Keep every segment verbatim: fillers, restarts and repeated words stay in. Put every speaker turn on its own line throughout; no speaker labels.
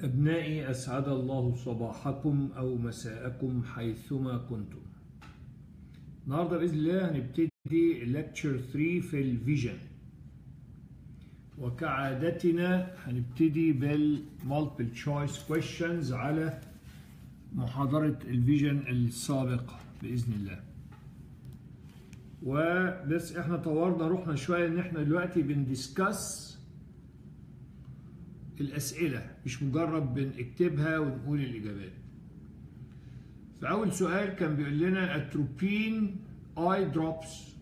أبنائي، أسعد الله صباحكم أو مساءكم حيثما كنتم. النهاردة بإذن الله هنبتدي لكتشر ثلاثة في الفيجن، وكعادتنا هنبتدي بالمالتيبل تشويس كويشنز على محاضرة الفيجن السابقة بإذن الله. وبس احنا طورنا روحنا شوية ان احنا دلوقتي بندسكس الأسئلة، مش مجرد بنكتبها ونقول الإجابات. فأول سؤال كان بيقول لنا أتروبين اي دروبس.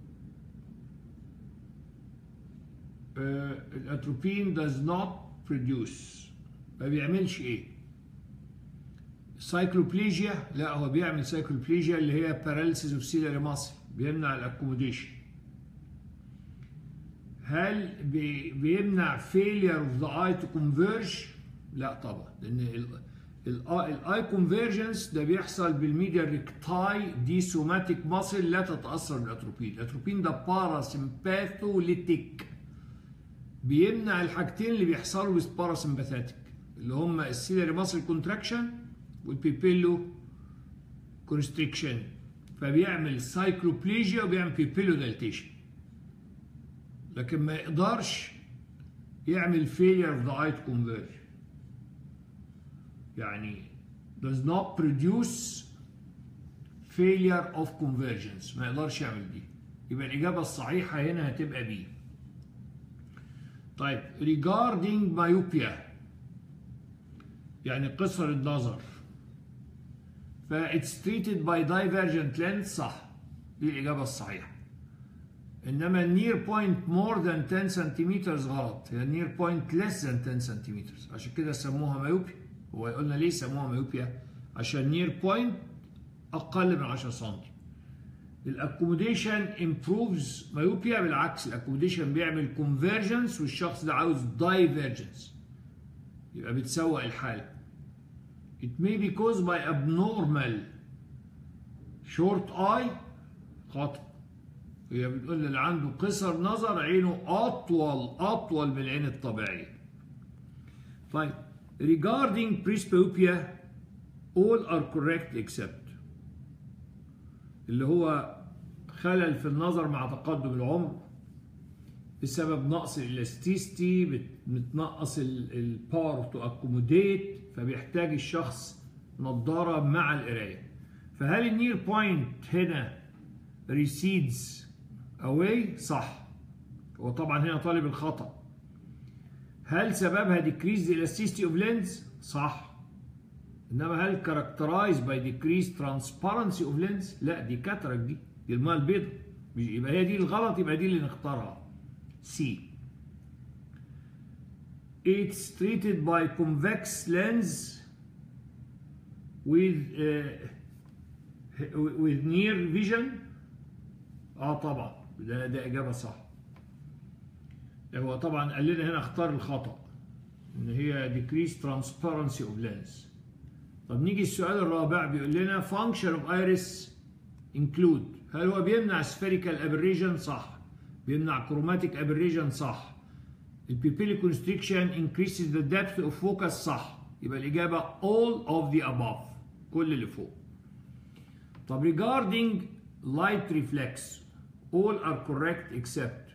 الأتروبين does not produce، ما بيعملش إيه؟ سايكلوبليجيا؟ لا، هو بيعمل سايكلوبليجيا اللي هي paralysis of ciliary muscle، بيمنع الأكوموديشن. هل بيمنع failure of the eye to converge؟ لا طبعا، لأن الاي كونفرجنس ده بيحصل بالميديال ريكتاي دي سوماتيك ماسل، لا تتأثر بالأتروبين. الأتروبين ده باراسمباثوليتيك، بيمنع الحاجتين اللي بيحصلوا بالباراسمباثاتيك اللي هم السيلري ماسل كونتراكشن والبيبيلو كونستريكشن، فبيعمل سايكلوبليجيا وبيعمل بيبيلو دالتيشن، لكن ما يقدرش يعمل failure of the eye to converge. يعني does not produce failure of convergence، ما يقدرش يعمل دي. يبقى الإجابة الصحيحة هنا هتبقى B. طيب regarding myopia، يعني قصر النظر، ف it's treated by divergent lens، صح، دي الإجابة الصحيحة. إنما النير بوينت مور ذان عشرة سنتيمتر غلط، هي النير بوينت ليس ذان عشرة سنتيمتر، عشان كده سموها مايوبيا. هو قلنا ليه سموها مايوبيا؟ عشان نير بوينت أقل من عشرة سنتي. الأكوموديشن امبروفز مايوبيا، بالعكس الأكوموديشن بيعمل كونفرجنس والشخص ده عاوز دايفرجنس، يبقى بتسوق الحالة. It may be caused by abnormal short eye، خاطئ. هي بتقول اللي عنده قصر نظر عينه أطول أطول من العين الطبيعية. طيب regarding presbyopia all are correct except اللي هو خلل في النظر مع تقدم العمر بسبب نقص الالاستيستي، بتنقص الباور تو اكوموديت، فبيحتاج الشخص نظارة مع القراية. فهل النير بوينت هنا recedes away؟ صح، هو طبعا هنا طالب الخطأ. هل سببها decreased elasticity of lens؟ صح. انما هل characterized by decreased transparency of lens؟ لا، دي كاتراك، دي دي الماء البيضاء، يبقى هي دي الغلط، يبقى دي اللي نختارها C. It's treated by convex lens with uh, with near vision. اه طبعا ده ده اجابه صح. هو طبعا قال لنا هنا اختار الخطا ان هي decreased transparency of lens. طب نيجي السؤال الرابع، بيقول لنا function of iris include، هل هو بيمنع spherical aberration؟ صح. بيمنع chromatic aberration؟ صح. البيبيلي constriction increases the depth of focus؟ صح. يبقى الاجابه all of the above، كل اللي فوق. طب regarding light reflex all are correct except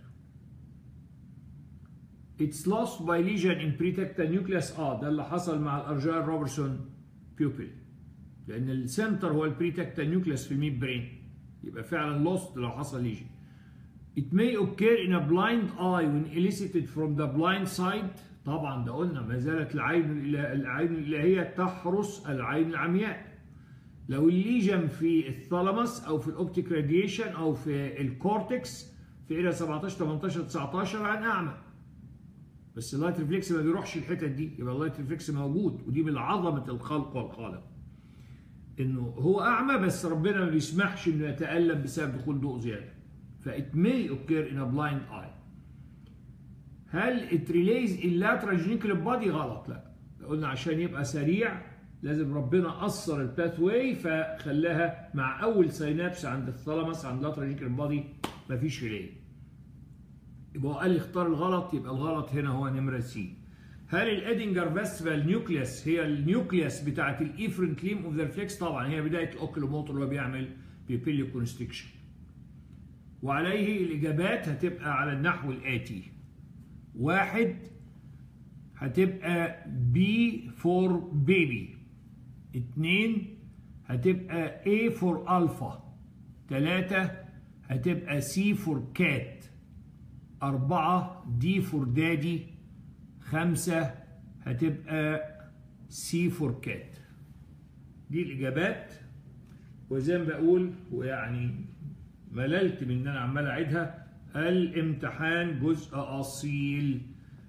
it's lost by lesion in pretectal nucleus. اه ده اللي حصل مع الارجايل روبرتسون بيوبل، لان السنتر هو البريتكتال نيوكليوس في الميد برين، يبقى فعلا lost لو حصل ليجن. It may occur in a blind eye when elicited from the blind side. طبعا ده قلنا ما زالت العين العين الالهيه تحرس العين العمياء. لو الليجن في الثالاموس او في الاوبتيك راديشن او في الكورتكس في اريا سبعتاشر تمنتاشر تسعتاشر عن اعمى، بس اللايت ريفلكس ما بيروحش الحتت دي، يبقى اللايت ريفلكس موجود، ودي من عظمه الخلق والخالق انه هو اعمى بس ربنا ما بيسمحش انه يتالم بسبب دخول ضوء زياده. فإت may occur in a blind eye. هل it relays in lateral geniculate body؟ غلط، لا. قلنا عشان يبقى سريع لازم ربنا قصر الباث واي فخلاها مع اول سينابس عند الثالاموس عند lateral geniculate body مفيش ريلي. يبقى هو قال لي اختار الغلط، يبقى الغلط هنا هو نمرة سي. هل الادنجر فاسفال نيوكليس هي النيوكليس بتاعت الايفرنت ليم اوف ذا ريفلكس؟ طبعا هي بدايه الاوكيلوموتور اللي هو بيعمل بيبيلي كونستريكشن. وعليه الاجابات هتبقى على النحو الاتي: واحد هتبقى بي فور بيبي، اتنين هتبقى A فور الفا، تلاتة هتبقى C فور كات، أربعة D فور دادي، خمسة هتبقى C فور كات. دي الإجابات. وزي ما بقول ويعني مللت من إن أنا عمال أعيدها، الامتحان جزء أصيل.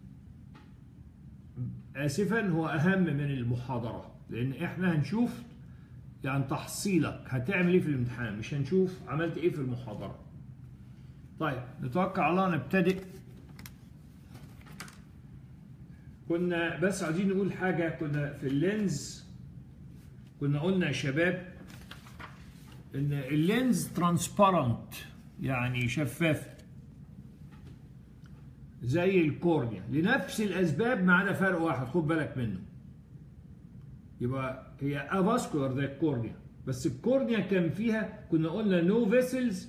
آسفا هو أهم من المحاضرة، لأن إحنا هنشوف يعني تحصيلك هتعمل إيه في الامتحان، مش هنشوف عملت إيه في المحاضرة. طيب نتوكل على الله نبتدئ. كنا بس عايزين نقول حاجة. كنا في اللينز كنا قلنا يا شباب إن اللينز ترانسبارنت، يعني شفافة زي الكورنيا لنفس الأسباب ما عدا فرق واحد خد بالك منه. يبقى هي افاسكولار زي الكورنيا، بس الكورنيا كان فيها كنا قلنا نو فيسلز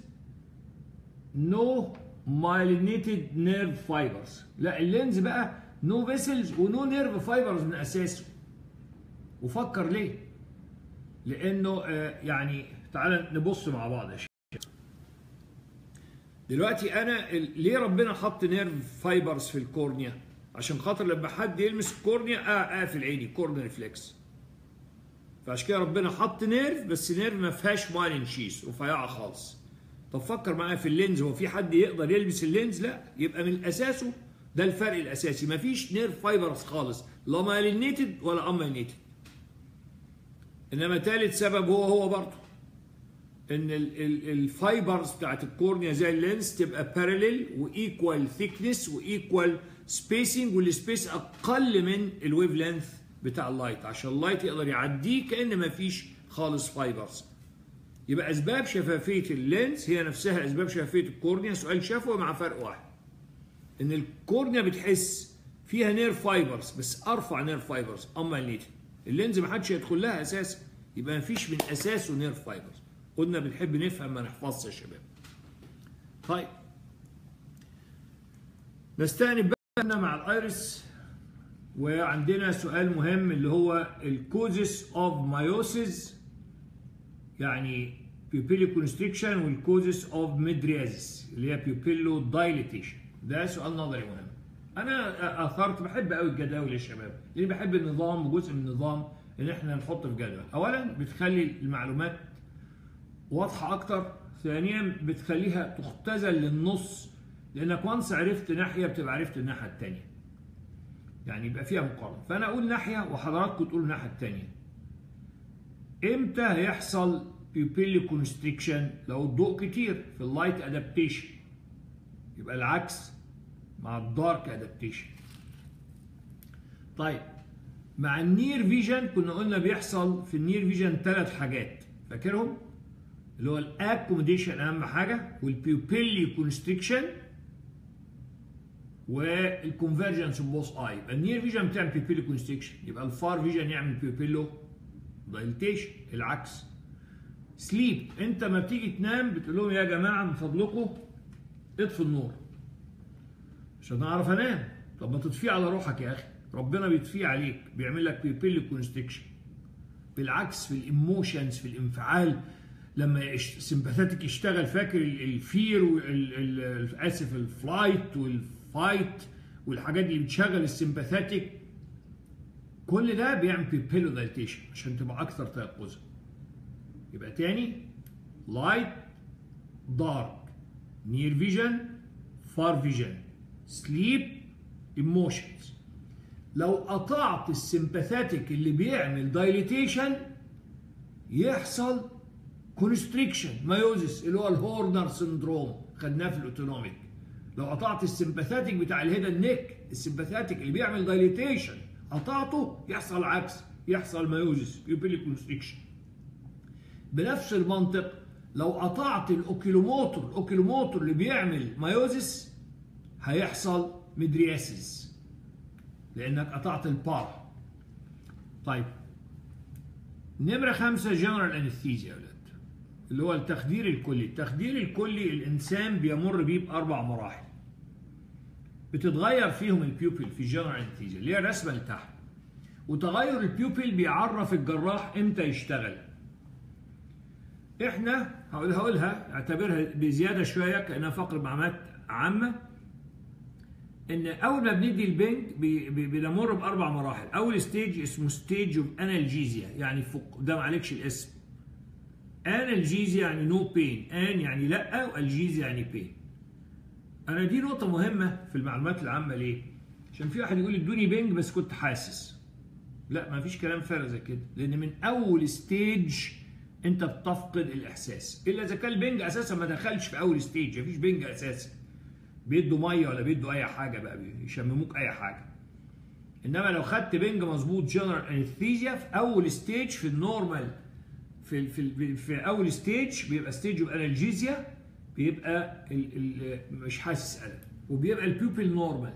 نو مايلينيتد نيرف فايبرز. لا اللينز بقى نو فيسلز ونو نيرف فايبرز من اساسه. وفكر ليه؟ لانه آه يعني تعال نبص مع بعض يا شباب. دلوقتي انا ليه ربنا حط نيرف فايبرز في الكورنيا؟ عشان خاطر لما حد يلمس الكورنيا اه اقفل عيني كورنيا ريفلكس. فعشان كده ربنا حط نيرف، بس نيرف ما فيهاش مايلين شيس رفيعه خالص. طب فكر معايا في اللينز، هو في حد يقدر يلبس اللينز؟ لا. يبقى من اساسه ده الفرق الاساسي، ما فيش نيرف فايبرز خالص، لا مايلينيتد ولا امايلينيتد. انما ثالث سبب هو هو برضه ان الفايبرز بتاعت الكورنيا زي اللينز تبقى باراليل وايكوال ثيكنس وايكوال سبيسنج، والسبيس اقل من الويف لينث بتاع اللايت عشان اللايت يقدر يعديه كأن ما فيش خالص فايبرز. يبقى اسباب شفافيه اللينز هي نفسها اسباب شفافيه الكورنيا. سؤال شفوي مع فرق واحد، ان الكورنيا بتحس فيها نير فايبرز بس ارفع نير فايبرز اما اللينز اللينز ما حدش يدخل لها اساسا، يبقى ما فيش من اساسه نير فايبرز. قلنا بنحب نفهم ما نحفظش يا شباب. طيب نستأنف بقى مع الايرس، وعندنا سؤال مهم اللي هو الكوزس اوف مايوسيس، يعني بيبيلي كونستريكشن، والكوزس اوف ميدريازيس اللي هي بيبيلو دايليتيشن. ده سؤال نظري مهم. انا اثرت بحب قوي الجداول يا شباب، ليه بحب النظام وجزء من النظام ان احنا نحط في جدول. اولا بتخلي المعلومات واضحه اكتر، ثانيا بتخليها تختزل للنص، لانك وانس عرفت ناحيه بتبقى عرفت الناحيه الثانيه، يعني يبقى فيها مقارنه. فانا اقول ناحيه وحضراتكم تقولوا الناحيه الثانيه. امتى هيحصل بيبيلي كونستريكشن؟ لو الضوء كتير في اللايت ادابتيشن، يبقى العكس مع الدارك ادابتيشن. طيب مع النير فيجن كنا قلنا بيحصل في النير فيجن ثلاث حاجات فاكرهم، اللي هو الاكوموديشن اهم حاجه، والبيبيلي كونستريكشن، والكونفرجنس اوف بوث اي. يبقى النير فيجن بتعمل بيبيلي كونستريكشن، يبقى الفار فيجن يعمل بيبيلو دايليتيشن. العكس. سليب، انت ما بتيجي تنام بتقول لهم يا جماعه من فضلكم اطفوا النور عشان اعرف انام. طب ما تطفيه على روحك يا اخي، ربنا بيطفيه عليك، بيعمل لك بيبيلي كونستريكشن. بالعكس في الايموشنز، في الانفعال، لما السمباثيتك يشتغل، فاكر الفير اسف الفلايت والفايت والحاجات دي بتشغل السمباثيتك، كل ده بيعمل بيبيلو دايليتيشن عشان تبقى اكثر تيقظا. يبقى تاني لايت دارك نير فيجن فار فيجن سليب ايموشنز. لو قطعت السمباثيتك اللي بيعمل دايليتيشن يحصل كونستريكشن مايوزيس اللي هو الهورنر سندروم، خدناه في الاوتونوميك. لو قطعت السمباثيتك بتاع الهيد النك، السمباثيتك اللي بيعمل دايليتيشن قطعته يحصل العكس، يحصل مايوزيس بيبيلي كونستريكشن. بنفس المنطق لو قطعت الاوكيلوموتور، الاوكيلوموتور اللي بيعمل مايوزيس هيحصل ميدرياسيس. لانك قطعت البارا. طيب نمره خمسه جنرال انستيزيا يا ولاد، اللي هو التخدير الكلي. التخدير الكلي الانسان بيمر بيه باربع مراحل بتتغير فيهم البيوبل في الجنرال انستيزيا اللي هي الرسمه اللي تحت. وتغير البيوبل بيعرف الجراح امتى يشتغل. احنا هقول هقولها اعتبرها بزياده شويه كانها فقره معلومات عامه، ان اول ما بندي البنج بنمر باربع مراحل. اول ستيج اسمه ستيج اوف انالجيزيا، يعني فوق ده معلكش الاسم. انالجيزيا يعني نو بين، ان يعني لا، والجيزيا يعني بين. انا دي نقطه مهمه في المعلومات العامه. ليه؟ عشان في واحد يقول ادوني بنج بس كنت حاسس. لا، ما فيش كلام فارغ زي كده، لان من اول ستيج انت بتفقد الاحساس، الا اذا كان البنج اساسا ما دخلش في اول ستيج. مفيش بنج اساسا، بيدوا ميه ولا بيدوا اي حاجه بقى، بيشمموك اي حاجه. انما لو خدت بنج مظبوط جنرال انستيزيا في اول ستيج في النورمال، في في في اول ستيج بيبقى ستيج اوف انالجيزيا، بيبقى ال ال مش حاسس الم، وبيبقى البيوبل نورمال.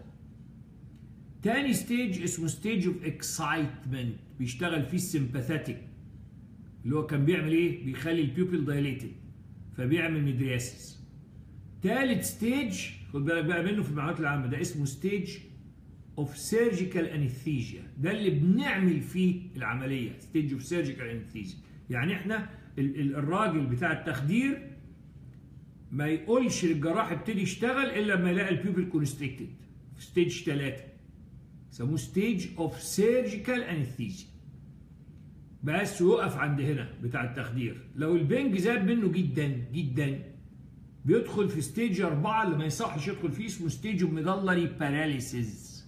تاني ستيج اسمه ستيج اوف اكسايتمنت، بيشتغل فيه السمباثيتك، اللي هو كان بيعمل ايه؟ بيخلي البيوبل دايليتد فبيعمل ميدرياسيس. تالت ستيج خد بالك بقى منه في المعلومات العامه، ده اسمه ستيج اوف سيرجيكال انستيجيا، ده اللي بنعمل فيه العمليه. ستيج اوف سيرجيكال انستيجيا يعني احنا الراجل بتاع التخدير ما يقولش للجراح ابتدي يشتغل الا لما يلاقي البيوبل كونستريكتد في ستيج ثلاثة، يسموه ستيج اوف سيرجيكال انستيجيا. بس يقف عند هنا بتاع التخدير. لو البنج زاد منه جدا جدا بيدخل في ستيج أربعة اللي ما يصحش يدخل فيه، اسمه ستيج اوف ميدالري باراليسيس.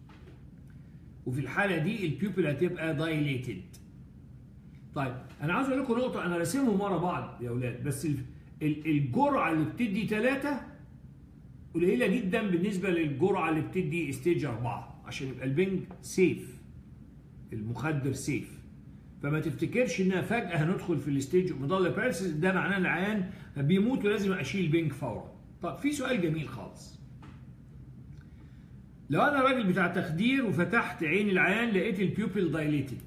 وفي الحالة دي البيوبل هتبقى دايليتد. طيب أنا عاوز أقول لكم نقطة، أنا راسمهم ورا بعض يا أولاد، بس الجرعة اللي بتدي ثلاثة قليلة جدا بالنسبة للجرعة اللي بتدي ستيج أربعة، عشان يبقى البنج سيف، المخدر سيف. فما تفتكرش انها فجأة هندخل في الستيج اوف ميدالري باراليسيس، ده معناه ان العيان بيموت ولازم اشيل البنج فورا. طب في سؤال جميل خالص. لو انا راجل بتاع تخدير وفتحت عين العيان لقيت البيوبل دايليتد،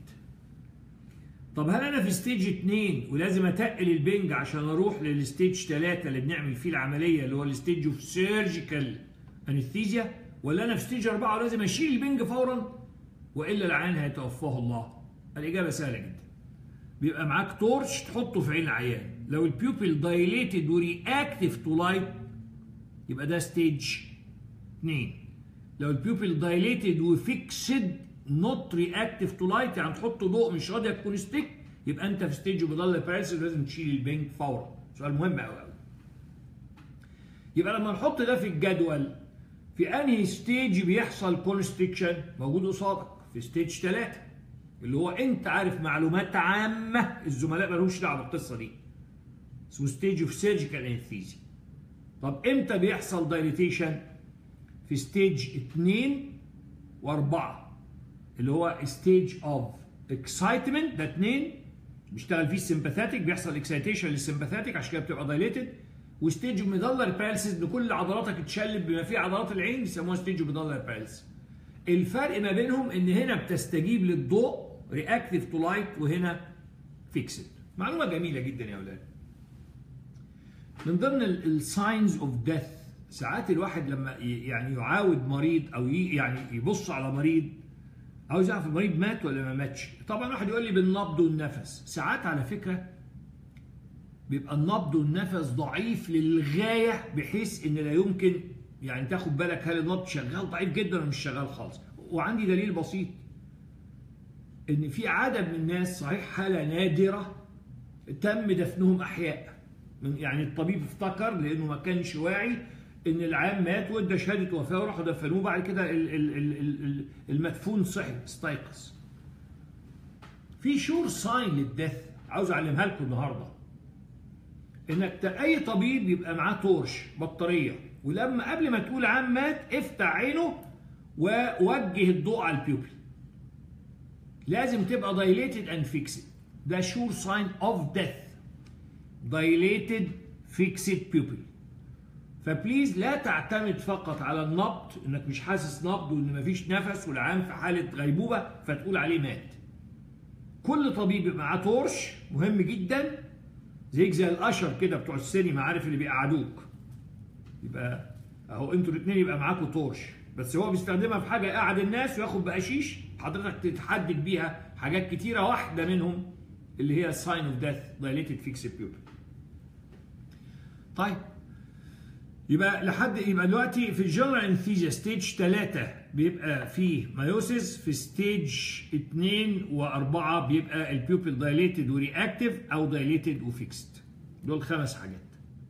طب هل انا في ستيج اتنين ولازم اتقل البنج عشان اروح للستيج ثلاثة اللي بنعمل فيه العملية اللي هو الستيج اوف سيرجيكال انستيزيا، ولا انا في ستيج أربعة ولازم اشيل البنج فورا والا العيان هيتوفاه الله؟ الإجابة سهلة جدا. بيبقى معاك تورش تحطه في عين العيان، لو البيوبل دايليتد ورياكتيف تو لايت يبقى ده ستيج اتنين. لو البيوبل دايليتد وفيكسد نوت رياكتيف تو لايت، يعني تحط ضوء مش راضيه تكون ستيك، يبقى انت في ستيج اوف ميدالري باراليسيس لازم تشيل البنج فورا. سؤال مهم قوي قوي. يبقى لما نحط ده في الجدول، في انهي ستيج بيحصل كونستريكشن؟ موجود قصادك في ستيج ثلاثة، اللي هو انت عارف معلومات عامه الزملاء ما لهمش دعوه بالقصه دي، اسمه ستيج اوف سيرجيكال انستيزيا. طب امتى بيحصل دايليتيشن؟ في ستيج اتنين واربعة، اللي هو ستيج اوف اكسايتمنت، ده اتنين بيشتغل فيه السمباثيتك، بيحصل اكسايتيشن للسمباثيتك عشان كده بتبقى دايليتد. وستيج اوف ميدالري باراليسيس بكل عضلاتك تشلب بما فيه عضلات العين، بيسموها ستيج اوف ميدالري باراليسيس. الفرق ما بينهم ان هنا بتستجيب للضوء رياكتيف تو لايت، وهنا فيكسد. معلومه جميله جدا يا اولاد. من ضمن الساينز اوف ديث، ساعات الواحد لما يعني يعاود مريض او يعني يبص على مريض عاوز يعرف المريض مات ولا ما ماتش. طبعا واحد يقول لي بالنبض والنفس، ساعات على فكره بيبقى النبض والنفس ضعيف للغايه بحيث ان لا يمكن يعني تاخد بالك هل النبض شغال ضعيف جدا ولا مش شغال خالص. وعندي دليل بسيط ان في عدد من الناس، صحيح حاله نادره، تم دفنهم احياء، يعني الطبيب افتكر لانه ما كانش واعي ان العام مات وادى شهاده وفاه وراحوا دفنوه، بعد كده المدفون صحي استيقظ. في شور ساين للدث عاوز اعلمها لكم النهارده، انك اي طبيب يبقى معاه تورش بطاريه، ولما قبل ما تقول عام مات افتح عينه ووجه الضوء على البيوبل. لازم تبقى dilated and fixed. ده sure sign of death. dilated fixed pupil. فبليز لا تعتمد فقط على النبض، انك مش حاسس نبض وان مفيش نفس والعيان في حاله غيبوبه فتقول عليه مات. كل طبيب يبقى معاه تورش مهم جدا، زيك زي الاشر كده بتوع السينما، عارف اللي بيقعدوك، يبقى اهو انتوا الاثنين يبقى معاكوا تورش، بس هو بيستخدمها في حاجه يقعد الناس وياخد بقشيش، حضرتك تتحدد بيها حاجات كتيره، واحده منهم اللي هي ساين اوف ديث دايليتد فيكسد بيوبل. طيب يبقى لحد يبقى دلوقتي في الجنرال انستيجيا ستيج ثلاثة بيبقى فيه مايوسيس، في ستيج اثنين وأربعة بيبقى البيوبل دايليتد ورياكتيف أو دايليتد وفيكسد. دول خمس حاجات.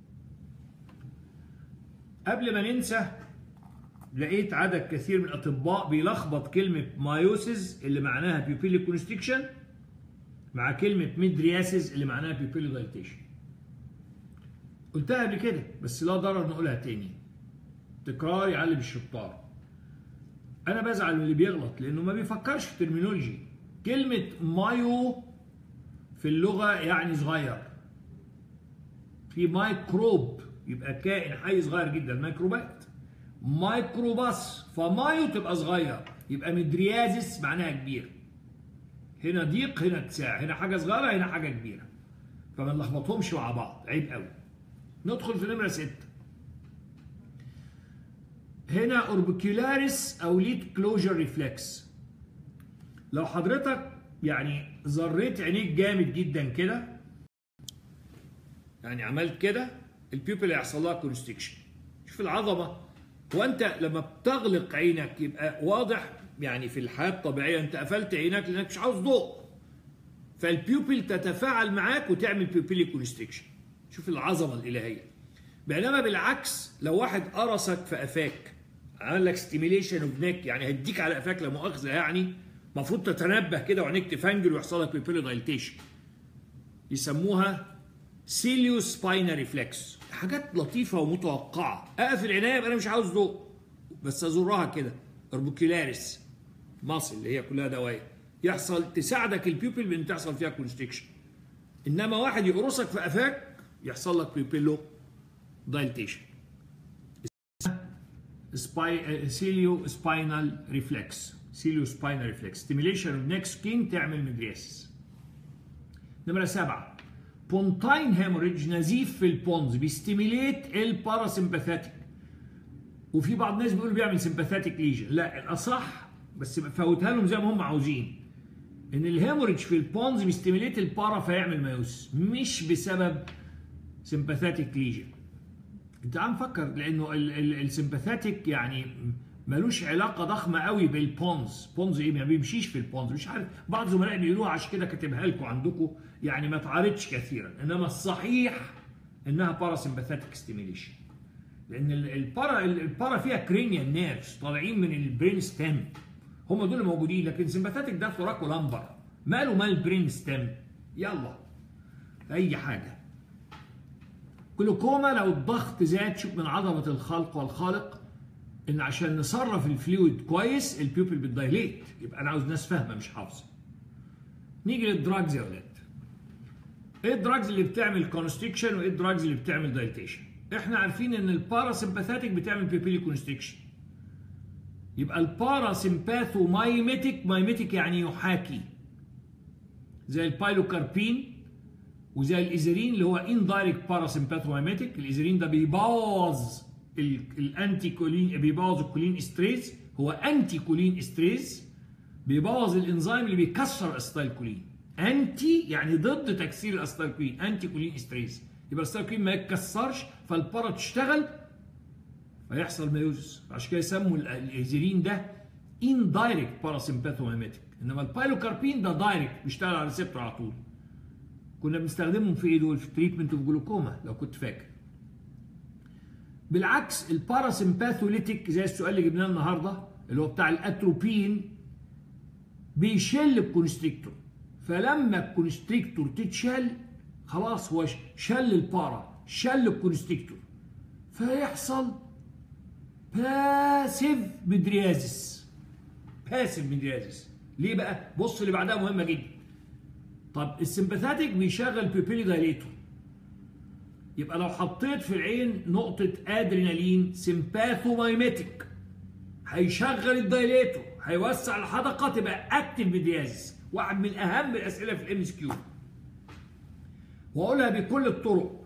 قبل ما ننسى، لقيت عدد كثير من الأطباء بيلخبط كلمة مايوسيس اللي معناها بيوبيلي كونستريكشن مع كلمة ميدرياسيس اللي معناها بيوبيلي دايليتيشن. قلتها قبل كده بس لا ضرر نقولها تاني، تكرار يعلم الشطار. انا بزعل من اللي بيغلط لانه ما بيفكرش في ترمينولوجي. كلمه مايو في اللغه يعني صغير، في مايكروب يبقى كائن حي صغير جدا، ميكروبات، مايكروباس فمايو تبقى صغير، يبقى مدريازيس معناها كبير. هنا ضيق هنا اتساع، هنا حاجه صغيره هنا حاجه كبيره، فما نلخبطهمش مع بعض، عيب قوي. ندخل في نمرة ستة. هنا اوربيكولاريس او ليد كلوجر ريفلكس. لو حضرتك يعني زريت عينيك جامد جدا كده، يعني عملت كده، البيوبل هيحصل لها كونستريكشن. شوف العظمه، هو انت لما بتغلق عينك يبقى واضح، يعني في الحياه الطبيعيه انت قفلت عينك لانك مش عاوز ضوء، فالبيوبل تتفاعل معاك وتعمل بيوبيلي كونستريكشن. شوف العظمه الالهيه. بينما بالعكس لو واحد قرصك في قفاك، عمل لك ستيميليشن اوف نيك، يعني هيديك على قفاك لا مؤاخذه، يعني المفروض تتنبه كده وعينيك تفنجل ويحصل لك بيبيلي دايليتيشن. يسموها سيليو سباينا ريفلكس. حاجات لطيفه ومتوقعه. اقفل عينيا يبقى انا مش عاوز ضوء بس ازرها كده، اوربيكولاريس ماسل اللي هي كلها دوائر، يحصل تساعدك البيوبل بان تحصل فيها كونستريكشن. انما واحد يقرصك في قفاك يحصل لك بيبيلو دايليتيشن. سباي سيليو سباينال ريفلكس، سيليو سباينال ريفلكس، ستيميليشن اوف نيك سكين تعمل مدرياسيس. نمرة سبعة، بونتاين هيموريدج، نزيف في البونز، بيستيميليت الباراسمباثيك. وفي بعض الناس بيقولوا بيعمل سمباثيك ليجن، لا الاصح بس فوتها لهم زي ما هم عاوزين، ان الهيموريدج في البونز بيستيميليت البارا فيعمل مايوس، مش بسبب سمباثيك ليجن. انت عم فكر لانه السمباثيك يعني ملوش علاقه ضخمه قوي بالبونز. بونز ايه؟ ما بيمشيش في البونز، مش عارف، بعض زملائي بيقولوها عشان كده كاتبها لكم عندكم، يعني ما تعارضش كثيرا، انما الصحيح انها باراسمباثيك ستيميليشن، لان البارا البارا فيها كرينيال نيرفز طالعين من البرين ستيم، هم دول موجودين، لكن سمباثيك ده ثوراكو لامبر، ماله مال البرين ستيم؟ يلا اي حاجه. جلوكوما لو الضغط زاد، شوف من عظمه الخلق والخالق ان عشان نصرف الفلويد كويس البيوبل بتدايليت، يبقى انا عاوز ناس فاهمه مش حافظه. نيجي للدراجز يا ولاد. ايه الدراجز اللي بتعمل كونستريكشن وايه الدراجز اللي بتعمل دايليتيشن؟ احنا عارفين ان الباراسمباثيك بتعمل بيبيلي كونستريكشن، يبقى الباراسمباثو مايميتيك، مايميتيك يعني يحاكي، زي البايلوكاربين وزي الايزرين اللي هو اندايركت باراسمباثو مايميتيك. الايزرين ده بيبوظ الانتي كولين، بيبوظ الكولين استريز، هو انتي كولين استريز، بيبوظ الانزيم اللي بيكسر الاسيتايلكولين. انتي يعني ضد تكسير الاسيتايلكولين، انتي كولين استريز، يبقى الاسيتايلكولين ما يتكسرش فالبارا تشتغل فيحصل مايوزس. عشان كده يسموا الايزرين ده اندايركت باراسمباثو مايميتيك، انما البايلوكاربين ده دايركت بيشتغل على الريسبتور على طول. كنا بنستخدمهم في ايه دول؟ في تريتمنت اوف جلوكوما لو كنت فاكر. بالعكس الباراسمباثوليتيك زي السؤال اللي جبناه النهارده اللي هو بتاع الاتروبين بيشل الكونستريكتور، فلما الكونستريكتور تتشل خلاص هو شل البارا، شل الكونستريكتور، فيحصل باسيف مدريازيس. باسيف مدريازيس ليه بقى؟ بص اللي بعدها مهمه جدا. طب السمباثيك بيشغل بيبيلي دايليتور، يبقى لو حطيت في العين نقطة ادرينالين سيمباثومايميتيك هيشغل الدايليتور، هيوسع الحدقة، تبقى اكتف ميدريازيس. واحد من اهم الاسئلة في الام اس كيو، واقولها بكل الطرق.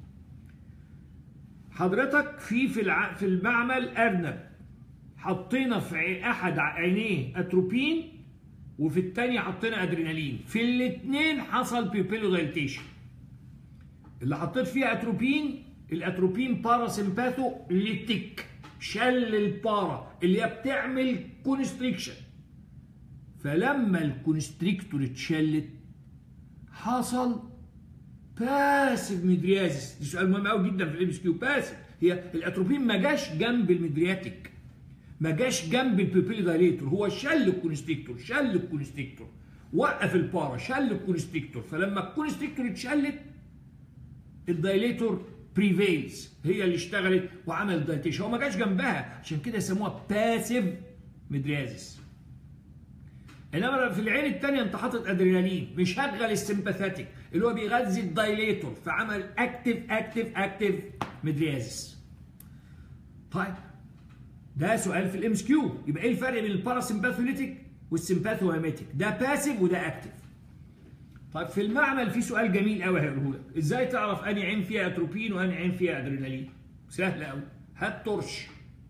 حضرتك في في الع... في المعمل ارنب، حطينا في احد عينيه اتروبين وفي الثانيه حطينا ادرينالين، في الاثنين حصل بيبيلو دايليتيشن. اللي حطيت فيها اتروبين، الاتروبين باراسمباثو ليتيك، شل البارا اللي هي بتعمل كونستريكشن. فلما الكونستريكتور اتشلت حصل باسيف ميدريازيس. دي سؤال مهم قوي جدا في الام اس كيو. باسيف، هي الاتروبين ما جاش جنب الميدرياتيك، ما جاش جنب البيبيلي دايليتور، هو شل الكونستريكتور، شل الكونستريكتور وقف البارا، شل الكونستريكتور. فلما الكونستريكتور اتشلت الدايليتور بريفيلز، هي اللي اشتغلت وعملت دايليتيشن، هو ما جاش جنبها، عشان كده يسموها باسيف ميدريازيس. انما في العين الثانيه انت حاطط ادرينالين مشغل السمباثيك اللي هو بيغذي الدايليتور، فعمل اكتف اكتف اكتف ميدريازيس. طيب ده سؤال في الام اس كيو. يبقى ايه الفرق بين الباراسمباثوليتيك والسمباثوميميتيك؟ ده باسيف وده اكتف. طيب في المعمل في سؤال جميل قوي هيقوله لك، ازاي تعرف انهي عين فيها اتروبين وانهي عين فيها ادرينالين؟ سهل قوي، هات ترش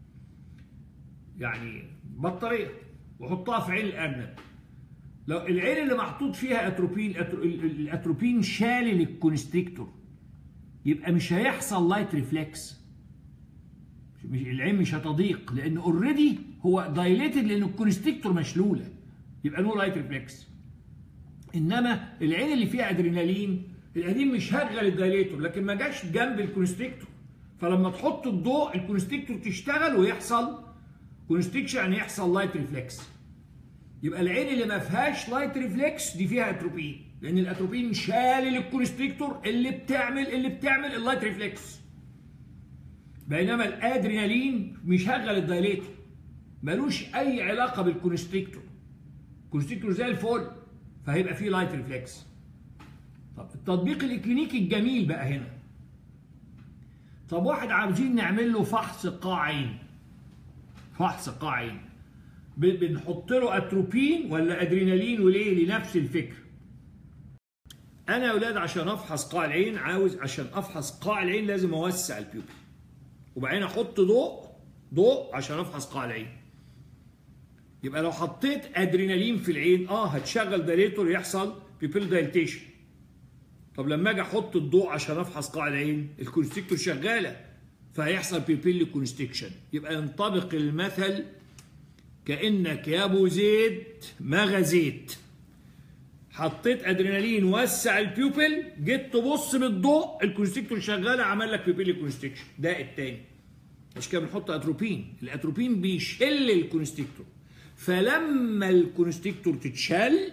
يعني بطاريه وحطها في عين الارنب. لو العين اللي محطوط فيها اتروبين، الاتروبين شال الكونستريكتور، يبقى مش هيحصل لايت ريفلكس، مش العين مش هتضيق لان اوريدي هو دايليتد لان الكونستريكتور مشلوله، يبقى نو لايت ريفلكس. انما العين اللي فيها ادرينالين، الادرينالين مش هشغل الدايليتور لكن ما جاش جنب الكونستريكتور، فلما تحط الضوء الكونستريكتور تشتغل ويحصل كونستريكشن، يعني يحصل لايت ريفلكس. يبقى العين اللي ما فيهاش لايت ريفلكس دي فيها اتروبين، لان الاتروبين شال الكونستريكتور اللي بتعمل اللي بتعمل اللايت ريفلكس. بينما الادرينالين مشغل الدايليتور، ملوش اي علاقه بالكونستريكتور، الكونستريكتور زي الفل، فهيبقى فيه لايت ريفلكس. طب التطبيق الاكلينيكي الجميل بقى هنا، طب واحد عاوزين نعمل له فحص قاع عين، فحص قاع عين بنحط له اتروبين ولا ادرينالين وليه؟ لنفس الفكره. انا يا اولاد عشان افحص قاع العين، عاوز عشان افحص قاع العين لازم اوسع البيوبل، وبعدين احط ضوء ضوء عشان افحص قاع العين. يبقى لو حطيت ادرينالين في العين اه هتشغل دايليتور يحصل بيبيل دايليتيشن. طب لما اجي احط الضوء عشان افحص قاع العين الكونستريكتور شغاله فهيحصل بيبيل كونستريكشن. يبقى ينطبق المثل كانك يا ابو زيد ما غزيت، حطيت ادرينالين وسع البيوبل، جيت تبص بالضوء الكونستريكتور شغاله عمل لك بيبيل كونستريكشن. ده الثاني، عشان كده بنحط اتروبين، الاتروبين بيشل الكونستريكتور، فلما الكونستريكتور تتشل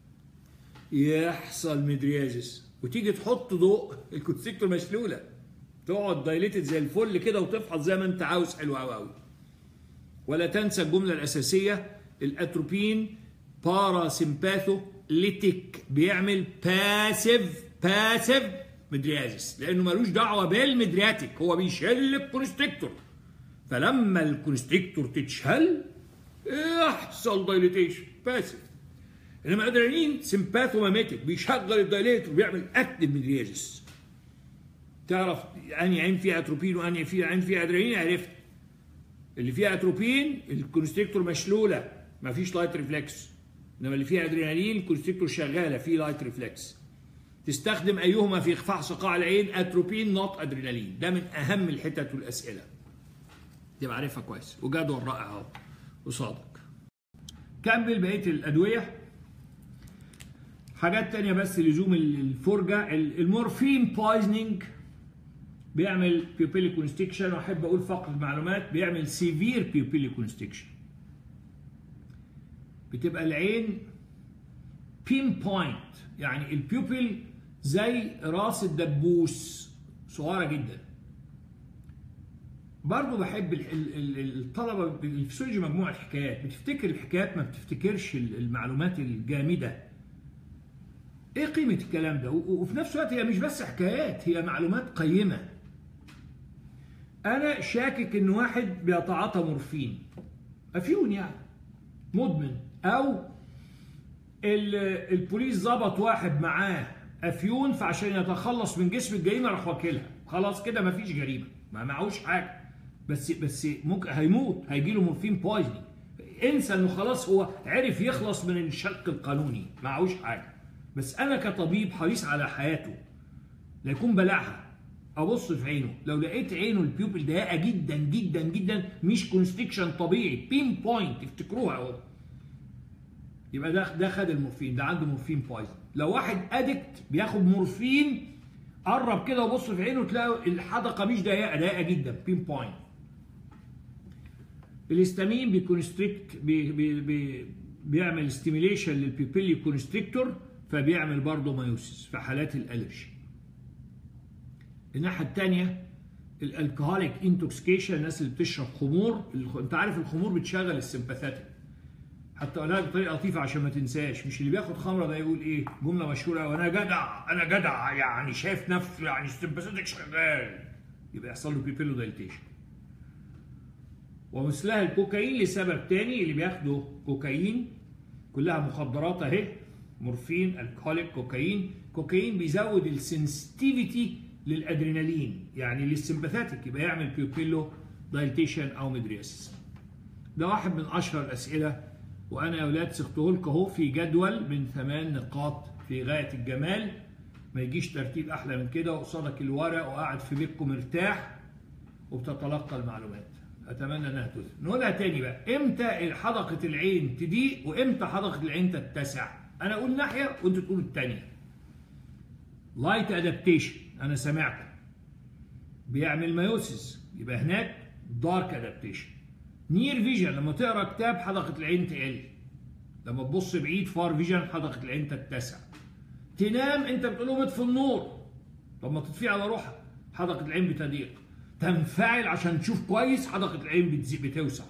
يحصل ميدريازيس، وتيجي تحط ضوء الكونستريكتور مشلوله، تقعد دايليتد زي الفل كده وتفحص زي ما انت عاوز. حلو قوي قوي. ولا تنسى الجمله الاساسيه، الاتروبين باراسمباثوليتيك، بيعمل باسيف باسيف ميدريازيس لانه ملوش دعوه بالميدرياتيك، هو بيشل الكونستريكتور، فلما الكونستريكتور تتشل يحصل دايليتيشن باسيف. انما ادرينالين سمباثوميميتيك، بيشغل الدايليتور بيعمل اكتف ميدريازيس. تعرف انهي عين فيها اتروبين وانهي فيها عين فيها ادرينالين؟ عرفت. اللي فيها اتروبين الكونستريكتور مشلوله ما فيش لايت ريفلكس، انما اللي فيها ادرينالين الكونستريكتور شغاله في لايت ريفلكس. تستخدم ايهما في فحص قاع العين؟ اتروبين نوت ادرينالين. ده من اهم الحتت والاسئله، تبقى عارفها كويس، وجدول رائع اهو قصادك. كمل بقيه الادويه. حاجات تانية بس لزوم الفرجه، المورفين بويزنينج بيعمل بيوبيلي كونستريكشن، واحب اقول فقط معلومات، بيعمل سيفير بيوبيلي كونستريكشن. بتبقى العين بين بوينت، يعني البيوبيل زي راس الدبوس، صغيره جدا. برضو بحب الطلبه الفسيولوجي مجموعه حكايات، بتفتكر الحكايات ما بتفتكرش المعلومات الجامده. ايه قيمه الكلام ده؟ وفي نفس الوقت هي مش بس حكايات، هي معلومات قيمه. انا شاكك ان واحد بيتعاطى مورفين افيون يعني مدمن، او البوليس ظبط واحد معاه افيون فعشان يتخلص من جسم الجريمه راح واكلها، خلاص كده مفيش جريمه، ما معهوش حاجه، بس بس ممكن هيموت، هيجي له مورفين بويزنينج. انسى انه خلاص هو عرف يخلص من الشق القانوني، معهوش حاجه. بس انا كطبيب حريص على حياته، لا يكون بلعها. ابص في عينه، لو لقيت عينه البيوبل ضيقه جدا جدا جدا، مش كونستكشن طبيعي، بين بوينت، افتكروها اهو، يبقى ده ده خد المورفين، ده عنده مورفين بويزن. لو واحد ادكت بياخد مورفين، قرب كده وبص في عينه تلاقي الحدقه مش ضيقه، ضيقه جدا، بين بوينت. الهستامين بيكونستريكت بي بي بي بيعمل ستيميليشن للبيبيلي كونستريكتور، فبيعمل برضه مايوسيس في حالات الالرجي. الناحيه الثانيه الالكهوليك انتوكسيكيشن، الناس اللي بتشرب خمور، انت عارف الخمور بتشغل السمباثاتيك. حتى اقولها بطريقه لطيفه عشان ما تنساش، مش اللي بياخد خمره ده يقول ايه؟ جمله مشهوره، وانا جدع انا جدع، يعني شايف نفسه، يعني السمباثاتيك شغال، يبقى يحصل له بيبيلو دايليتيشن. ومثلها الكوكايين لسبب تاني، اللي بياخدوا كوكايين كلها مخدرات اهي، مورفين، الكحوليك، كوكايين. كوكايين بيزود السنسيتيفيتي للادرينالين، يعني للسمباثاتيك، يبقى يعمل بيبيلو دايليتيشن او ميدرياسيس. ده واحد من اشهر الاسئله، وانا يا اولاد سقته لكم اهو في جدول من ثمان نقاط في غايه الجمال، ما يجيش ترتيب احلى من كده، وقصادك الورق وقاعد في بيتكم مرتاح وبتتلقى المعلومات. اتمنى انها تثبت. نقولها تاني بقى، امتى حدقه العين تضيق وامتى حدقه العين تتسع؟ انا اقول ناحيه وانت تقول الثانيه. لايت ادابتيشن، انا سمعت بيعمل مايوسيس، يبقى هناك دارك ادابتيشن. نير فيجن، لما تقرا كتاب حدقه العين تقل، لما تبص بعيد فار فيجن حدقه العين تتسع. تنام انت بتقول لهم اطفي النور، طب ما تطفيه على روحك، حدقه العين بتضيق. تنفعل عشان تشوف كويس، حدقه العين بتزيد بتوسع.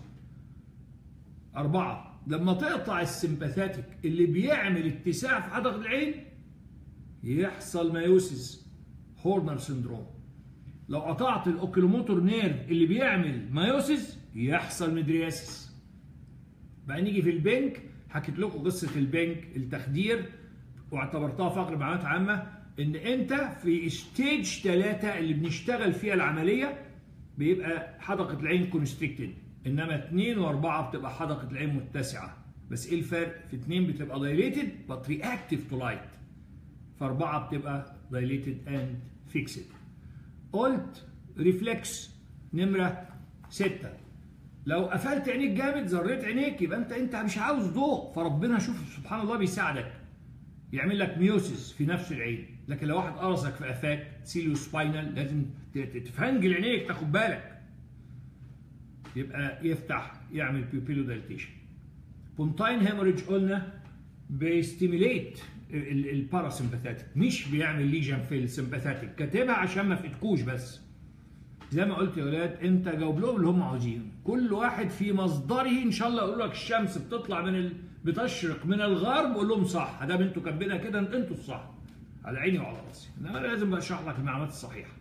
أربعة، لما تقطع السمباثاتيك اللي بيعمل اتساع في حدقه العين يحصل مايوسيس، هورنر سندروم. لو قطعت الاوكيلوموتور نيرف اللي بيعمل مايوسيس يحصل ميدرياسيس. بقى نيجي في البنك، حكيت لكم قصه البنك التخدير واعتبرتها فقر معلومات عامه، ان انت في ستيج ثلاثة اللي بنشتغل فيها العمليه بيبقى حدقه العين كونستريكتد، انما اثنين واربعه بتبقى حدقه العين متسعه. بس ايه الفرق؟ في اثنين بتبقى دايليتد بات رياكتيف تو لايت، فاربعه بتبقى دايليتد اند فيكسد. قلت ريفلكس نمره ستة، لو قفلت عينيك جامد، زريت عينيك، يبقى انت انت مش عاوز ضوء، فربنا شوف سبحان الله بيساعدك، يعمل لك ميوسيس في نفس العين. لكن لو واحد قرصك في قفاك سيليو سباينال، لازم تفنجل عينيك تاخد بالك، يبقى يفتح يعمل بيبيلو دايليتيشن. بونتاين هيموريدج قلنا بيستيميليت الباراسمباثاتيك، مش بيعمل ليجن في السمباثاتيك، كاتبها عشان ما فاتكوش. بس زي ما قلت يا ولاد، انت جاوب لهم اللي هم عاوزينه، كل واحد في مصدره. ان شاء الله يقول لك الشمس بتطلع من ال... بتشرق من الغرب، قول لهم صح، ده انتوا كاتبينها كده انتوا الصح، على عيني وعلى راسي، انما انا لازم اشرح لك المعلومات الصحيحه.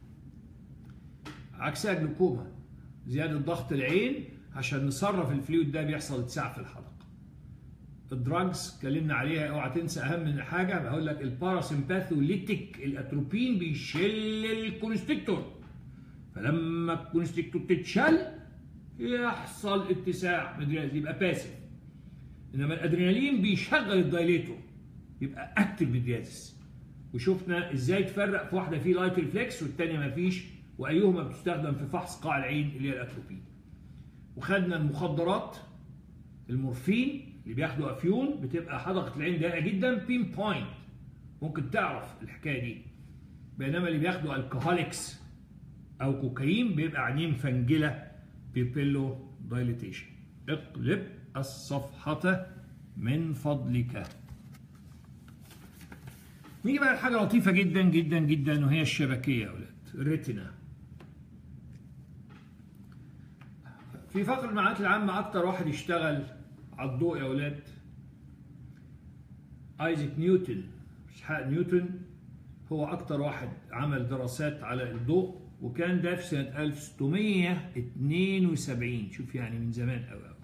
عكسها جلوكوما، زياده ضغط العين، عشان نصرف الفلويد ده بيحصل اتساع في الحلقه. الدراجز اتكلمنا عليها، اوعى تنسى اهم من حاجه، بقول لك الباراسمباثوليتيك، الاتروبين بيشل الكونستريكتور، فلما الكونستريكتور تتشل يحصل اتساع مدرياز، يبقى باسف. انما الادرينالين بيشغل الدايليتور، يبقى اكتف مدريازيس. وشفنا ازاي تفرق في واحده فيه لايت ريفلكس والثانيه ما فيش، وايهما بتستخدم في فحص قاع العين اللي هي الاتروبين. وخدنا المخدرات، المورفين اللي بياخدوا افيون بتبقى حدقه العين ضيقه جدا، بين بوينت، ممكن تعرف الحكايه دي. بينما اللي بياخدوا الكحوليكس او كوكايين بيبقى عينيه مفنجله، بيبيلو دايليتيشن. اقلب الصفحه من فضلك. نيجي بقى لحاجه لطيفه جدا جدا جدا، وهي الشبكيه يا اولاد، الريتنا. في فقر المعلومات العامه اكتر واحد يشتغل على الضوء يا اولاد ايزاك نيوتن، اسحاق نيوتن هو أكتر واحد عمل دراسات على الضوء، وكان ده في سنة ألف وستمية واتنين وسبعين. شوف يعني من زمان قوي قوي.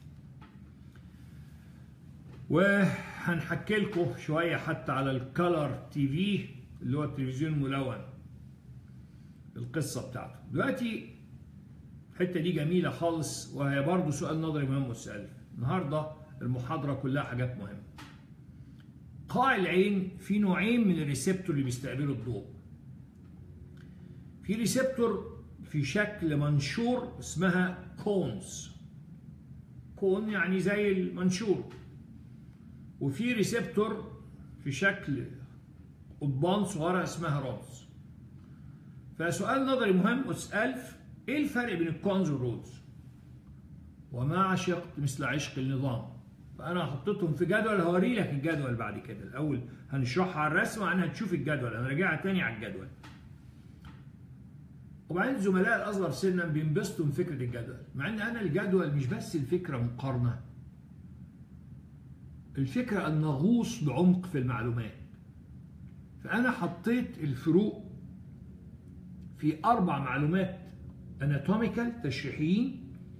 وهنحكي لكم شوية حتى على الكالر تي في اللي هو التلفزيون الملون، القصة بتاعته. دلوقتي الحتة دي جميلة خالص، وهي برضه سؤال نظري مهم وسأل. النهاردة المحاضرة كلها حاجات مهمة. قاع العين في نوعين من الريسبتور اللي بيستقبلوا الضوء. في ريسبتور في شكل منشور اسمها كونز، كون يعني زي المنشور، وفي ريسبتور في شكل قضبان صغيرة اسمها رودز. فسؤال نظري مهم اسأل: ايه الفرق بين الكونز والرودز؟ وما عشقت مثل عشق النظام. فأنا حطيتهم في جدول، هوري لك الجدول بعد كده. الأول هنشرحها على الرسم وعنها هتشوف الجدول، هنراجعها تاني على الجدول. وبعدين الزملاء الأصغر سنا بينبسطوا من فكرة الجدول، مع إن أنا الجدول مش بس الفكرة مقارنة، الفكرة أن نغوص بعمق في المعلومات. فأنا حطيت الفروق في أربع معلومات اناتوميكال تشريحيين،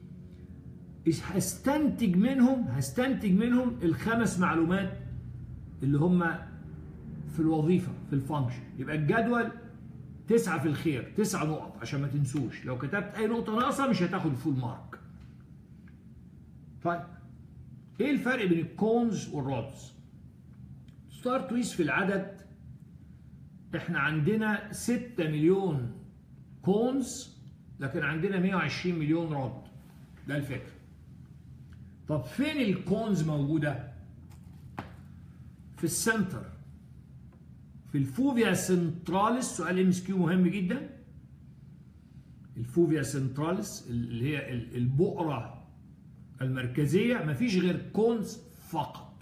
هستنتج منهم هستنتج منهم الخمس معلومات اللي هم في الوظيفة في الفانكشن. يبقى الجدول تسعة في الخير، تسعة نقط عشان ما تنسوش. لو كتبت أي نقطة ناقصة مش هتاخد الفول مارك. طيب إيه الفرق بين الكونز والرودز؟ ستارت ويز في العدد إحنا عندنا ستة مليون كونز، لكن عندنا مية وعشرين مليون رود. ده الفكرة. طب فين الكونز موجودة؟ في السنتر، في الفوفيا سنتراليس. سؤال ام اس كيو مهم جدا. الفوفيا سنتراليس اللي هي البؤرة المركزية، مفيش غير كونز فقط.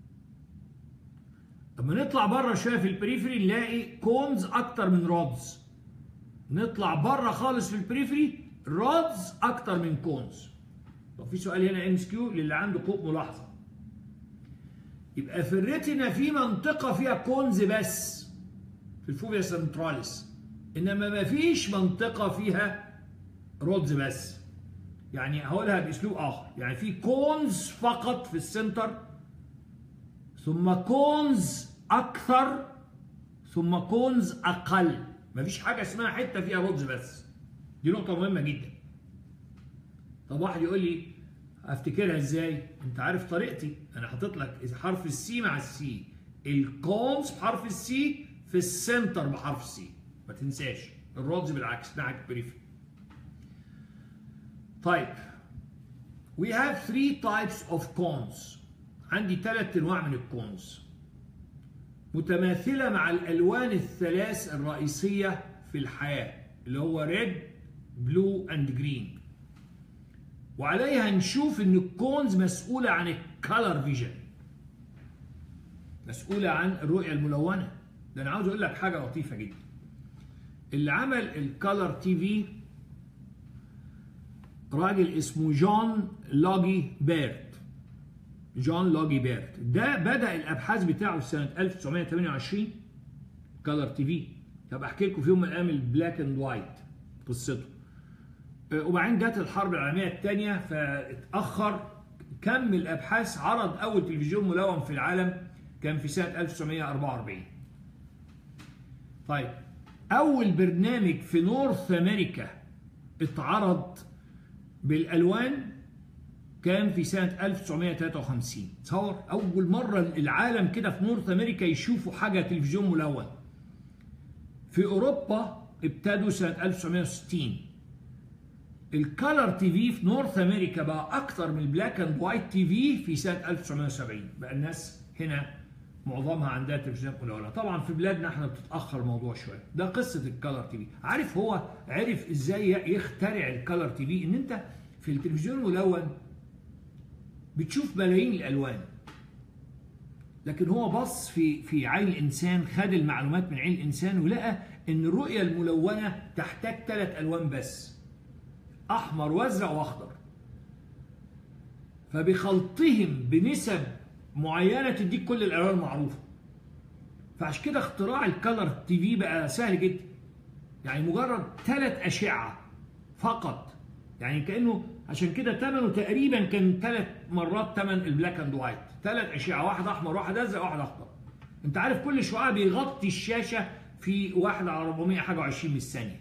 اما نطلع بره شوية في البريفري نلاقي كونز أكتر من رودز. نطلع بره خالص في البريفري رودز أكتر من كونز. طب في سؤال هنا ام اس كيو للي عنده قوة ملاحظة. يبقى في الريتنا في منطقة فيها كونز بس في الفوفيا سنتراليس، انما ما فيش منطقة فيها رودز بس. يعني هقولها باسلوب اخر، يعني في كونز فقط في السنتر، ثم كونز اكثر، ثم كونز اقل. ما فيش حاجة اسمها حتة فيها رودز بس. دي نقطة مهمة جدا. طب واحد يقول لي افتكرها ازاي؟ انت عارف طريقتي، انا حاطط لك حرف السي مع السي، الكونز بحرف السي في السنتر بحرف السي، ما تنساش. الرودز بالعكس ناحيه البريفري. طيب we have three types of cones. عندي ثلاث انواع من الكونز متماثله مع الالوان الثلاث الرئيسيه في الحياه اللي هو ريد بلو اند جرين. وعليها نشوف ان الكونز مسؤولة عن الكالر فيجن، مسؤولة عن الرؤية الملونة. ده انا عاوز اقول لك حاجة لطيفة جدا. اللي عمل الكالر تي في راجل اسمه جون لاجي بيرت. جون لاجي بيرت ده بدأ الابحاث بتاعه في سنة ألف وتسعمية وتمانية وعشرين كالر تي في. طب احكي لكم في يوم من الايام البلاك اند وايت قصته. وبعدين جت الحرب العالمية الثانية فاتأخر. كمل الأبحاث، عرض أول تلفزيون ملون في العالم كان في سنة ألف وتسعمية وأربعة وأربعين. طيب أول برنامج في نورث أمريكا اتعرض بالألوان كان في سنة ألف وتسعمية وتلاتة وخمسين. تصور أول مرة العالم كده في نورث أمريكا يشوفوا حاجة تلفزيون ملون. في أوروبا ابتدوا سنة ألف وتسعمية وستين. الكالر تي في في نورث امريكا بقى اكتر من البلاك اند وايت تي في في سنه ألف وتسعمية وسبعين. بقى الناس هنا معظمها عندها تلفزيونات ملونه. طبعا في بلادنا احنا بتتاخر الموضوع شويه. ده قصه الكالر تي في. عارف هو عرف ازاي يخترع الكالر تي في؟ ان انت في التلفزيون الملون بتشوف ملايين الالوان، لكن هو بص في في عين الانسان، خد المعلومات من عين الانسان ولقى ان الرؤيه الملونه تحتاج ثلاث الوان بس، احمر وازرق واخضر. فبخلطهم بنسب معينه تديك كل الالوان المعروفه. فعشان كده اختراع الكالر تي في بقى سهل جدا. يعني مجرد ثلاث اشعه فقط، يعني كانه عشان كده ثمنه تقريبا كان ثلاث مرات ثمن البلاك اند وايت. ثلاث اشعه، واحد احمر واحد ازرق واحد اخضر. انت عارف كل شعاع بيغطي الشاشه في واحد على أربعمية حاجه وعشرين من الثانيه.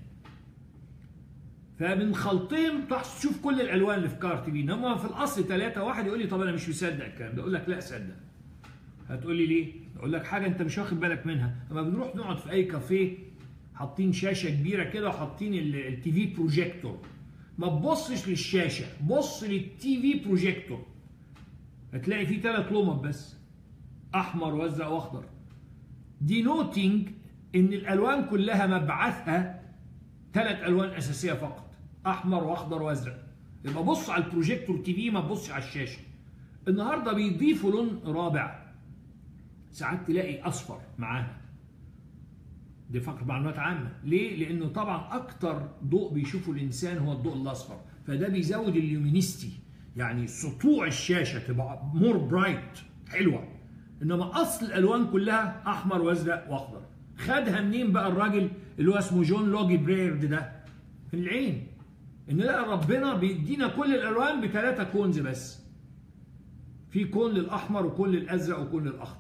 فمن خلطهم تشوف كل الالوان اللي في كار تي في. انما في الاصل ثلاثه. واحد يقول لي طب انا مش مصدق الكلام ده، اقول لك لا صدق. هتقول لي ليه؟ اقول لك حاجه انت مش واخد بالك منها. لما بنروح نقعد في اي كافيه حاطين شاشه كبيره كده وحاطين التي في بروجيكتور، ما تبصش للشاشه، بص للتي في بروجيكتور. هتلاقي فيه ثلاث لمب بس، احمر وازرق واخضر. دي نوتنج ان الالوان كلها مبعثها ثلاث الوان اساسيه فقط، احمر واخضر وازرق. يبقى بص على البروجيكتور تي في، ما تبصش على الشاشه. النهارده بيضيفوا لون رابع، ساعات تلاقي اصفر معاها. دي فقط معلومات عامه. ليه؟ لانه طبعا اكتر ضوء بيشوفه الانسان هو الضوء الاصفر، فده بيزود اليومينيستي، يعني سطوع الشاشه تبقى مور برايت حلوه. انما اصل الالوان كلها احمر وازرق واخضر. خدها منين بقى الراجل اللي هو اسمه جون لوجي بريرد ده؟ في العين. ان لا، ربنا بيدينا كل الالوان بثلاثه كونز بس. في كون للاحمر وكون للازرق وكون للاخضر.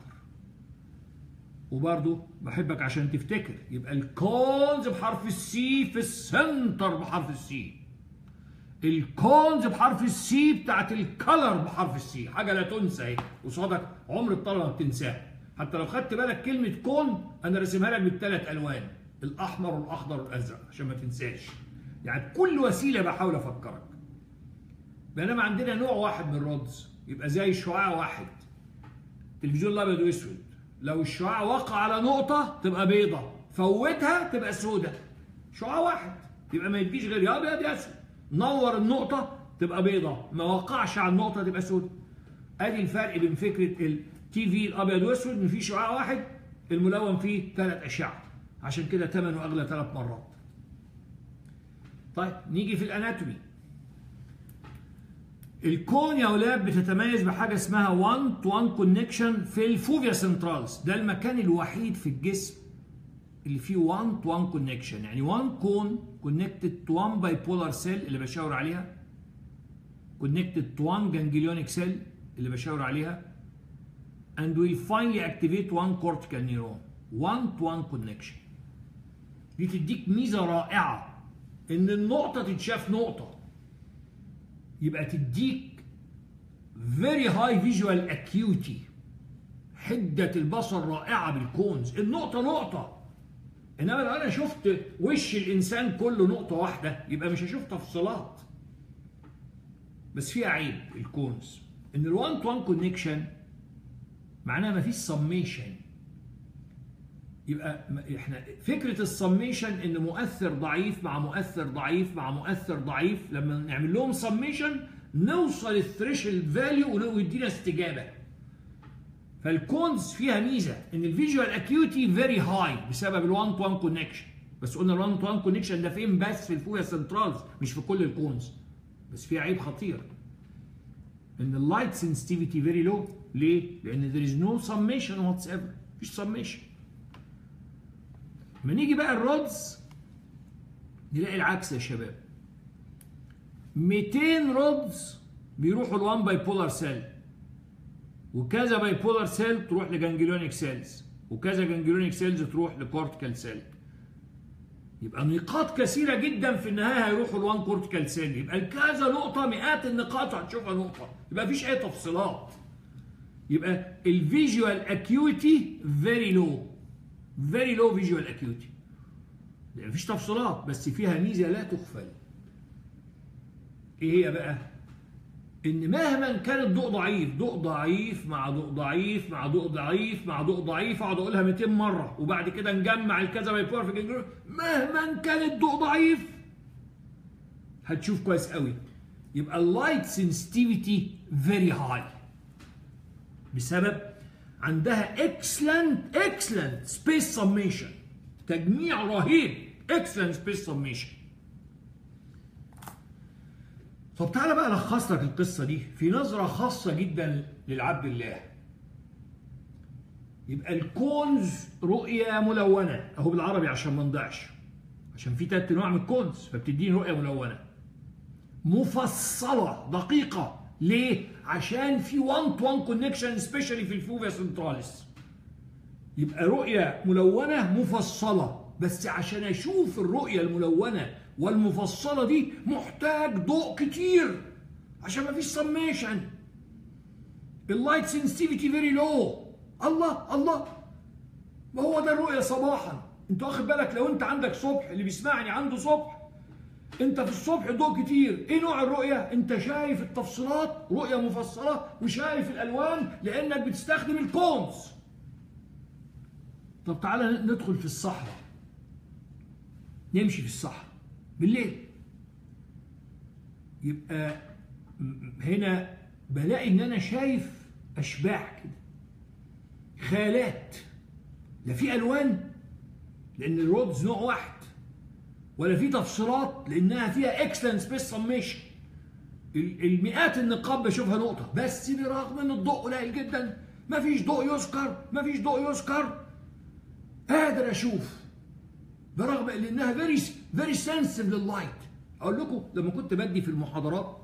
وبرضه بحبك عشان تفتكر، يبقى الكونز بحرف السي في السنتر بحرف السي. الكونز بحرف السي بتاعت الكلر بحرف السي، حاجه لا تنسى اهي قصادك، عمر الطلبه ما بتنساها. حتى لو خدت بالك كلمه كون انا راسمها لك بالثلاث الوان، الاحمر والاخضر والازرق عشان ما تنساش. يعني كل وسيله بحاول افكرك. بينما عندنا نوع واحد من الرودز، يبقى زي شعاع واحد. تلفزيون الابيض واسود، لو الشعاع وقع على نقطه تبقى بيضه، فوتها تبقى سودة. شعاع واحد يبقى ما يديش غير يا ابيض يا اسود. نور النقطه تبقى بيضه، ما وقعش على النقطه تبقى سودة. ادي الفرق بين فكره التي في الابيض واسود، ان في شعاع واحد الملون فيه ثلاث اشعه، عشان كده ثمنه اغلى ثلاث مرات. طيب نيجي في الاناتومي. الكون يا اولاد بتتميز بحاجه اسمها وان تو وان كونكشن في الفوفيا سنترالز. ده المكان الوحيد في الجسم اللي فيه وان تو وان كونكشن، يعني وان كون كونكتد تو وان باي بولار سيل اللي بشاور عليها، كونكتد تو وان جانجليونيك سيل اللي بشاور عليها، and will finally activate one cortical neuron. one to one connection. دي تديك ميزه رائعه ان النقطه تتشاف نقطه، يبقى تديك very high visual acuity، حده البصر رائعه بالكونز. النقطه نقطه، انما لو انا شفت وش الانسان كله نقطه واحده يبقى مش هشوف تفصيلات. بس فيها عيب الكونز، ان الوان تو وان كونكشن معناها مفيش سميشن. يبقى احنا فكره السميشن ان مؤثر ضعيف مع مؤثر ضعيف مع مؤثر ضعيف، لما نعمل لهم سميشن نوصل الثريشولد فاليو ويدينا استجابه. فالكونز فيها ميزه ان الفيجوال اكيوتي فيري هاي بسبب الوان تو وان كونكشن. بس قلنا الوان تو وان كونكشن ده فين؟ بس في الفويا سنترالز مش في كل الكونز. بس فيها عيب خطير ان اللايت سنسيتيفيتي فيري لو. ليه؟ لان there is no summation whatsoever، مفيش summation. لما نيجي بقى الرودز نلاقي العكس يا شباب. مئتين رودز بيروحوا لوان باي بولار سيل، وكذا باي بولار سيل تروح لجانجليونيك سيلز، وكذا جانجليونيك سيلز تروح لكورتيكال سيل. يبقى نقاط كثيره جدا في النهايه هيروحوا لوان كورتيكال سيل. يبقى كذا نقطه، مئات النقاط هتشوفها نقطه، يبقى مفيش اي تفصيلات. يبقى الفيجوال اكيوتي فيري لو، فيري لو فيجوال اكيوتي، مفيش تفصيلات. بس فيها ميزه لا تغفل. ايه هي بقى؟ ان مهما كان الضوء ضعيف، ضوء ضعيف مع ضوء ضعيف مع ضوء ضعيف مع ضوء ضعيف، اقعد اقولها مئتين مره وبعد كده نجمع الكذا باي بولار في الجنجلون، مهما كان الضوء ضعيف هتشوف كويس قوي. يبقى اللايت سنسيتيفيتي فيري هاي بسبب عندها اكسلنت اكسلنت سبيس سميشن، تجميع رهيب، اكسلنت سبيس سميشن. طب تعالى بقى الخص لك القصه دي في نظره خاصه جدا للعبد الله. يبقى الكونز رؤية ملونة اهو بالعربي عشان ما نضيعش، عشان في تلات انواع من الكونز فبتديني رؤية ملونة مفصلة دقيقة. ليه؟ عشان في واحد تو واحد كونكشن سبيشالي في الفوفيا سنتراليس. يبقى رؤية ملونة مفصلة، بس عشان اشوف الرؤية الملونة والمفصلة دي محتاج ضوء كتير عشان ما فيش سميشن. اللايت سنسيتيفيتي فيري لو. الله الله، ما هو ده الرؤية صباحا. انت واخد بالك لو انت عندك صبح، اللي بيسمعني عنده صبح، انت في الصبح ضوء كتير، ايه نوع الرؤية؟ انت شايف التفصيلات رؤية مفصلة وشايف الالوان لانك بتستخدم الكونز. طب تعالى ندخل في الصحراء، نمشي في الصحراء بالليل. يبقى هنا بلاقي ان انا شايف اشباح كده، خيالات، لا في الوان لان الرودز نوع واحد، ولا في تفصيلات لانها فيها اكسلنت سبيس سميشن. المئات النقاط بشوفها نقطه، بس برغم ان الضوء قليل جدا، مفيش ضوء يذكر، مفيش ضوء يذكر، قادر اشوف برغم انها فيري فيري سنسيتيف لللايت. اقول لكم لما كنت بدي في المحاضرات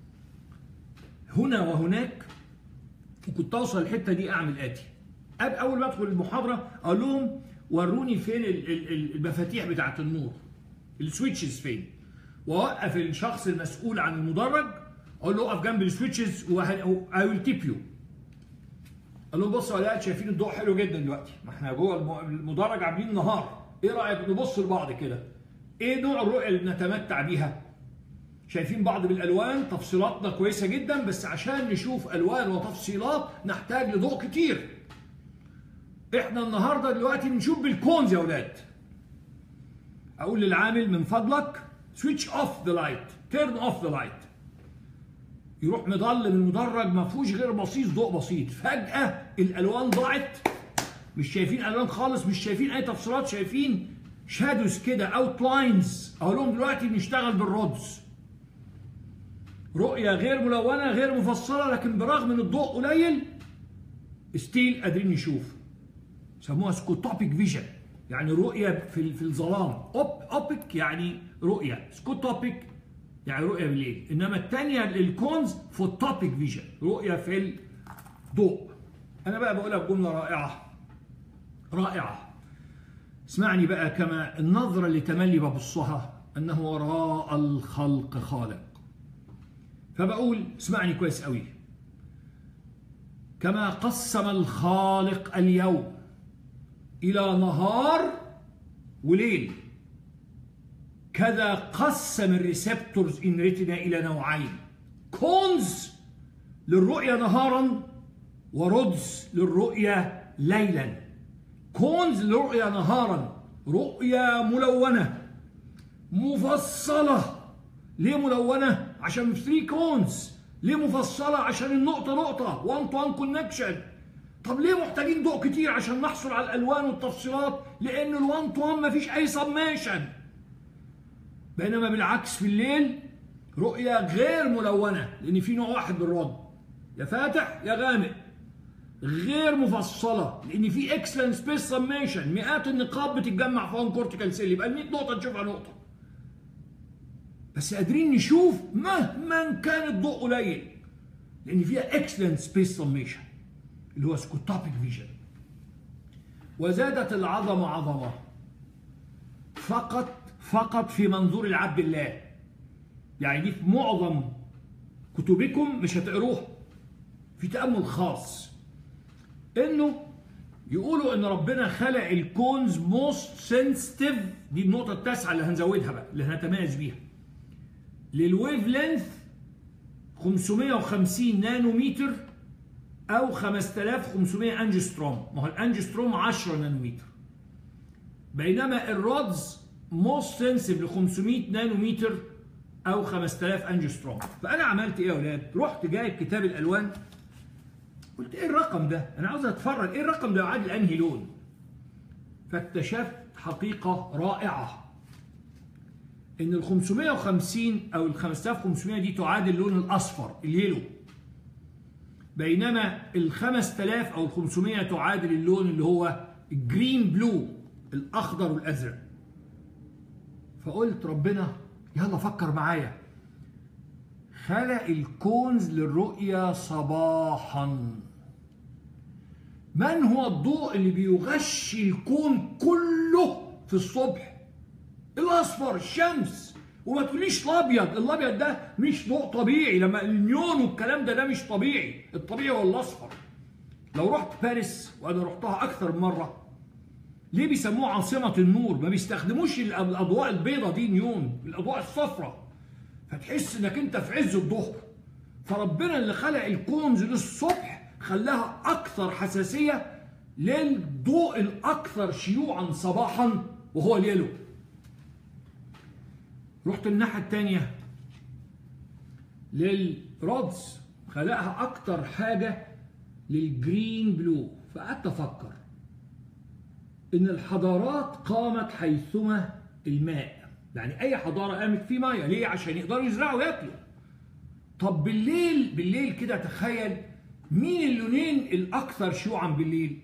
هنا وهناك وكنت اوصل الحته دي اعمل اتي، اول ما ادخل المحاضره اقول لهم وروني فين المفاتيح بتاعه النور، السويتشز فين، واوقف الشخص المسؤول عن المدرج اقول له اقف جنب السويتشز واي ويل تيب يو. قال لهم بصوا يا شايفين الضوء حلو جدا دلوقتي، ما احنا جوه المدرج عاملين نهار، ايه رايك نبص لبعض كده؟ ايه نوع الرؤيه اللي بنتمتع بيها؟ شايفين بعض بالالوان، تفصيلاتنا كويسه جدا، بس عشان نشوف الوان وتفصيلات نحتاج لضوء كتير. احنا النهارده دلوقتي بنشوف بالكونز يا اولاد. اقول للعامل من فضلك سويتش اوف ذا لايت، تيرن اوف ذا لايت. يروح مضلم المدرج ما فيهوش غير بسيط، ضوء بسيط، فجاه الالوان ضاعت، مش شايفين الوان خالص، مش شايفين اي تفصيلات، شايفين شادوز كده، اوت لاينز. اقول لهم دلوقتي بنشتغل بالرودز، رؤيه غير ملونه غير مفصله، لكن برغم ان الضوء قليل ستيل قادرين نشوف. سموها سكوتوبيك فيجن، يعني رؤيه في في الظلام. أوب اوبيك يعني رؤيه، سكوتوبيك يعني رؤيه بالليل، انما الثانيه الكونز فوتوبيك فيجن، رؤيه في الضوء. انا بقى بقولها بجمله رائعه رائعه، اسمعني بقى. كما النظره اللي تملي ببصها انه وراء الخلق خالق، فبقول اسمعني كويس قوي. كما قسم الخالق اليوم الى نهار وليل، كذا قسم الريسبتورز ان ريتنا الى نوعين، كونز للرؤيه نهارا ورودز للرؤيه ليلا. كونز للرؤيه نهارا رؤيه ملونه مفصله. ليه ملونه؟ عشان ثلاثة كونز. ليه مفصله؟ عشان النقطه نقطه، واحد تو واحد كونكشن. طب ليه محتاجين ضوء كتير عشان نحصل على الالوان والتفصيلات؟ لان الواحد تو واحد مفيش اي سميشن. بينما بالعكس في الليل رؤيه غير ملونه، لان في نوع واحد بالرد، يا فاتح يا غامق، غير مفصله، لان في اكسلنت سبيس سميشن، مئات النقاط بتتجمع في كورتيكال سيل، يبقى ال مئة نقطه نشوفها نقطه. بس قادرين نشوف مهما كان الضوء قليل، لان فيها اكسلنت سبيس سميشن اللي هو سكوتوبيك فيجن. وزادت العظمه عظمه فقط فقط في منظور العبد الله. يعني دي في معظم كتبكم مش هتقروها، في تأمل خاص، انه يقولوا ان ربنا خلق الكونز موست سنسيتيف، دي النقطه التاسعه اللي هنزودها بقى اللي هنتميز بيها، للويف لينث خمسمائة وخمسين نانومتر او خمسة آلاف وخمسمائة انجستروم. ما هو الانجستروم عشرة نانومتر، بينما الرودز موست سنسيتيف ل خمسمائة نانومتر او خمسة آلاف انجستروم. فانا عملت ايه يا اولاد؟ رحت جايب كتاب الالوان، قلت ايه الرقم ده؟ انا عاوز اتفرج ايه الرقم ده يعادل انهي لون؟ فاكتشفت حقيقه رائعه، ان ال خمسمائة وخمسين او ال خمسة آلاف وخمسمائة دي تعادل اللون الاصفر اليلو، بينما ال خمسة آلاف أو ال خمسمائة تعادل اللون اللي هو الجرين بلو، الأخضر والأزرق. فقلت ربنا يلا فكر معايا، خلق الكونز للرؤية صباحا. من هو الضوء اللي بيغشي الكون كله في الصبح؟ الأصفر، الشمس. وما تقوليش الأبيض، الأبيض ده مش ضوء طبيعي، لما النيون والكلام ده ده مش طبيعي، الطبيعي هو الأصفر. لو رحت باريس، وأنا رحتها أكثر من مرة، ليه بيسموها عاصمة النور؟ ما بيستخدموش الأضواء البيضاء دي نيون، الأضواء الصفراء، فتحس إنك أنت في عز الظهر. فربنا اللي خلق الكونز للصبح خلاها أكثر حساسية للضوء الأكثر شيوعا صباحا وهو اليلو. رحت الناحية التانية للرودز، خلقها أكتر حاجة للجرين بلو. فقعدت أفكر إن الحضارات قامت حيثما الماء، يعني أي حضارة قامت في مية، ليه؟ عشان يقدروا يزرعوا وياكلوا. طب بالليل، بالليل كده تخيل مين اللونين الأكثر شيوعا بالليل؟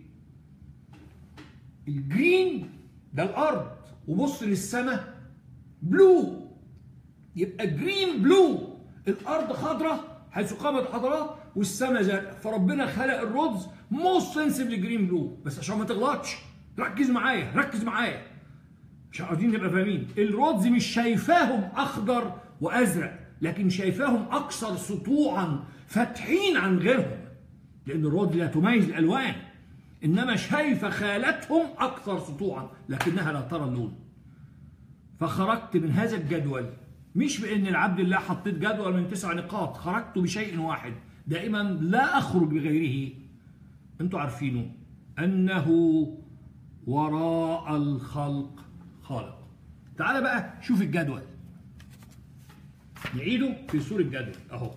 الجرين ده الأرض، وبص للسماء بلو، يبقى جرين بلو، الارض خضراء حيث قامت الحضارات والسماء زرقاء. فربنا خلق الرودز موست سنسيف لجرين بلو. بس عشان ما تغلطش، ركز معايا ركز معايا عشان عايزين نبقى فاهمين، الرودز مش شايفاهم اخضر وازرق، لكن شايفاهم اكثر سطوعا فاتحين عن غيرهم، لان الرودز لا تميز الالوان، انما شايفه خالتهم اكثر سطوعا لكنها لا ترى اللون. فخرجت من هذا الجدول مش بان العبد الله حطيت جدول من تسع نقاط، خرجت بشيء واحد دائما لا اخرج بغيره، انتوا عارفينه، انه وراء الخلق خالق. تعال بقى شوف الجدول، نعيده في صورة جدول اهو.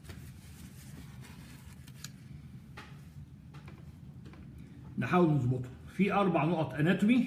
نحاول نظبطه. في اربع نقط اناتومي،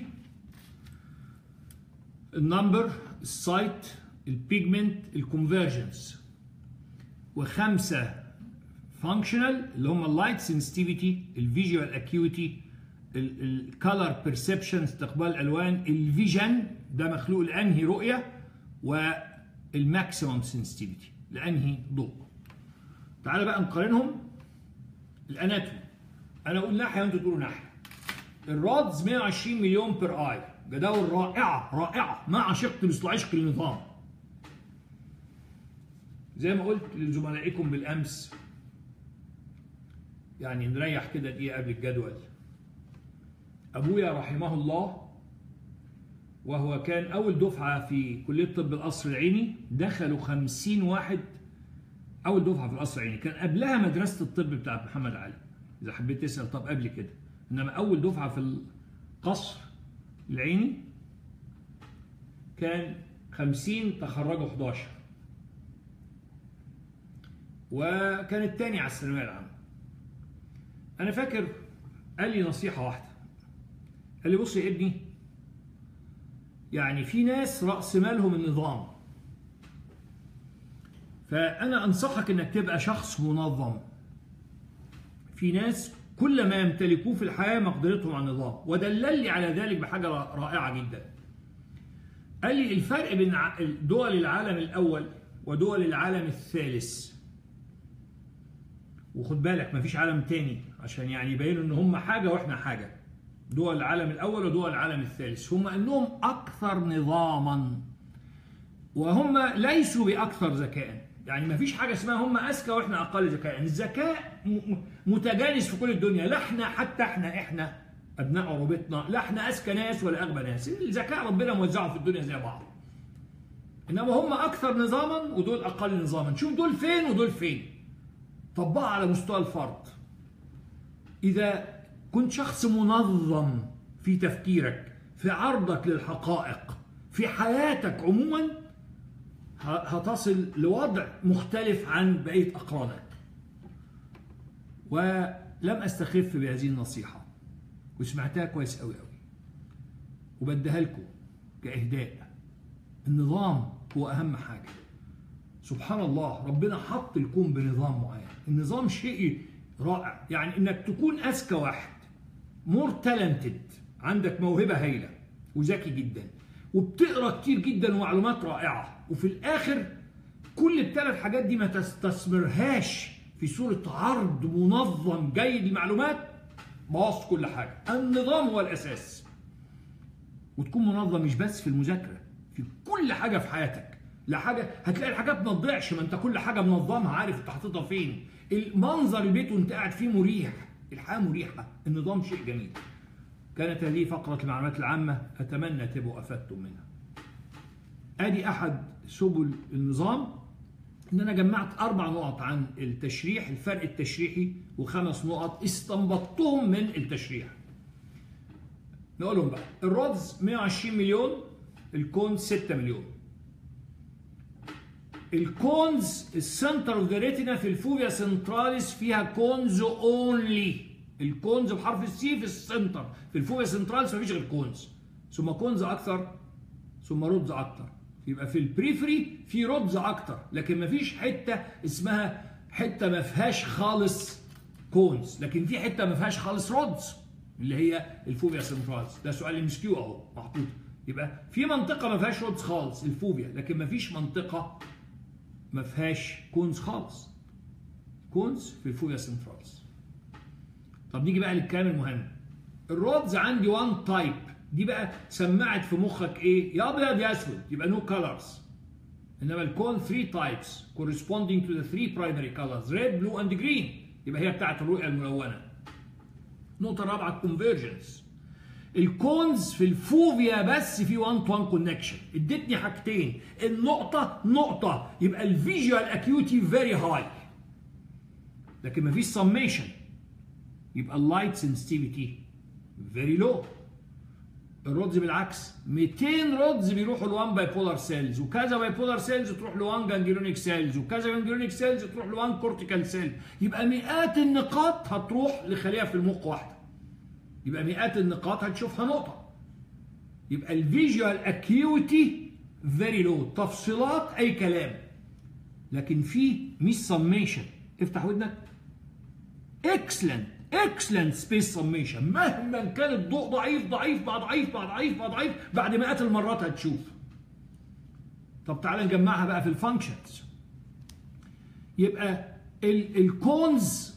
النمبر، السايت، البيجمنت، الكونفرجنس، وخمسه فانكشنال اللي هم اللايت سنسيتيفيتي، الفيجوال اكيوتي، الكالر بيرسبشن استقبال الالوان، الفيجن ده مخلوق لانهي رؤيه، والماكسيمم سنسيتيفيتي لانهي ضوء. تعالى بقى نقارنهم. الاناتومي، انا اقول ناحيه وانتوا تقولوا ناحيه. الرادز مئة وعشرين مليون بير اي، جداول رائعه رائعه، ما عشقت مثل عشق النظام. زي ما قلت لزملائكم بالامس، يعني نريح كده دقيقه قبل الجدول. ابويا رحمه الله وهو كان اول دفعه في كليه طب القصر العيني، دخلوا خمسين واحد اول دفعه في القصر العيني، كان قبلها مدرسه الطب بتاعت محمد علي اذا حبيت تسال، طب قبل كده، انما اول دفعه في القصر العيني كان خمسين، تخرجوا حداشر، وكان الثاني على الثانويه العامه. انا فاكر قال لي نصيحه واحده، قال لي بص يا ابني، يعني في ناس راس مالهم النظام، فانا انصحك انك تبقى شخص منظم. في ناس كل ما يمتلكوه في الحياه مقدرتهم على النظام، ودللني على ذلك بحاجه رائعه جدا. قال لي الفرق بين دول العالم الاول ودول العالم الثالث، وخد بالك مفيش عالم تاني عشان يعني يبينوا ان هم حاجه واحنا حاجه، دول العالم الاول ودول العالم الثالث هم انهم اكثر نظاما، وهم ليسوا باكثر ذكاء. يعني مفيش حاجه اسمها هم اذكى واحنا اقل ذكاء، الذكاء متجانس في كل الدنيا، لا احنا حتى احنا احنا ابناء عروبتنا لا احنا اذكى ناس ولا اغبى ناس، الذكاء ربنا موزعه في الدنيا زي بعض. انما هم اكثر نظاما ودول اقل نظاما، شوف دول فين ودول فين. طبقها على مستوى الفرد. اذا كنت شخص منظم في تفكيرك، في عرضك للحقائق، في حياتك عموما، هتصل لوضع مختلف عن بقية أقرانك. ولم أستخف بهذه النصيحة وسمعتها كويس أوي أوي، وبديها لكم كإهداء. النظام هو أهم حاجة. سبحان الله، ربنا حط الكون بنظام معين، النظام شيء رائع. يعني انك تكون اذكى واحد، مور تالنتد، عندك موهبه هايله وذكي جدا وبتقرا كتير جدا ومعلومات رائعه، وفي الاخر كل الثلاث حاجات دي ما تستثمرهاش في صوره عرض منظم جيد للمعلومات، بوظت كل حاجه. النظام هو الاساس. وتكون منظم مش بس في المذاكره، في كل حاجه في حياتك. لا حاجه هتلاقي الحاجات ما تضيعش، ما انت كل حاجه منظمها، عارف انت حاططها فين. المنظر البيت وانت قاعد فيه مريح، الحياه مريحه، النظام شيء جميل. كانت هذه فقره المعلومات العامه، اتمنى تبقوا افدتم منها. ادي احد سبل النظام، ان انا جمعت اربع نقط عن التشريح، الفرق التشريحي، وخمس نقط استنبطتهم من التشريح. نقولهم بقى. الرودز مئة وعشرين مليون، الكونز ستة مليون. الكونز السنتر اوف ذا ريتنا في الفوفيا سنتراليس فيها كونز اونلي. الكونز بحرف السي في السنتر، في الفوفيا سنتراليس مفيش غير كونز، ثم كونز اكثر، ثم رودز اكثر. يبقى في البريفري في رودز اكثر، لكن مفيش حته اسمها حته ما فيهاش خالص كونز، لكن في حته ما فيهاش خالص رودز اللي هي الفوفيا سنتراليس. ده سؤال ام اس كيو اهو محطوط. يبقى في منطقه ما فيهاش رودز خالص الفوفيا، لكن ما فيش منطقه ما فيهاش كونز خالص. كونز في الفوفيا سنتراليس. طب نيجي بقى للكلام المهم. الرودز عندي وان تايب، دي بقى سمعت في مخك ايه؟ يا ابيض يا اسود، يبقى نو كلرز. انما الكون ثري تايبس corresponding to the three primary colors red blue and green، يبقى هي بتاعت الرؤيه الملونه. النقطه الرابعه الكونفرجنس. الكونز في الفوفيا بس في وان تو وان كونكشن، ادتني حاجتين، النقطه نقطه، يبقى الفيجوال اكيوتي فيري هاي، لكن مفيش سميشن، يبقى اللايت سنسيتيفيتي فيري لو. الرودز بالعكس، مئتين رودز بيروحوا لوان باي بولار سيلز، وكذا باي بولار سيلز تروح لوان جانجليونيك سيلز، وكذا جانجليونيك سيلز تروح لوان كورتيكال سيل، يبقى مئات النقاط هتروح لخليه في المخ واحده. يبقى مئات النقاط هتشوفها نقطه. يبقى الفيجوال اكيوتي فيري لو، تفصيلات اي كلام، لكن في مش سميشن. افتح ودنك. اكسلنت اكسلنت سبيس سميشن، مهما كان الضوء ضعيف ضعيف مع ضعيف مع ضعيف مع ضعيف، بعد مئات المرات هتشوف. طب تعالى نجمعها بقى في الفانكشنز. يبقى الكونز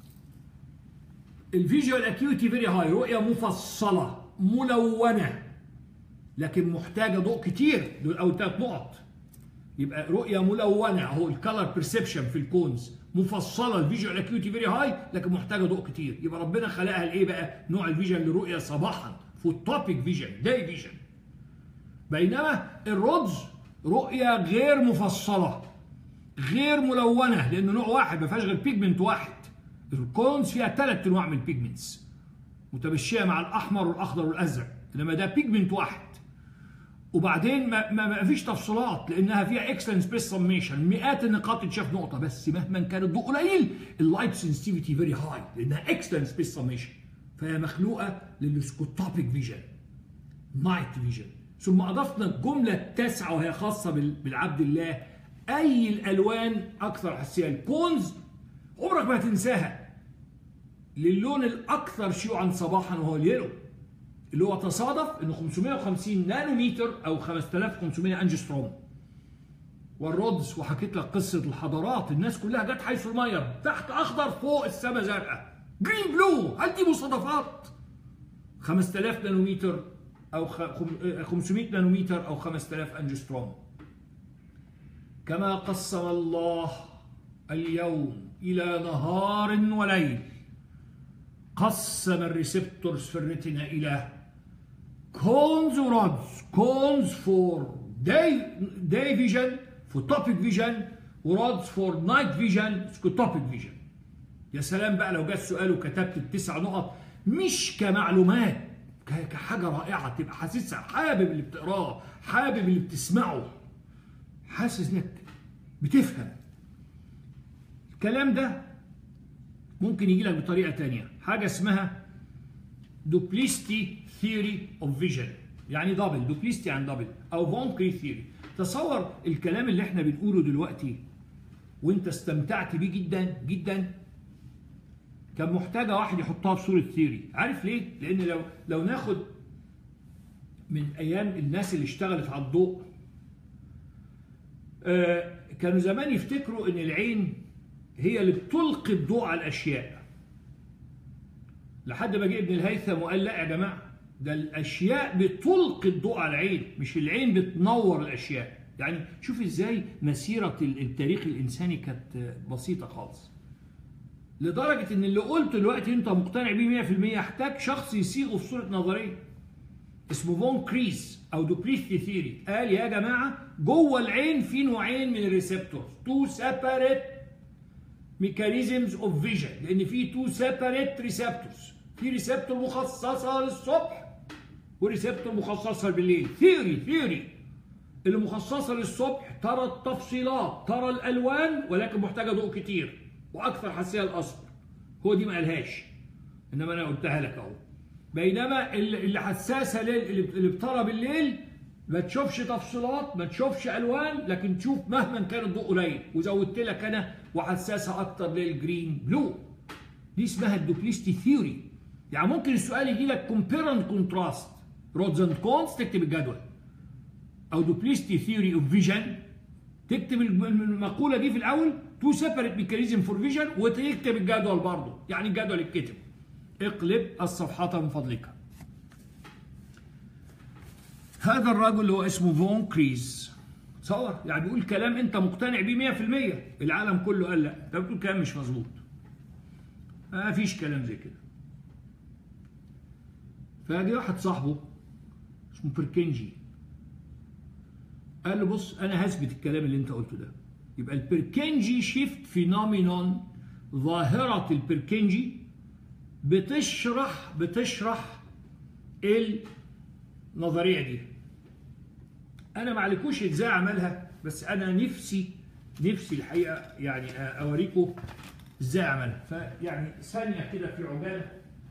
الفيجوال اكيوتي فيري هاي، رؤيه مفصله ملونه، لكن محتاجه ضوء كتير، دول اول ثلاث نقط. يبقى رؤيه ملونه اهو، الكالر بيرسبشن في الكونز مفصله، الفيجوال اكيوتي فيري هاي، لكن محتاجه ضوء كتير. يبقى ربنا خلقها لايه بقى؟ نوع الفيجن لرؤيه صباحا، فوتوبيك فيجن، داي فيجن. بينما الرودز رؤيه غير مفصله، غير ملونه، لانه نوع واحد ما فيهاش غير بيجمنت واحد. الكونز فيها ثلاث انواع من البيجمنتس متمشيه مع الاحمر والاخضر والازرق، انما ده بيجمنت واحد. وبعدين ما, ما, ما فيش تفصيلات، لانها فيها اكسلنت سبيس سميشن، مئات النقاط تتشاف نقطه بس، مهما كان الضوء قليل اللايت سنسيتيفيتي فيري هاي، لانها اكسلنت سبيس سميشن، فهي مخلوقه للسكوتوبيك فيجن، نايت فيجن. ثم اضفنا الجمله التاسعه وهي خاصه بالعبد الله، اي الالوان اكثر حساسيه. الكونز عمرك ما هتنساها، للون الاكثر شيوعا صباحا وهو اليلو، اللي هو تصادف انه خمسمئة وخمسين نانومتر او خمسة آلاف وخمسمئة انجستروم. والرودز، وحكيت لك قصه الحضارات، الناس كلها جت حيث الميه، تحت اخضر فوق السماء زرقاء، جرين بلو، هل دي مصادفات؟ خمسة آلاف نانومتر او خمسمئة نانومتر او خمسة آلاف انجستروم. كما قسم الله اليوم الى نهار وليل، قسم الريسبتورز في الريتنا الى كونز ورودز. كونز فور داي داي فيجن، فوتوبيك فيجن، ورودز فور نايت فيجن، سكوتوبيك فيجن. يا سلام بقى لو جه السؤال وكتبت التسع نقط مش كمعلومات، كحاجه رائعه، تبقى حاسسها، حابب اللي بتقراه، حابب اللي بتسمعه، حاسس انك بتفهم. الكلام ده ممكن يجي لك بطريقه ثانيه، حاجه اسمها دوبليستي ثيوري اوف فيجن، يعني دبل، دوبليستي عن دبل، او فون كري ثيوري. تصور الكلام اللي احنا بنقوله دلوقتي وانت استمتعت بيه جدا جدا، كان محتاجه واحد يحطها في صوره ثيوري. عارف ليه؟ لان لو لو ناخد من ايام الناس اللي اشتغلت على الضوء، آه كانوا زمان يفتكروا ان العين هي اللي بتلقي الضوء على الاشياء، لحد ما جه ابن الهيثم وقال لا يا جماعه، ده الاشياء بتلقي الضوء على العين، مش العين بتنور الاشياء. يعني شوف ازاي مسيره التاريخ الانساني كانت بسيطه خالص، لدرجه ان اللي قلته دلوقتي انت مقتنع بيه مية في المية يحتاج شخص يصيغه في صوره نظريه. اسمه فون كريس او دوبليستي ثيري، قال يا جماعه جوه العين في نوعين من الريسبتورز، تو سيباريت ميكانيزمز اوف فيجن، لان في تو سيباريت ريسبتورز، في ريسبتور مخصصه للصبح وريسبتور مخصصه بالليل. ثيوري ثيوري اللي مخصصه للصبح ترى التفصيلات، ترى الالوان، ولكن محتاجه ضوء كتير واكثر حساسيه للاصفر. هو دي ما قالهاش، انما انا قلتها لك اهو. بينما اللي حساسه اللي بترى بالليل ما تشوفش تفصيلات، ما تشوفش الوان، لكن تشوف مهما كان الضوء قليل. وزودت لك انا وحساسه اكتر للجرين بلو. دي اسمها الدوبليستي ثيوري. يعني ممكن السؤال يجي لك كومبير اند كونتراست، رودز اند كونز، تكتب الجدول، او دوبليستي ثيوري اوف فيجن، تكتب المقوله دي في الاول، تو سيبريت ميكانيزم فور فيجن، وتكتب الجدول برضه. يعني الجدول اتكتب. اقلب الصفحه من فضلك. هذا الرجل اللي هو اسمه فون كريس تصور، يعني بيقول كلام انت مقتنع بيه مية في المية، العالم كله قال لا، انت بتقول كلام مش مظبوط. ما فيش كلام زي كده. فجه واحد صاحبه اسمه بيركنجي، قال له بص انا هثبت الكلام اللي انت قلته ده. يبقى البيركنجي شيفت فينومينون، ظاهره البيركنجي بتشرح بتشرح النظريه دي. انا ما عليكوش ازاي عملها، بس انا نفسي نفسي الحقيقه يعني اوريكم ازاي عملها. فيعني ثانيه كده في عجاله.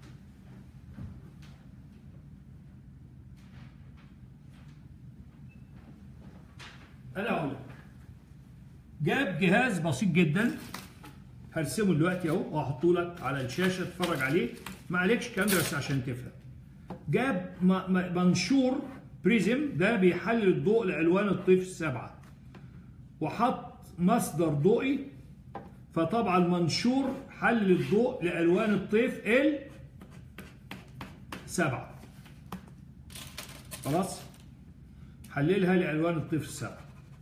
انا اقول لك، جاب جهاز بسيط جدا، هرسمه دلوقتي اهو وهحطه لك على الشاشه تتفرج عليه، ما عليكش الكلام ده بس عشان تفهم. جاب منشور بريزم، ده بيحلل الضوء لالوان الطيف السبعه، وحط مصدر ضوئي، فطبعا المنشور حلل الضوء لالوان الطيف السبعه. خلاص؟ حللها لالوان الطيف السبعه.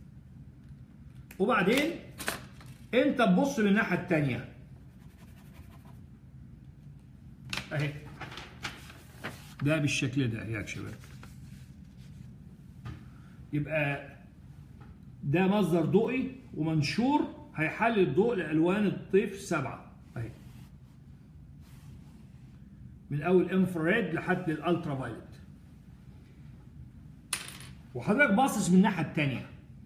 وبعدين انت تبص من الناحيه الثانيه اهي، ده بالشكل ده يا شباب. يبقى ده مصدر ضوئي ومنشور هيحلل الضوء لالوان الطيف السبعه اهي، من اول انفراريد لحد الالترا فايلت. وحضرتك باصص من الناحيه الثانيه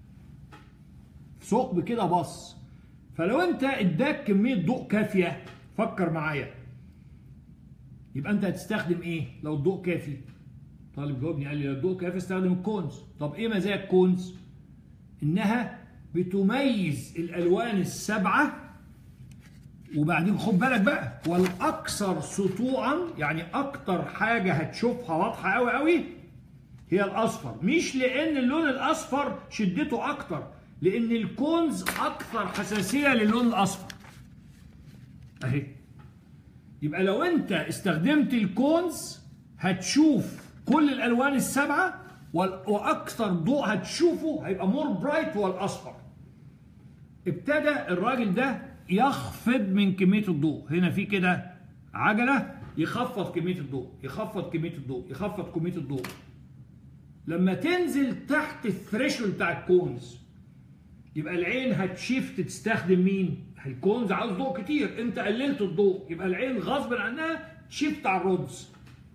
ثقب كده بص، فلو انت اداك كميه ضوء كافيه، فكر معايا، يبقى انت هتستخدم ايه لو الضوء كافي؟ طالب جاوبني قال لي لو الضوء كافي استخدم الكونز. طب ايه مزايا الكونز؟ انها بتميز الالوان السبعه، وبعدين خد بالك بقى، والاكثر سطوعا، يعني اكتر حاجه هتشوفها واضحه قوي قوي هي الاصفر. مش لان اللون الاصفر شدته اكتر، لان الكونز اكثر حساسيه للون الاصفر اهي. يبقى لو انت استخدمت الكونز هتشوف كل الالوان السبعه، واكثر ضوء هتشوفه هيبقى مور برايت هو الاصفر. ابتدى الراجل ده يخفض من كميه الضوء، هنا في كده عجله يخفض كميه الضوء، يخفض كميه الضوء، يخفض كميه الضوء. لما تنزل تحت الثريشولد بتاع الكونز، يبقى العين هتشيفت تستخدم مين؟ الكونز عاوز ضوء كتير، انت قللت الضوء، يبقى العين غصب عنها شيفت على الرودز.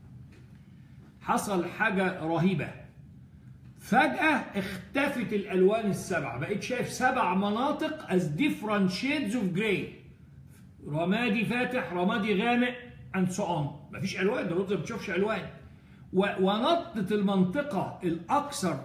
حصل حاجه رهيبه، فجاه اختفت الالوان السبعه، بقيت شايف سبع مناطق as different shades of gray، رمادي فاتح، رمادي غامق and so on. مفيش الوان، ده الرودز ما بتشوفش الوان. ونطت المنطقه الاكثر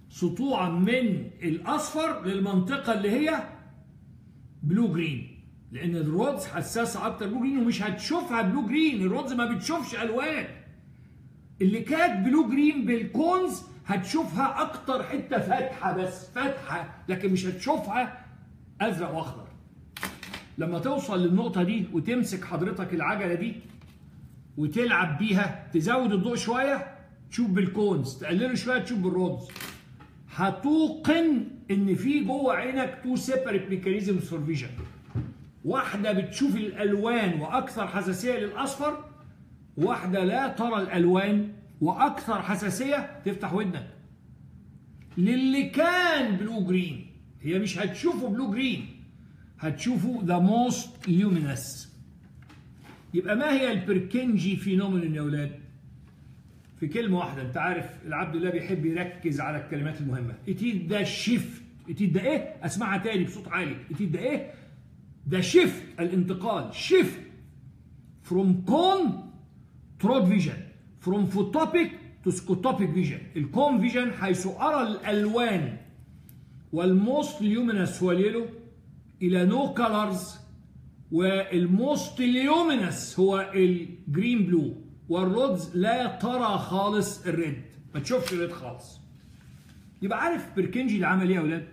سطوعا من الاصفر للمنطقه اللي هي بلو جرين، لان الرودز حساسه اكتر بلو جرين، ومش هتشوفها بلو جرين، الرودز ما بتشوفش الوان. اللي كانت بلو جرين بالكونز هتشوفها اكتر حته فاتحه، بس فاتحه، لكن مش هتشوفها ازرق واخضر. لما توصل للنقطه دي وتمسك حضرتك العجله دي وتلعب بيها، تزود الضوء شويه تشوف بالكونز، تقلله شويه تشوف بالرودز، هتوقن ان في جوه عينك تو سيبريت ميكانيزمز فور فيجن. واحده بتشوف الالوان واكثر حساسيه للاصفر، واحده لا ترى الالوان واكثر حساسيه. تفتح ودنك للي كان بلو جرين، هي مش هتشوفه بلو جرين، هتشوفه ذا موست ليومينس. يبقى ما هي البركنجي فينومينون يا اولاد؟ في كلمه واحده، انت عارف العبد الله بيحب يركز على الكلمات المهمه. اتيد ده شيفت، اتيد ده ايه؟ اسمعها تاني بصوت عالي. اتيد ده ايه؟ ده شيفت، الانتقال، شيفت from cone trod vision from photopic to scotopic vision. الكون فيجن حيث ارى الالوان والموست ليومينس هو اليلو الى نو كالرز، والموست ليومينس هو الجرين بلو، والرودز لا ترى خالص الريد، ما تشوفش الريد خالص. يبقى عارف بركنجي اللي عمل ايه يا اولاد؟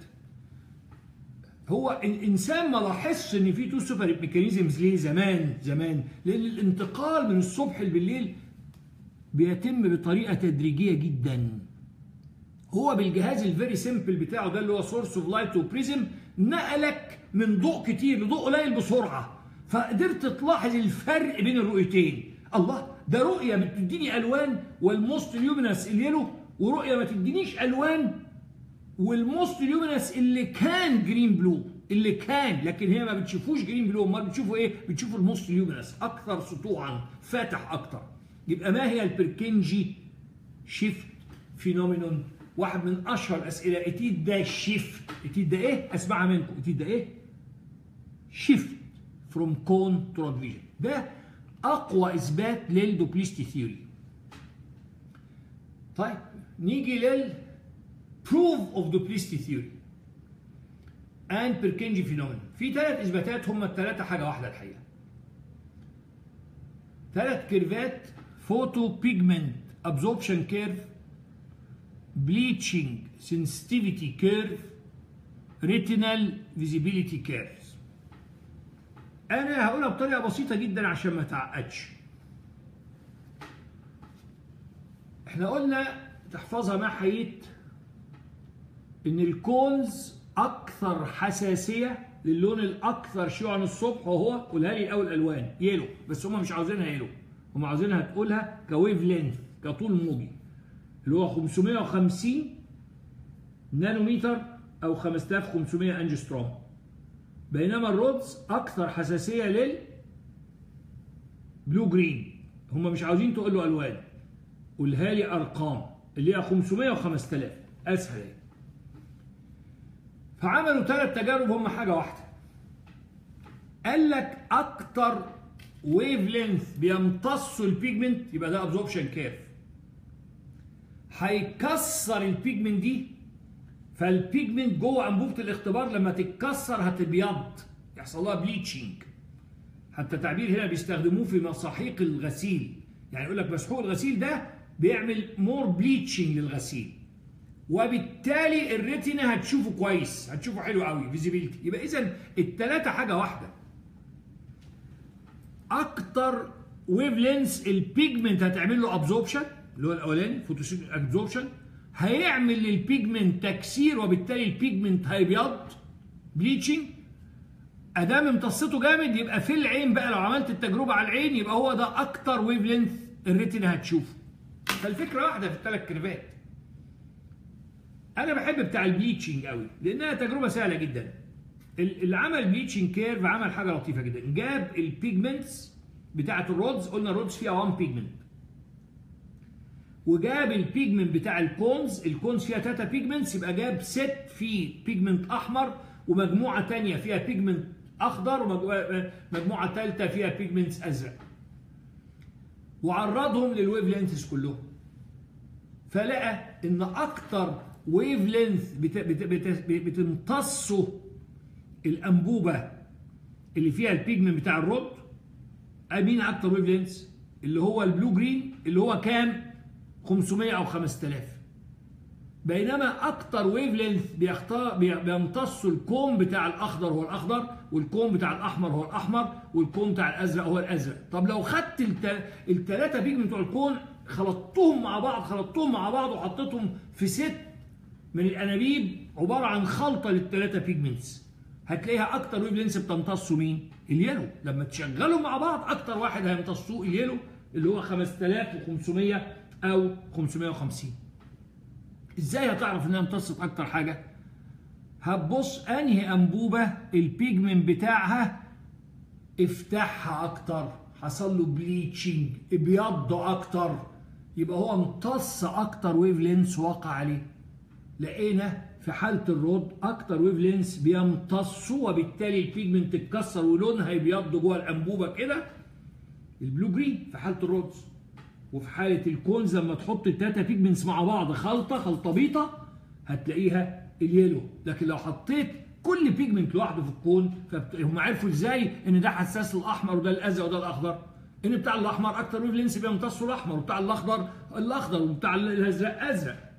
هو الانسان ما لاحظش ان في تو سوبر ميكانيزمز ليه زمان زمان؟ لان الانتقال من الصبح بالليل بيتم بطريقه تدريجيه جدا. هو بالجهاز الفيري سيمبل بتاعه ده اللي هو سورس اوف لايت وبريزم، نقلك من ضوء كتير لضوء قليل بسرعه، فقدرت تلاحظ الفرق بين الرؤيتين. الله، ده رؤيه بتديني الوان والموست ليومينس اليلو، ورؤيه ما تدينيش الوان والموست ليومينس اللي كان جرين بلو، اللي كان، لكن هي ما بتشوفوش جرين بلو، امال بتشوفوا ايه؟ بتشوفوا الموست ليومينس اكثر سطوعا، فاتح اكتر. يبقى ما هي البركنجي شيفت فينومينون؟ واحد من اشهر الاسئله. اتيد ده شيفت، اتيد ده ايه؟ اسمعها منكم، اتيد ده ايه؟ شيفت فروم كون تو رود فيجن. ده اقوى اثبات للدوبليستي ثيوري. طيب نيجي لل proof of duplicity theory and Purkinje phenomenon. في ثلاث اثباتات، هم الثلاثه حاجه واحده الحقيقه. ثلاث كيرفات: فوتو بيجمنت ابزوربشن كيرف، بليتشنج سنسيتيفيتي كيرف، ريتينال فيزيبيليتي كيرفز. انا هقولها بطريقه بسيطه جدا عشان ما تعقدش. احنا قلنا تحفظها مع حييت ان الكونز اكثر حساسيه للون الاكثر شيوعا الصبح، وهو قولها لي الاول الوان يلو، بس هم مش عاوزينها يلو، هم عاوزينها تقولها كويف لينث، كطول موجي، اللي هو خمسمائة وخمسين نانومتر او خمسة آلاف وخمسمائة انجستروم. بينما الرودز اكثر حساسيه لل بلو جرين، هم مش عاوزين تقول له الوان، قولها لي ارقام اللي هي خمسمائة وخمسة آلاف، اسهل. فعملوا ثلاث تجارب هم حاجه واحده. قال لك اكتر ويف لينث بيمتصوا البيجمنت، يبقى ده ابزوربشن كيرف، هيكسر البيجمنت دي، فالبيجمنت جوه انبوبه الاختبار لما تتكسر هتبيض، يحصل لها بليتشنج. حتى تعبير هنا بيستخدموه في مساحيق الغسيل، يعني يقول لك مسحوق الغسيل ده بيعمل مور بليتشنج للغسيل، وبالتالي الريتينا هتشوفه كويس، هتشوفه حلو قوي، فيزيبيليتي. يبقى اذا الثلاثه حاجه واحده. اكتر ويف لينس البيجمنت هتعمل له ابزوربشن، اللي هو الاولاني فوتوسينثيسيس ابزوربشن، هيعمل للبيجمنت تكسير، وبالتالي البيجمنت هيبيض بليتشنج. ادام امتصته جامد، يبقى في العين بقى لو عملت التجربه على العين يبقى هو ده اكتر ويف لينث الريتينا هتشوفه. فالفكره واحده في الثلاث كيرفات. انا بحب بتاع البليتشنج قوي لانها تجربه سهله جدا. اللي عمل بليتشنج كيرف عمل حاجه لطيفه جدا، جاب البيجمنتس بتاعه الرودز، قلنا الرودز فيها واحد بيجمنت، وجاب البيجمنت بتاع الكونز، الكونز فيها ثلاثه بيجمنتس، يبقى جاب ست فيه بيجمنت احمر، ومجموعه ثانيه فيها بيجمنت اخضر، ومجموعه ثالثه فيها بيجمنتس ازرق، وعرضهم للويف لينثز كلهم. فلقى ان اكتر ويف لينث بتمتصه الانبوبه اللي فيها البيجمنت بتاع الرود مين اكتر ويف لينس؟ اللي هو البلو جرين اللي هو كام؟ خمسمية او خمسة آلاف. بينما اكتر ويف لينث بيختار بيمتصوا الكوم بتاع الاخضر هو الاخضر، والكوم بتاع الاحمر هو الاحمر، والكوم بتاع الازرق هو الازرق. طب لو خدت الثلاثه بيجمنت بتوع الكون خلطتهم مع بعض خلطتهم مع بعض وحطيتهم في ست من الانابيب عباره عن خلطه للثلاثه بيجمنتس، هتلاقيها اكتر ويف لينث بتمتصه مين؟ اليلو. لما تشغلهم مع بعض اكتر واحد هيمتصوه اليلو اللي هو خمسة آلاف وخمسمية او خمسمية وخمسين. ازاي هتعرف انها امتصت اكتر حاجه؟ هتبص انهي انبوبه البيجمنت بتاعها افتحها اكتر، حصل له بليتشنج، ابيض اكتر، يبقى هو امتص اكتر ويف لينس وقع عليه. لقينا في حاله الرود اكتر ويف لينس بيمتصوا وبالتالي البيجمنت تتكسر ولونها يبيض جوه الانبوبه كده، البلو جرين في حاله الرودز. وفي حاله الكونز لما تحط التلاته بيجمنتس مع بعض خلطه خلطبيطه هتلاقيها اليلو. لكن لو حطيت كل بيجمنت لوحده في الكون فهم عرفوا ازاي ان ده حساس للاحمر وده الازرق وده الاخضر؟ ان بتاع الاحمر اكتر ويف لينس بيمتصوا الاحمر، وبتاع الاخضر الاخضر، وبتاع الازرق ازرق.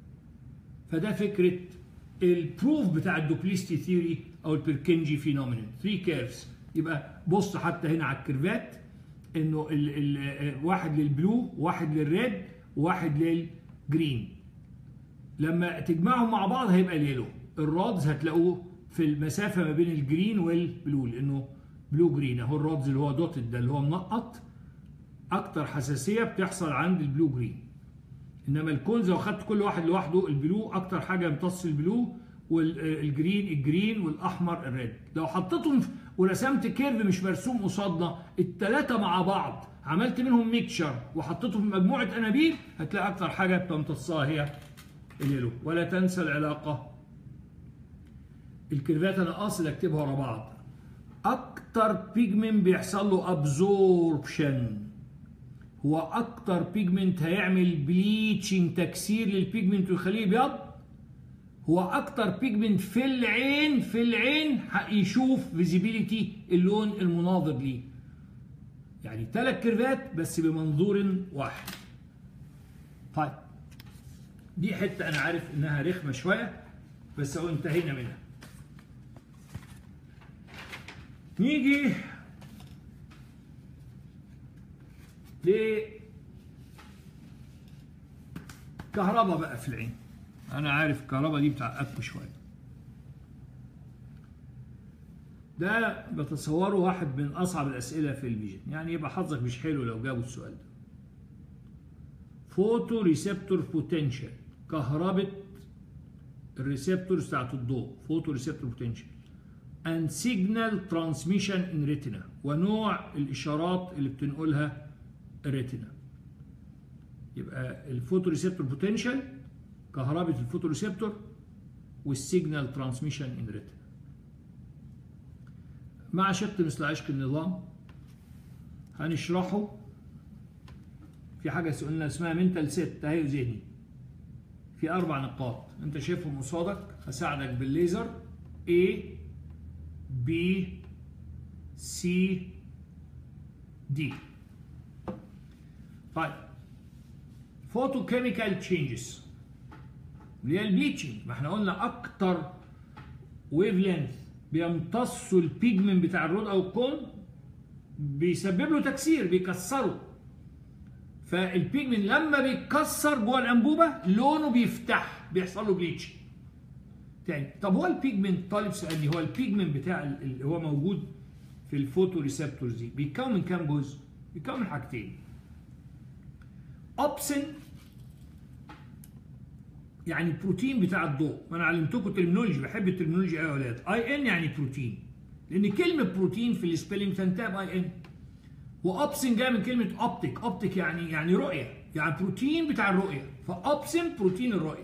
فده فكره البروف بتاع الدوبليستي ثيوري او البيركنجي فينومينون. ثلاثة كيرفز. يبقى بص حتى هنا على الكيرفات انه ال ال واحد للبلو، واحد للريد، وواحد للجرين. لما تجمعهم مع بعض هيبقى اليلو. الرودز هتلاقوه في المسافه ما بين الجرين والبلو لانه بلو جرين اهو. الرودز اللي هو دوتد ده اللي هو منقط اكتر حساسيه بتحصل عند البلو جرين. انما الكونز لو خدت كل واحد لوحده البلو اكتر حاجه يمتص البلو، والجرين الجرين، والاحمر الريد. لو حطيتهم ورسمت كيرف مش مرسوم قصادنا الثلاثه مع بعض عملت منهم ميكشر وحطيتهم في مجموعه انابيب هتلاقي اكتر حاجه بتمتصها هي اليلو. ولا تنسى العلاقه. الكيرفات انا قاصد اكتبها ورا بعض. اكتر بيجمنت بيحصل له ابزوربشن هو اكتر بيجمنت هيعمل بليتشنج تكسير للبيجمنت ويخليه ابيض، هو اكتر بيجمنت في العين في العين يشوف فيزيبيليتي اللون المناظر ليه. يعني ثلاث كيرفات بس بمنظور واحد. طيب دي حته انا عارف انها رخمه شويه بس اهو انتهينا منها. نيجي لكهرباء بقى في العين. انا عارف الكهرباء دي بتعقدكم شويه. ده بتصوره واحد من اصعب الاسئله في الفيجن، يعني يبقى حظك مش حلو لو جابوا السؤال ده. فوتو ريسبتور بوتنشال، كهرباء الريسبتورز بتاعت الضوء، فوتو ريسبتور بوتنشال and signal transmission in retina، ونوع الاشارات اللي بتنقلها الريتنا. يبقى الفوتو ريسبتور بوتنشال، كهرباء الفوتو ريسبتور، والسيجنال ترانسميشن ان ريتنا. مع شق مثل عشق النظام هنشرحه في حاجه قلنا اسمها منتال سيت، تهيؤ ذهني، في اربع نقاط انت شايفهم قصادك. هساعدك بالليزر A B C D. طيب فوتو كيميكال تشينجز اللي هي البليتشنج. ما احنا قلنا اكتر ويف لينث بيمتصوا البيجمنت بتاع الرود او الكون بيسبب له تكسير، بيكسره. فالبيجمنت لما بيتكسر جوه الانبوبه لونه بيفتح، بيحصل له بليتشنج تاني. طب هو البيجمنت، طالب سألني هو البيجمنت بتاع اللي هو موجود في الفوتو ريسبتورز دي بيتكون من كام جزء؟ بيتكون من حاجتين. اوبسن يعني بروتين بتاع الضوء، وانا علمتكم ترمينولوجي، بحب الترمينولوجي قوي يا اولاد. اي ان يعني بروتين، لان كلمه بروتين في السبيلنج تنتهي باي ان. واوبسن جايه من كلمه اوبتيك، اوبتيك يعني يعني رؤيه، يعني بروتين بتاع الرؤيه، فاوبسن بروتين الرؤيه.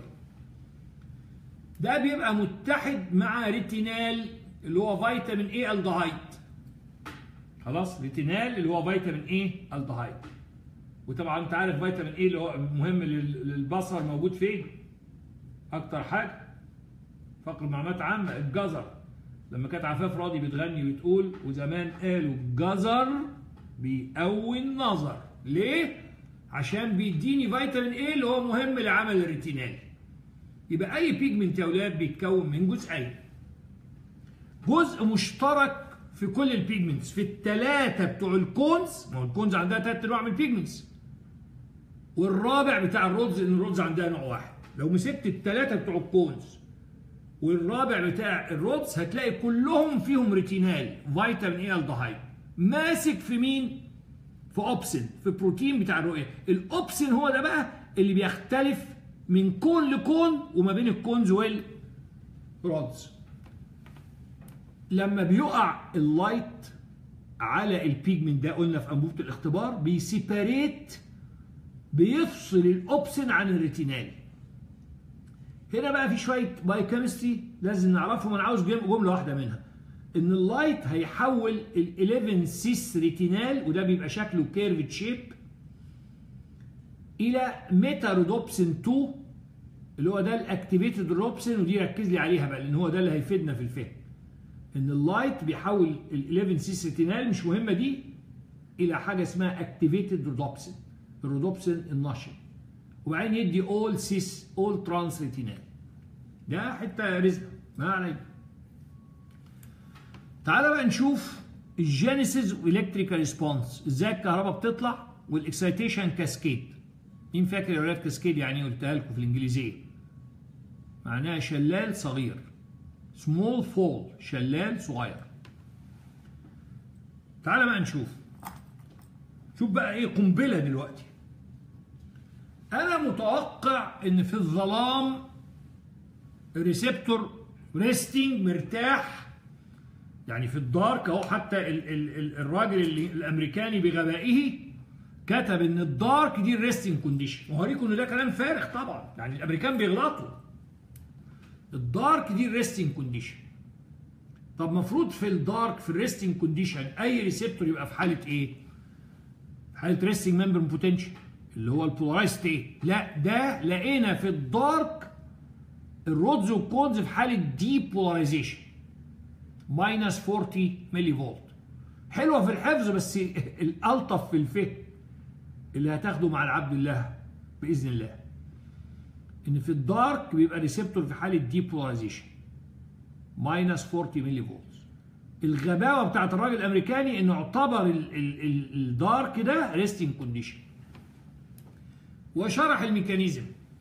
ده بيبقى متحد مع ريتينال اللي هو فيتامين اي الدهايد. خلاص، ريتينال اللي هو فيتامين اي الدهايد. وطبعا انت عارف فيتامين اي اللي هو مهم للبصر موجود فين؟ اكتر حاجه فقر معلومات عامه الجزر. لما كانت عفاف راضي بتغني وتقول وزمان قالوا الجزر بيقوي النظر. ليه؟ عشان بيديني فيتامين ايه اللي هو مهم لعمل الريتينال. يبقى اي بيجمنت يا اولاد بيتكون من جزئين. جزء مشترك في كل البيجمنتس، في الثلاثه بتوع الكونز، ما هو الكونز عندها ثلاث انواع من البيجمنتس، والرابع بتاع الرودز، ان الرودز عندها نوع واحد. لو مسكت الثلاثه بتوع الكونز والرابع بتاع الرودز هتلاقي كلهم فيهم ريتينال فيتامين اي الدهايد. ماسك في مين؟ في اوبسين، في بروتين بتاع الرؤيه. الاوبسين هو ده بقى اللي بيختلف من كون لكون وما بين الكونز والرودز. لما بيقع اللايت على البيجمنت ده، قلنا في انبوبه الاختبار، بيسيباريت، بيفصل الاوبسين عن الريتينال. هنا بقى في شويه بايوكيمستري لازم نعرفهم، انا عاوز جمله واحده منها، ان اللايت هيحول ال إحداشر سيس ريتينال، وده بيبقى شكله كيرفد شيب، الى ميتا رودوبسين اتنين اللي هو ده الاكتيفيتد رودوبسين، ودي ركز لي عليها بقى لان هو ده اللي هيفيدنا في الفهم. ان اللايت بيحول ال إحداشر سيس ريتينال، مش مهمه دي، الى حاجه اسمها اكتيفيتد رودوبسين، الرودوبسين النشط، وبعدين يدي اول سيس اول ترانس ريتينال. ده حته رزقه ما علينا. تعالى بقى نشوف الجينيسيس والالكتريكال ريسبونس، ازاي الكهرباء بتطلع والاكسيتيشن كاسكيد. مين فاكر يا ولاد كاسكيد يعني؟ قلتها لكم في الانجليزيه، معناها شلال صغير، سمول فول، شلال صغير. تعالى بقى نشوف شوف بقى ايه قنبله دلوقتي. انا متوقع ان في الظلام الريسبتور ريستنج مرتاح، يعني في الدارك اهو. حتى ال ال ال الراجل اللي الامريكاني بغبائه كتب ان الدارك دي الريستنج كونديشن، وهوريكم ان ده كلام فارغ طبعا، يعني الامريكان بيغلطوا. الدارك دي الريستنج كونديشن. طب المفروض في الدارك في الريستنج كونديشن اي ريسبتور يبقى في حاله ايه؟ في حاله ريستنج ممبر بوتنشال اللي هو البولارايز ستيت. لا، ده لقينا في الدارك الرودز والكونز في حاله دي بولاريزيشن ماينس أربعين ملي فولت. حلوه في الحفظ بس الالطف في الفهم اللي هتاخده مع العبد الله باذن الله، ان في الدارك بيبقى ريسبتور في حاله دي بولاريزيشن ماينس أربعين ملي فولت. الغباوه بتاعت الراجل الامريكاني انه اعتبر الدارك ده ريستنج كونديشن، وشرح الميكانيزم.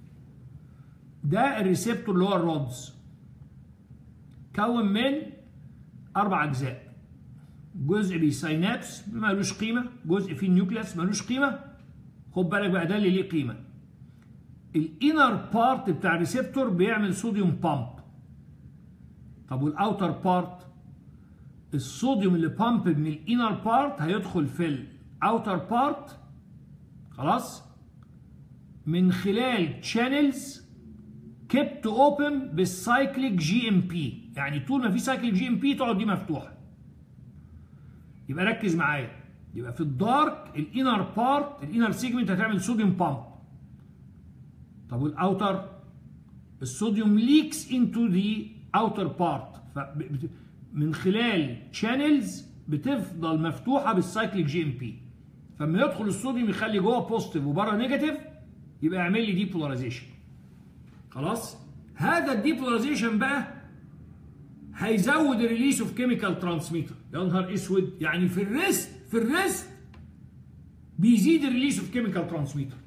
ده الريسبتور اللي هو الرودز، كون من اربع اجزاء. جزء بسينابس مالوش قيمه، جزء فيه النيوكليس مالوش قيمه. خد بالك بقى ده اللي ليه قيمه. الانر بارت بتاع الريسبتور بيعمل صوديوم بامب. طب والاوتر بارت؟ الصوديوم اللي بامب من الانر بارت هيدخل في الاوتر بارت خلاص من خلال channels kept open بالسايكليك جي ام بي، يعني طول ما في سايكليك جي ام بي تقعد دي مفتوحه. يبقى ركز معايا، يبقى في الدارك الانر بارت الانر سيجمنت هتعمل صوديوم بامب. طب والاوتر؟ الصوديوم ليكس انتو ذا اوتر بارت من خلال channels بتفضل مفتوحه بالسايكليك جي ام بي، فلما يدخل الصوديوم يخلي جوه بوزيتيف وبره نيجاتيف، يبقى يعمل لي دي بولاريزيشن. خلاص؟ هذا الدي بولاريزيشن بقى هيزود الريليس اوف كيميكال ترانسميتر. يا نهار اسود، يعني في الريست في الريست بيزيد الريليس اوف كيميكال ترانسميتر.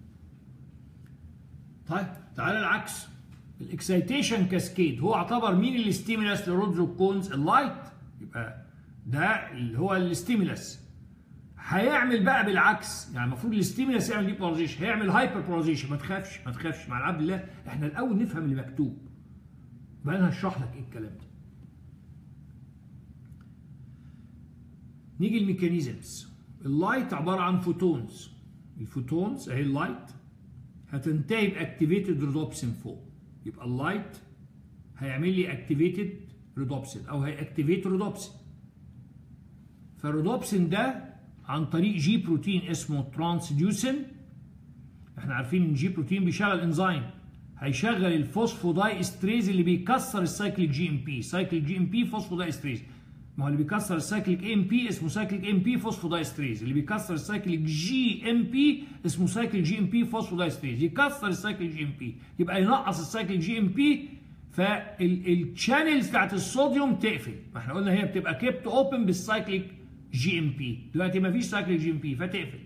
طيب تعالى العكس، الاكسيتيشن كاسكيد هو اعتبر مين الستيمولاس للرودز والكونز؟ اللايت، يبقى ده اللي هو الستيمولاس. هيعمل بقى بالعكس، يعني المفروض الستيمولاس يعمل دي بولاريزيشن، هيعمل هايبر بولاريزيشن. ما تخافش ما تخافش مع العبد الله، احنا الاول نفهم اللي مكتوب بقى انا هشرح لك ايه الكلام ده. نيجي الميكانيزمز. اللايت عباره عن فوتونز، الفوتونز اهي اللايت هتنتهي باكتيفيتد ريدوبسين فوق، يبقى اللايت هيعمل لي اكتيفيتد ريدوبسين او هيأكتيفيت ريدوبسين. فالريدوبسين ده عن طريق جي بروتين اسمه ترانسديوسين. احنا عارفين ان جي بروتين بيشغل انزيم هيشغل الفوسفوداي استريز اللي بيكسر السايكليك جي ام بي. سايكليك جي ام بي فوسفوداي استريز، ما هو اللي بيكسر السايكليك ام بي اسمه سايكليك ام بي فوسفوداي استريز، اللي بيكسر السايكليك جي ام بي اسمه سايكليك جي ام بي فوسفوداي استريز. يكسر السايكليك جي ام بي يبقى ينقص السايكليك جي ام بي، فالشانلز بتاعت الصوديوم تقفل. ما احنا قلنا هي بتبقى كيبت اوبن بالسايكليك جي ام بي، دلوقتي ما فيش سايكليك جي ام بي فتقفل.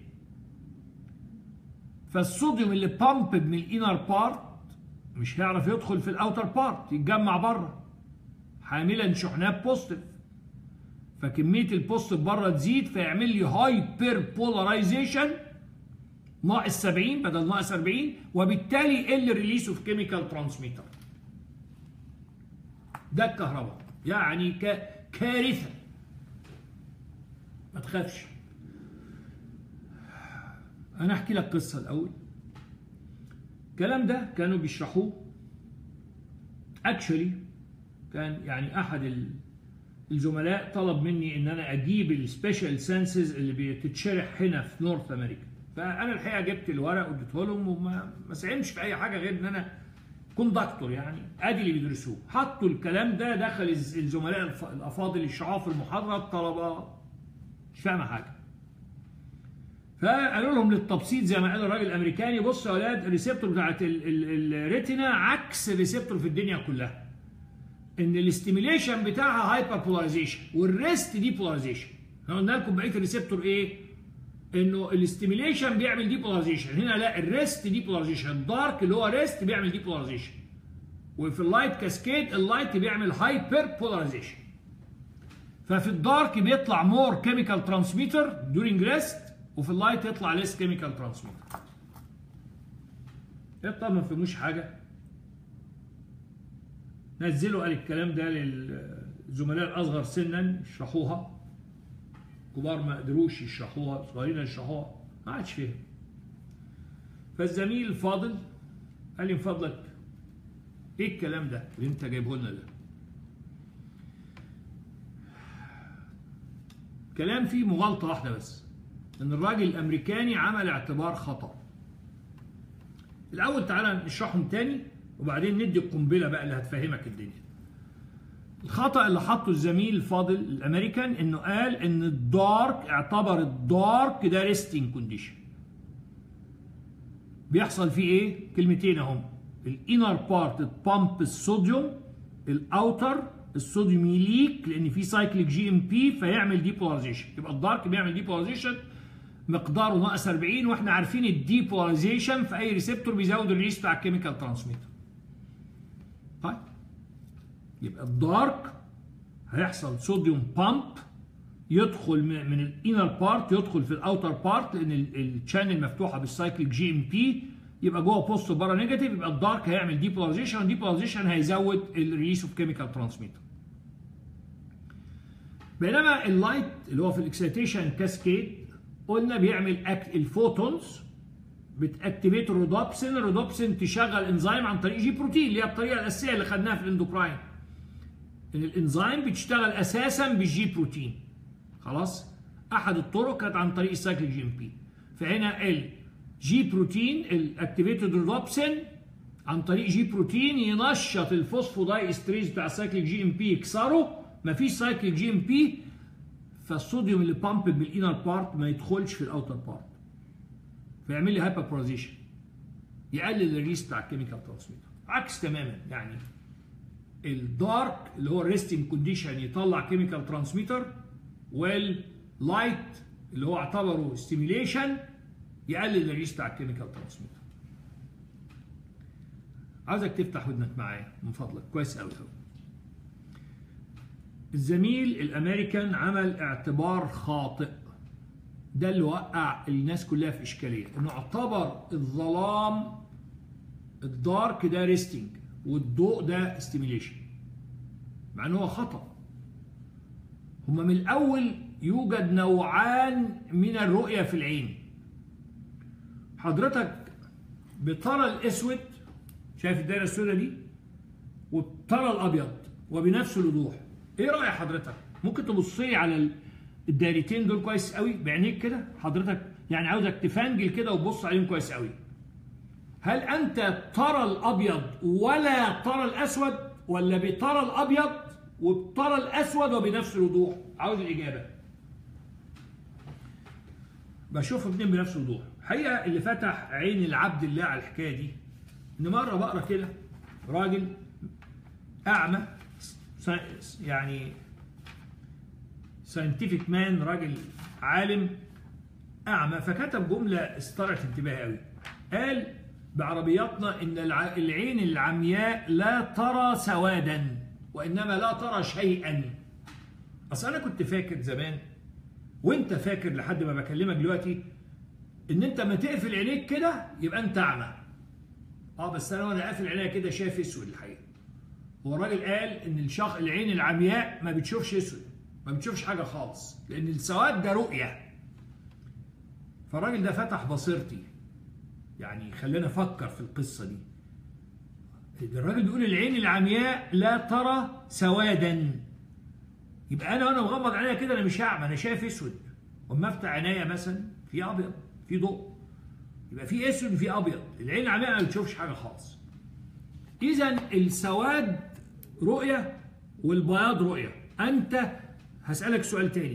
فالصوديوم اللي بامب من الانر بارت مش هيعرف يدخل في الاوتر بارت، يتجمع بره حاملا شحنات بوزيتيف، فكميه البوزيتيف بره تزيد فيعمل لي هايبر بولاريزيشن ناقص سبعين بدل ناقص أربعين، وبالتالي يقل ريليس اوف كيميكال ترانسميتر. ده الكهرباء يعني كارثه. ما تخافش، انا احكي لك قصه الاول. الكلام ده كانوا بيشرحوه اكشولي، كان يعني احد الزملاء طلب مني ان انا اجيب السبيشال سنسز اللي بتتشرح هنا في نورث امريكا، فانا الحقيقه جبت الورق واديته لهم وما ما ساهمش في اي حاجه غير ان انا كوندكتور، يعني ادي اللي بيدرسوه. حطوا الكلام ده دخل الزملاء الافاضل يشرحوه في المحاضره، الطلبه مش فاهمه حاجه. فقالوا لهم للتبسيط زي ما قال الراجل الامريكاني: بصوا يا اولاد، الريسبتور بتاعت الريتنا عكس الريسبتور في الدنيا كلها، ان الاستيميليشن بتاعها هايبر بولاريزيشن والريست دي بولاريزيشن. احنا قلنا لكم بقيه الريسبتور ايه؟ انه الاستيميليشن بيعمل دي بولاريزيشن، هنا لا، الريست دي بولاريزيشن. الدارك اللي هو ريست بيعمل دي بولاريزيشن، وفي اللايت كاسكيد اللايت بيعمل هايبر بولاريزيشن. ففي الدارك بيطلع مور كيميكال ترانسميتر دورينج ريست، وفي اللايت يطلع ليس كيميكال ترانسميتر. طبعا ما فهموش حاجه. نزلوا قال الكلام ده للزملاء الاصغر سنا يشرحوها، كبار ما قدروش يشرحوها، صغيرين يشرحوها، ما عادش فهم. فالزميل الفاضل قال لي: من فضلك ايه الكلام ده اللي انت جايبه لنا ده؟ كلام فيه مغالطه واحده بس، ان الراجل الامريكاني عمل اعتبار خطأ. الاول تعالى نشرحهم تاني وبعدين ندي القنبله بقى اللي هتفهمك الدنيا. الخطأ اللي حطه الزميل الفاضل الامريكان انه قال ان الدارك، اعتبر الدارك ده ريستنج كونديشن. بيحصل فيه ايه؟ كلمتين اهم: الانر بارت بامب الصوديوم، الاوتر الصوديوم يليك لان في سايكليك جي ام بي فيعمل ديبولاريزيشن. يبقى الدارك بيعمل ديبولاريزيشن مقداره ناقص أربعين، واحنا عارفين الديبولاريزيشن في اي ريسبتور بيزود الريليس بتاع الكيميكال ترانسميتر. طيب يبقى الدارك هيحصل صوديوم بامب، يدخل من الانر بارت يدخل في الاوتر بارت لان الشانل مفتوحه بالسايكليك جي ام بي، يبقى جوه بوزيتيف بره نيجاتيف، يبقى الدارك هيعمل ديبولاريزيشن، ديبولاريزيشن هيزود الريليس اوف كيميكال ترانسميتر. بينما اللايت اللي هو في الاكسيتيشن كاسكيد قلنا بيعمل الفوتونز بتاكتيفيت الرودوبسين، الرودوبسين تشغل انزيم عن طريق جي بروتين اللي هي الطريقه الاساسيه اللي خدناها في الاندوكراين. ان الانزيم بتشتغل اساسا بالجي بروتين. خلاص؟ احد الطرق كانت عن طريق السايكليك جي ام بي. فهنا الجي بروتين الاكتيفيتد رودوبسين عن طريق جي بروتين ينشط الفوسفوداي استريز بتاع السايكليك جي ام بي، يكسره، مفيش سايكليك جي ام بي، فالصوديوم اللي بامب بالانر بارت ما يدخلش في الاوتر بارت، فيعمل لي هايبر بولاريزيشن، يقلل الريليس بتاع الكيميكال ترانسميتر. عكس تماما، يعني الدارك اللي هو الريستنج كونديشن يطلع كيميكال ترانسميتر، واللايت اللي هو اعتبره ستيميليشن يقلل الريليس بتاع الكيميكال ترانسميتر. عاوزك تفتح ودنك معايا من فضلك كويس قوي قوي. الزميل الامريكان عمل اعتبار خاطئ، ده اللي وقع الناس كلها في اشكاليه، انه اعتبر الظلام الدارك ده ريستنج والضوء ده ستيميليشن، مع ان هو خطا. هما من الاول يوجد نوعان من الرؤيه في العين. حضرتك بترى الاسود، شايف الدايره السوداء دي، وبترى الابيض وبنفس الوضوح. ايه راي حضرتك؟ ممكن تبصي على الدايرتين دول كويس قوي بعينيك كده، حضرتك يعني عاوزك تفنجل كده وتبص عليهم كويس قوي. هل أنت ترى الأبيض ولا ترى الأسود، ولا بترى الأبيض وبترى الأسود وبنفس الوضوح؟ عاوز الإجابة. بشوف اتنين بنفس الوضوح. الحقيقة اللي فتح عين العبد الله على الحكاية دي إن مرة بقرا كده راجل أعمى، يعني ساينتفك مان، راجل عالم أعمى، فكتب جملة استرعت انتباهي قوي. قال بعربياتنا إن العين العمياء لا ترى سوادا وإنما لا ترى شيئا. أصل أنا كنت فاكر زمان وأنت فاكر لحد ما بكلمك دلوقتي إن أنت ما تقفل عينيك كده يبقى أنت أعمى. أه بس أنا وأنا قافل عينيا كده شايف أسود الحقيقة. هو الراجل قال إن الشخص العين العمياء ما بتشوفش أسود، ما بتشوفش حاجة خالص، لأن السواد ده رؤية. فالراجل ده فتح بصيرتي، يعني خلينا نفكر في القصة دي. الراجل بيقول العين العمياء لا ترى سوادا، يبقى أنا وأنا مغمض عينيا كده أنا مش أعمى، أنا شايف أسود. وأما أفتح عينيا مثلا في أبيض، في ضوء، يبقى في أسود وفي أبيض. العين العمياء ما بتشوفش حاجة خالص. إذا السواد رؤية والبياض رؤية. أنت هسألك سؤال تاني،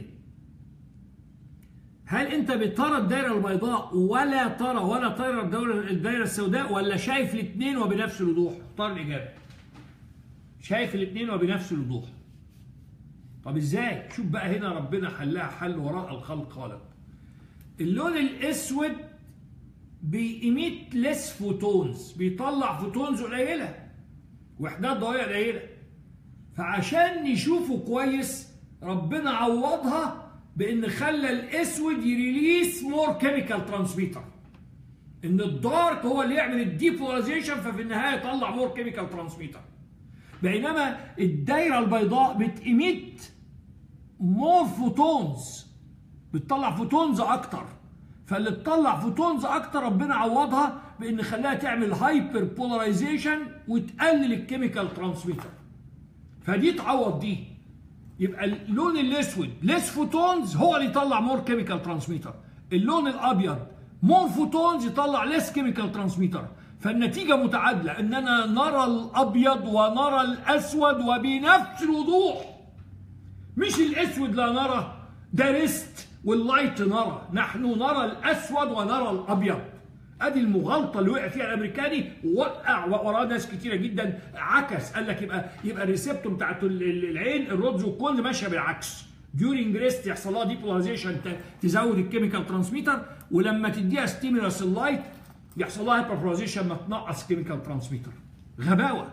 هل أنت بترى الدائرة البيضاء ولا ترى ولا ترى الدائرة السوداء، ولا شايف الاثنين وبنفس الوضوح؟ اختار الإجابة. شايف الاثنين وبنفس الوضوح. طب إزاي؟ شوف بقى هنا ربنا حلها حل وراء الخلق خالق. اللون الأسود بيإميت ليس فوتونز، بيطلع فوتونز قليلة، وحدات ضوئية قليلة. فعشان نشوفه كويس ربنا عوضها بان خلى الاسود يريليس مور كيميكال ترانسميتر، ان الدارك هو اللي يعمل الديبولاريزيشن، ففي النهايه يطلع مور كيميكال ترانسميتر. بينما الدايره البيضاء بتيميت مور فوتونز، بتطلع فوتونز اكتر. فاللي تطلع فوتونز اكتر ربنا عوضها بان خلاها تعمل هايبر بولاريزيشن وتقلل الكيميكال ترانسميتر. فدي تعوض دي. يبقى اللون الاسود ليس فوتونز هو اللي يطلع مور كيميكال ترانسميتر، اللون الابيض مور فوتونز يطلع ليس كيميكال ترانسميتر. فالنتيجه متعادله، اننا نرى الابيض ونرى الاسود وبنفس الوضوح. مش الاسود لا نرى، ده ريست، واللايت نرى. نحن نرى الاسود ونرى الابيض. ادي المغالطه اللي وقع فيها الامريكاني، ووقع وراه ناس كتيره جدا. عكس، قال لك يبقى يبقى الريسبتور بتاعت العين الرودز والكل ماشيه بالعكس. ديورنج ريست يحصل لها ديبولاريزيشن تزود الكيميكال ترانسميتر، ولما تديها ستيمولاس اللايت يحصل لها هايبربولاريزيشن ما تنقص كيميكال ترانسميتر. غباوه.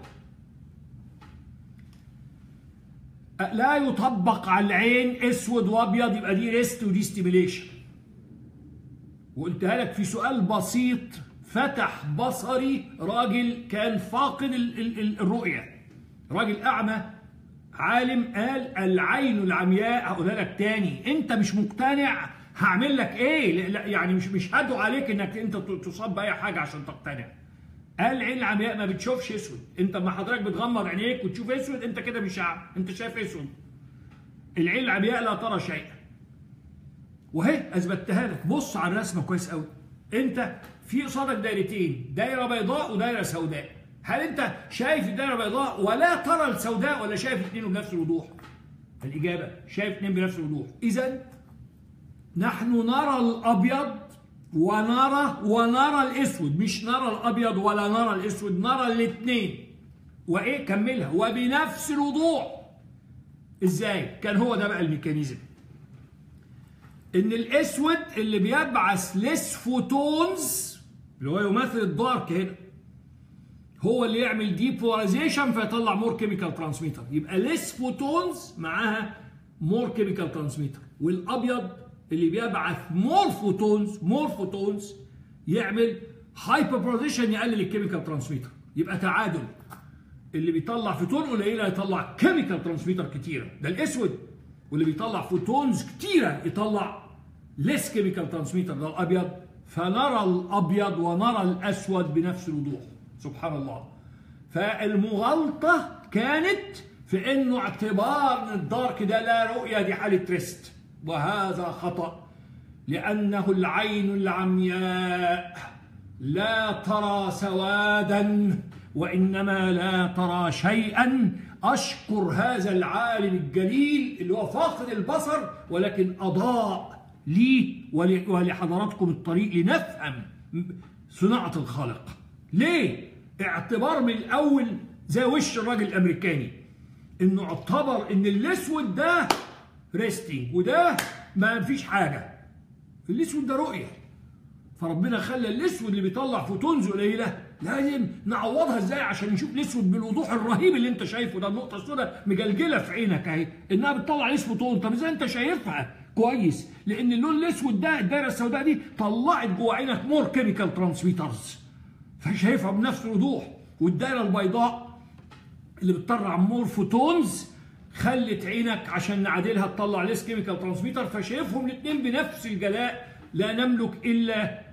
لا يطبق على العين اسود وابيض يبقى دي ريست ودي ستيميليشن. وقلتها لك في سؤال بسيط فتح بصري. راجل كان فاقد ال ال الرؤية، راجل أعمى عالم، قال العين العمياء. هقولها لك تاني، أنت مش مقتنع هعمل لك إيه؟ لا يعني مش مش هدعو عليك إنك أنت تصاب بأي حاجة عشان تقتنع. قال العين العمياء ما بتشوفش أسود. أنت لما حضرتك بتغمض عينيك وتشوف أسود أنت كده مش أعمى، أنت شايف أسود. العين العمياء لا ترى شيئا. وهي اثبتها لك. بص على الرسمه كويس قوي. انت في قصادك دايرتين، دايره بيضاء ودايره سوداء. هل انت شايف الدايره البيضاء ولا ترى السوداء، ولا شايف الاثنين بنفس الوضوح؟ الاجابه شايف اثنين بنفس الوضوح. اذا نحن نرى الابيض ونرى ونرى الاسود، مش نرى الابيض ولا نرى الاسود، نرى الاثنين. وايه كملها وبنفس الوضوح. ازاي؟ كان هو ده بقى الميكانيزم، ان الاسود اللي بيبعث ليس فوتونز اللي هو يمثل الدارك هنا هو اللي يعمل ديبولاريزيشن فيطلع مور كيميكال ترانسميتر. يبقى ليس فوتونز معاها مور كيميكال ترانسميتر، والابيض اللي بيبعث مور فوتونز مور فوتونز يعمل هايبر بولاريزيشن يقلل الكيميكال ترانسميتر. يبقى تعادل، اللي بيطلع فوتون قليله يطلع كيميكال ترانسميتر كتيره، ده الاسود. واللي بيطلع فوتونز كتيره يطلع ليس كيميكال ترانسميتر، ده الابيض. فنرى الابيض ونرى الاسود بنفس الوضوح. سبحان الله. فالمغالطه كانت في انه اعتبار ان الدارك ده لا رؤيه، دي حاله ريست، وهذا خطا. لانه العين العمياء لا ترى سوادا وإنما لا ترى شيئا. أشكر هذا العالم الجليل اللي هو فاقد البصر ولكن أضاء لي ولحضراتكم الطريق لنفهم صناعة الخالق. ليه؟ اعتبار من الأول زي وش الراجل الأمريكاني، إنه اعتبر إن الأسود ده ريستنج وده ما فيش حاجة، الأسود ده رؤية، فربنا خلى الأسود اللي بيطلع فوتونز قليلة لازم نعوضها ازاي عشان نشوف الاسود بالوضوح الرهيب اللي انت شايفه ده. النقطه السوداء مجلجله في عينك اهي انها بتطلع اسم فوتون. طب ازاي انت شايفها كويس؟ لان اللون الاسود ده الدايره السوداء دي طلعت جوه عينك مور كيميكال ترانسميترز فشايفها بنفس الوضوح، والدايره البيضاء اللي بتطلع مور فوتونز خلت عينك عشان نعادلها تطلع ليس كيميكال ترانسميتر، فشايفهم الاثنين بنفس الجلاء. لا نملك الا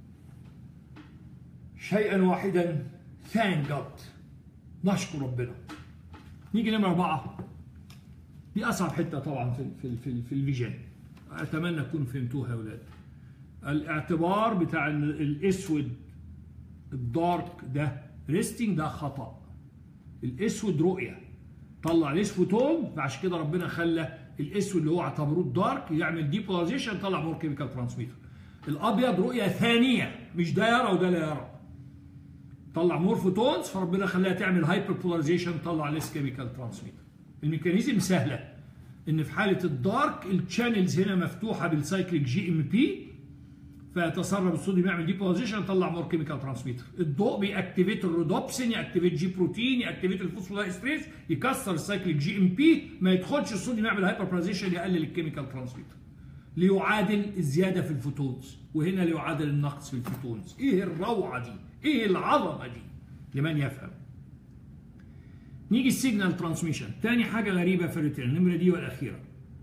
شيئا واحدا، ثانك جاد، نشكر ربنا. نيجي نمرة أربعة، دي أصعب حتة طبعا في في في, في الفيجن، أتمنى تكونوا فهمتوها يا أولاد. الاعتبار بتاع الأسود الدارك ده ريستنج ده خطأ. الأسود رؤية طلع الأسود فوتون، فعشان كده ربنا خلى الأسود اللي هو اعتبروه الدارك يعمل ديبولاريزيشن طلع مور كيميكال ترانسميتر. الأبيض رؤية ثانية، مش ده يرى وده لا يرى، طلع مور فوتونز فربنا خلاها تعمل هايبر بولاريزيشن طلع ليس كيميكال ترانسميتر. الميكانيزم سهله، ان في حاله الدارك الشانلز هنا مفتوحه بالسايكليك جي ام بي فيتسرب الصوديوم يعمل ديبولاريزيشن يطلع مور كيميكال ترانسميتر. الضوء بيأكتيفيت الرودوبسين، يأكتيفيت جي بروتين، يأكتيفيت الفوسفودايستريز، يكسر السايكليك جي ام بي، ما يدخلش الصوديوم يعمل هايبر بولاريزيشن يقلل الكيميكال ترانسميتر ليعادل الزياده في الفوتونز، وهنا ليعادل النقص في الفوتونز. ايه الروعه دي؟ ايه العظمه دي؟ لمن يفهم. نيجي السيجنال ترانسميشن، تاني حاجه غريبه في الريتين، النمره دي والاخيره.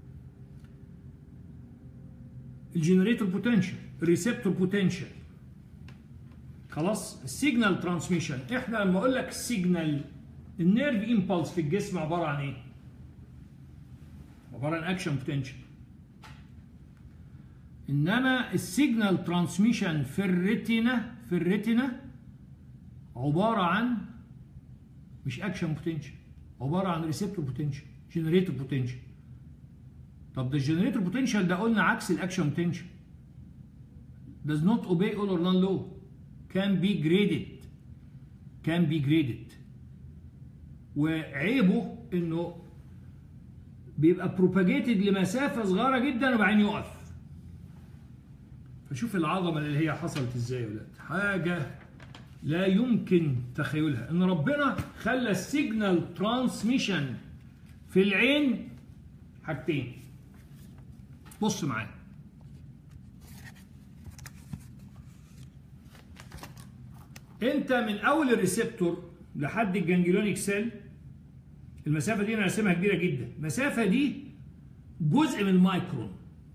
الجنريتور بوتنشال، الريسبتور بوتنشال. خلاص؟ السيجنال ترانسميشن، احنا لما اقول لك السيجنال النيرف امبلس في الجسم عباره عن ايه؟ عباره عن اكشن بوتنشال. انما السيجنال ترانسميشن في الريتينا في الريتينا عباره عن مش اكشن بوتنشال، عباره عن ريسبتور بوتنشال، جنريتور بوتنشال. طب ده الجنريتور بوتنشال ده قلنا عكس الاكشن بوتنشال. does not obey all or none law, can be graded can be graded وعيبه انه بيبقى propagated لمسافه صغيره جدا وبعدين يقف. فشوف العظمه اللي هي حصلت ازاي يا ولاد، حاجه لا يمكن تخيلها، ان ربنا خلى السيجنال ترانسميشن في العين حاجتين. بص معايا، انت من اول الريسبتور لحد الجانجلونيك سيل المسافه دي انا راسمها كبيره جدا، المسافه دي جزء من المايكرون.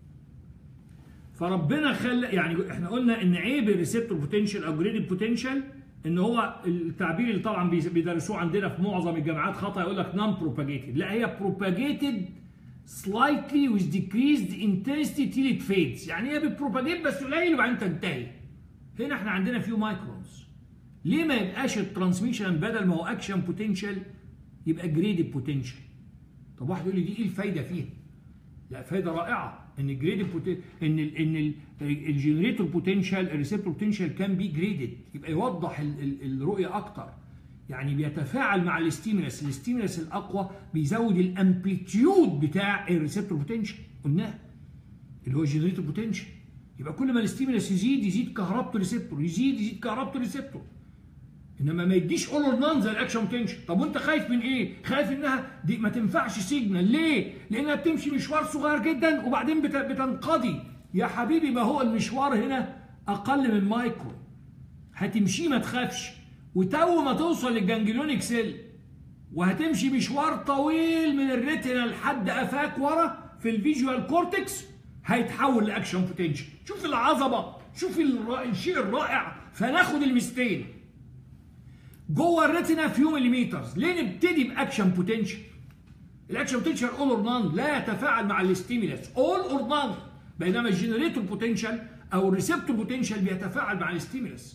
فربنا خلى، يعني احنا قلنا ان عيب الريسبتور بوتنشال او جريدد بوتنشال ان هو التعبير اللي طبعا بيدرسوه عندنا في معظم الجامعات خطا، يقول لك نون بروباجيتد. لا، هي بروباجيتد slightly with decreased intensity till it fades، يعني هي بتبروباجيت بس قليل وبعدين تنتهي. هنا احنا عندنا فيو مايكرونز. ليه ما يبقاش الترانسميشن بدل ما هو اكشن بوتنشال يبقى جريدد بوتنشال؟ طب واحد يقول لي دي ايه الفايده فيها؟ لا، فايده رائعه ان الجريدد ان ال ان الجنريتور بوتنشال الريسبتور بوتنشال كان بي جريدد، يبقى يوضح ال ال الرؤيه اكتر، يعني بيتفاعل مع الاستيمولس، الاستيمولس الاقوى بيزود الامبليتيود بتاع الريسبتور بوتنشال قلناه اللي هو الجنريتور بوتنشال. يبقى كل ما الاستيمولس يزيد يزيد كهربته الريسبتور، يزيد يزيد كهربته الريسبتور. انما ما يديش اول اور نان زي الاكشن بوتنشال. طب وانت خايف من ايه؟ خايف انها دي ما تنفعش سيجنال. ليه؟ لانها بتمشي مشوار صغير جدا وبعدين بتنقضي. يا حبيبي ما هو المشوار هنا اقل من مايكرو، هتمشي ما تخافش، وتو ما توصل للجانجلونيك سيل وهتمشي مشوار طويل من الريتنا لحد قفاك ورا في الفيجوال كورتكس هيتحول لاكشن بوتنشال. شوف العظمه، شوف الشيء الرائع. فناخد المستين جوه الريتنا فيو مليمترز. ليه نبتدي باكشن بوتنشال؟ الاكشن بوتنشال اول اور نان، لا يتفاعل مع الاستيمولس اول اور نان، بينما الجنريتور بوتنشال او الريسبتور بوتنشال بيتفاعل مع الاستيمولس.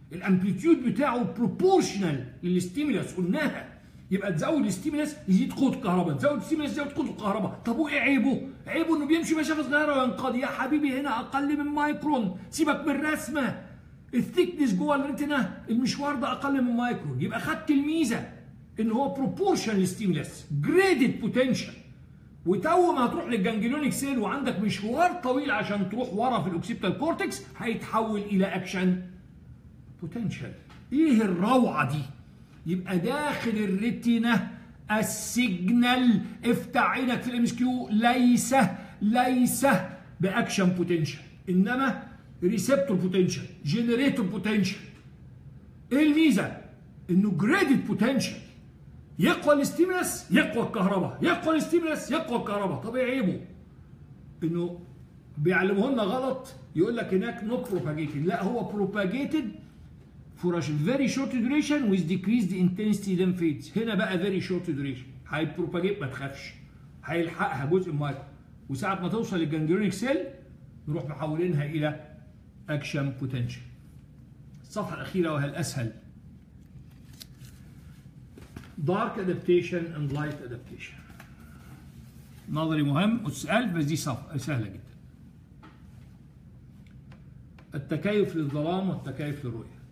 الامبليتيود بتاعه بروبورشنال للستيمولس قلناها. يبقى تزود الستيمولس يزيد قوه الكهرباء، تزود الستيمولس يزود قوه الكهرباء. طب وايه عيبه؟ عيبه انه بيمشي مسافه صغيره وينقضي. يا حبيبي هنا اقل من مايكرون، سيبك من الرسمه. الثيكنس جوه الريتنا المشوار ده اقل من مايكرون، يبقى خدت الميزه ان هو بروبورشن للستيمولس جريدد بوتنشال. وتو ما هتروح للجانجليونيك سيل وعندك مشوار طويل عشان تروح ورا في الاوكسيبتال كورتكس هيتحول الى اكشن بوتنشال. ايه الروعه دي؟ يبقى داخل الريتنا السيجنال، افتح عينك في الام اس كيو، ليس ليس باكشن بوتنشال انما ريسبتور بوتنشال، جنريتور بوتنشال. ايه الميزه؟ انه جريدد بوتنشال، يقوى الاستيمولس يقوى الكهرباء، يقوى الاستيمولس يقوى الكهرباء. طب ايه عيبه؟ انه بيعلموه لنا غلط، يقول لك هناك نوت بروباجيتد، لا هو بروباجيتد for a very short duration with decreased intensity then fades. هنا بقى very short duration، هيبروباجيت ما تخافش، هيلحقها جزء مايكرو، وساعة ما توصل للجانجليونيك سيل نروح محولينها إلى أكشن بوتنشال. الصفحة الأخيرة وهي الأسهل. Dark adaptation and light adaptation. نظري مهم وتسأل، بس دي صفحة سهلة جدا. التكيف للظلام والتكيف للرؤية.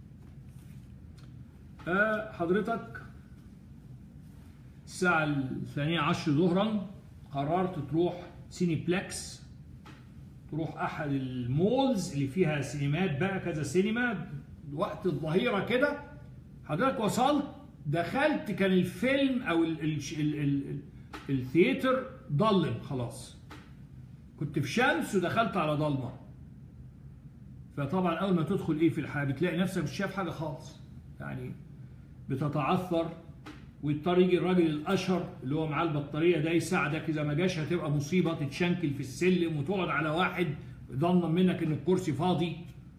أه حضرتك الساعة الثانية عشر ظهرا قررت تروح سينيبلكس، تروح أحد المولز اللي فيها سينمات بقى، كذا سينما، وقت الظهيرة كده. حضرتك وصلت دخلت كان الفيلم أو ال ال ال ال الثياتر ضلم خلاص، كنت في شمس ودخلت على ضلمة. فطبعا أول ما تدخل إيه في الحياة بتلاقي نفسك مش شايف حاجة خالص، يعني بتتعثر، ويضطر يجي الراجل الاشهر اللي هو معاه البطاريه ده يساعدك، اذا ما جاش هتبقى مصيبه، تتشنكل في السلم وتقعد على واحد ضمن منك ان الكرسي فاضي.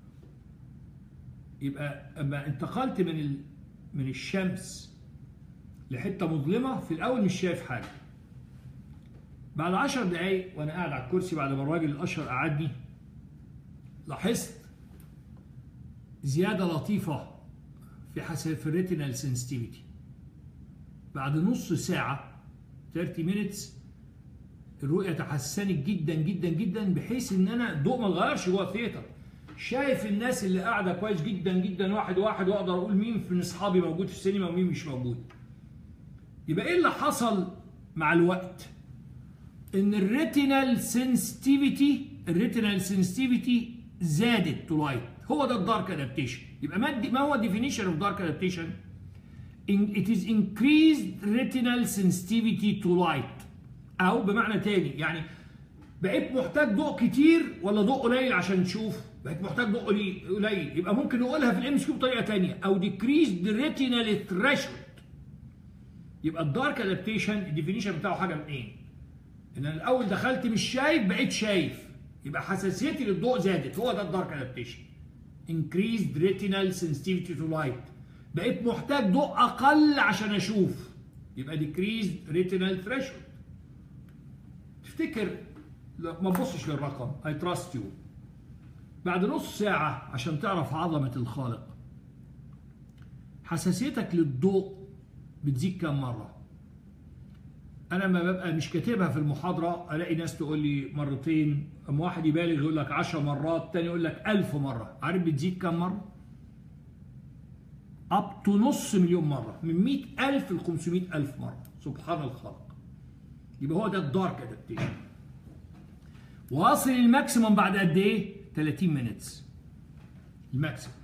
يبقى اما انتقلت من ال... من الشمس لحته مظلمه في الاول مش شايف حاجه. بعد عشر دقايق وانا قاعد على الكرسي بعد ما الراجل الاشهر قعدني، لاحظت زياده لطيفه في حسب في الريتينال سنسيتيفيتي. بعد نص ساعة ثلاثين مينتس الرؤية تحسنت جدا جدا جدا، بحيث ان انا الضوء ما اتغيرش جوه الثياتر، شايف الناس اللي قاعدة كويس جدا جدا واحد واحد، واقدر اقول مين من اصحابي موجود في السينما ومين مش موجود. يبقى ايه اللي حصل مع الوقت؟ ان الريتينال سنسيتيفيتي الريتينال سنسيتيفيتي زادت تو لايت. هو ده الدارك ادابتيشن. يبقى ما هو الديفينيشن اوف دارك ادابتيشن؟ It is increased retinal sensitivity to light. أو بمعنى تاني يعني بقيت محتاج ضوء كتير ولا ضوء قليل عشان تشوف؟ بقيت محتاج ضوء قليل، يبقى ممكن نقولها في الام اس كيو بطريقة تانية، أو decreased retinal threshold. يبقى الدارك ادابتيشن الديفينيشن بتاعه حاجة من إيه؟ إن أنا الأول دخلت مش شايف بقيت شايف، يبقى حساسيتي للضوء زادت، هو ده الدارك ادابتيشن. increased retinal sensitivity to light. بقيت محتاج ضوء اقل عشان اشوف، يبقى decreased retinal threshold. تفتكر ما تبصش للرقم، I trust you. بعد نص ساعة عشان تعرف عظمة الخالق، حساسيتك للضوء بتزيد كم مرة؟ أنا ما ببقى مش كاتبها في المحاضرة ألاقي ناس تقول لي مرتين، أما واحد يبالغ يقول لك عشر مرات، تاني يقول لك ألف مرة. عارف بتزيد كم مرة؟ up to نص مليون مرة، من مئة ألف ل خمسمئة ألف مرة. سبحان الخالق. يبقى هو ده الدارك ادابتيشن. واصل الماكسيموم بعد قد ايه؟ ثلاثين مينتس الماكسيموم.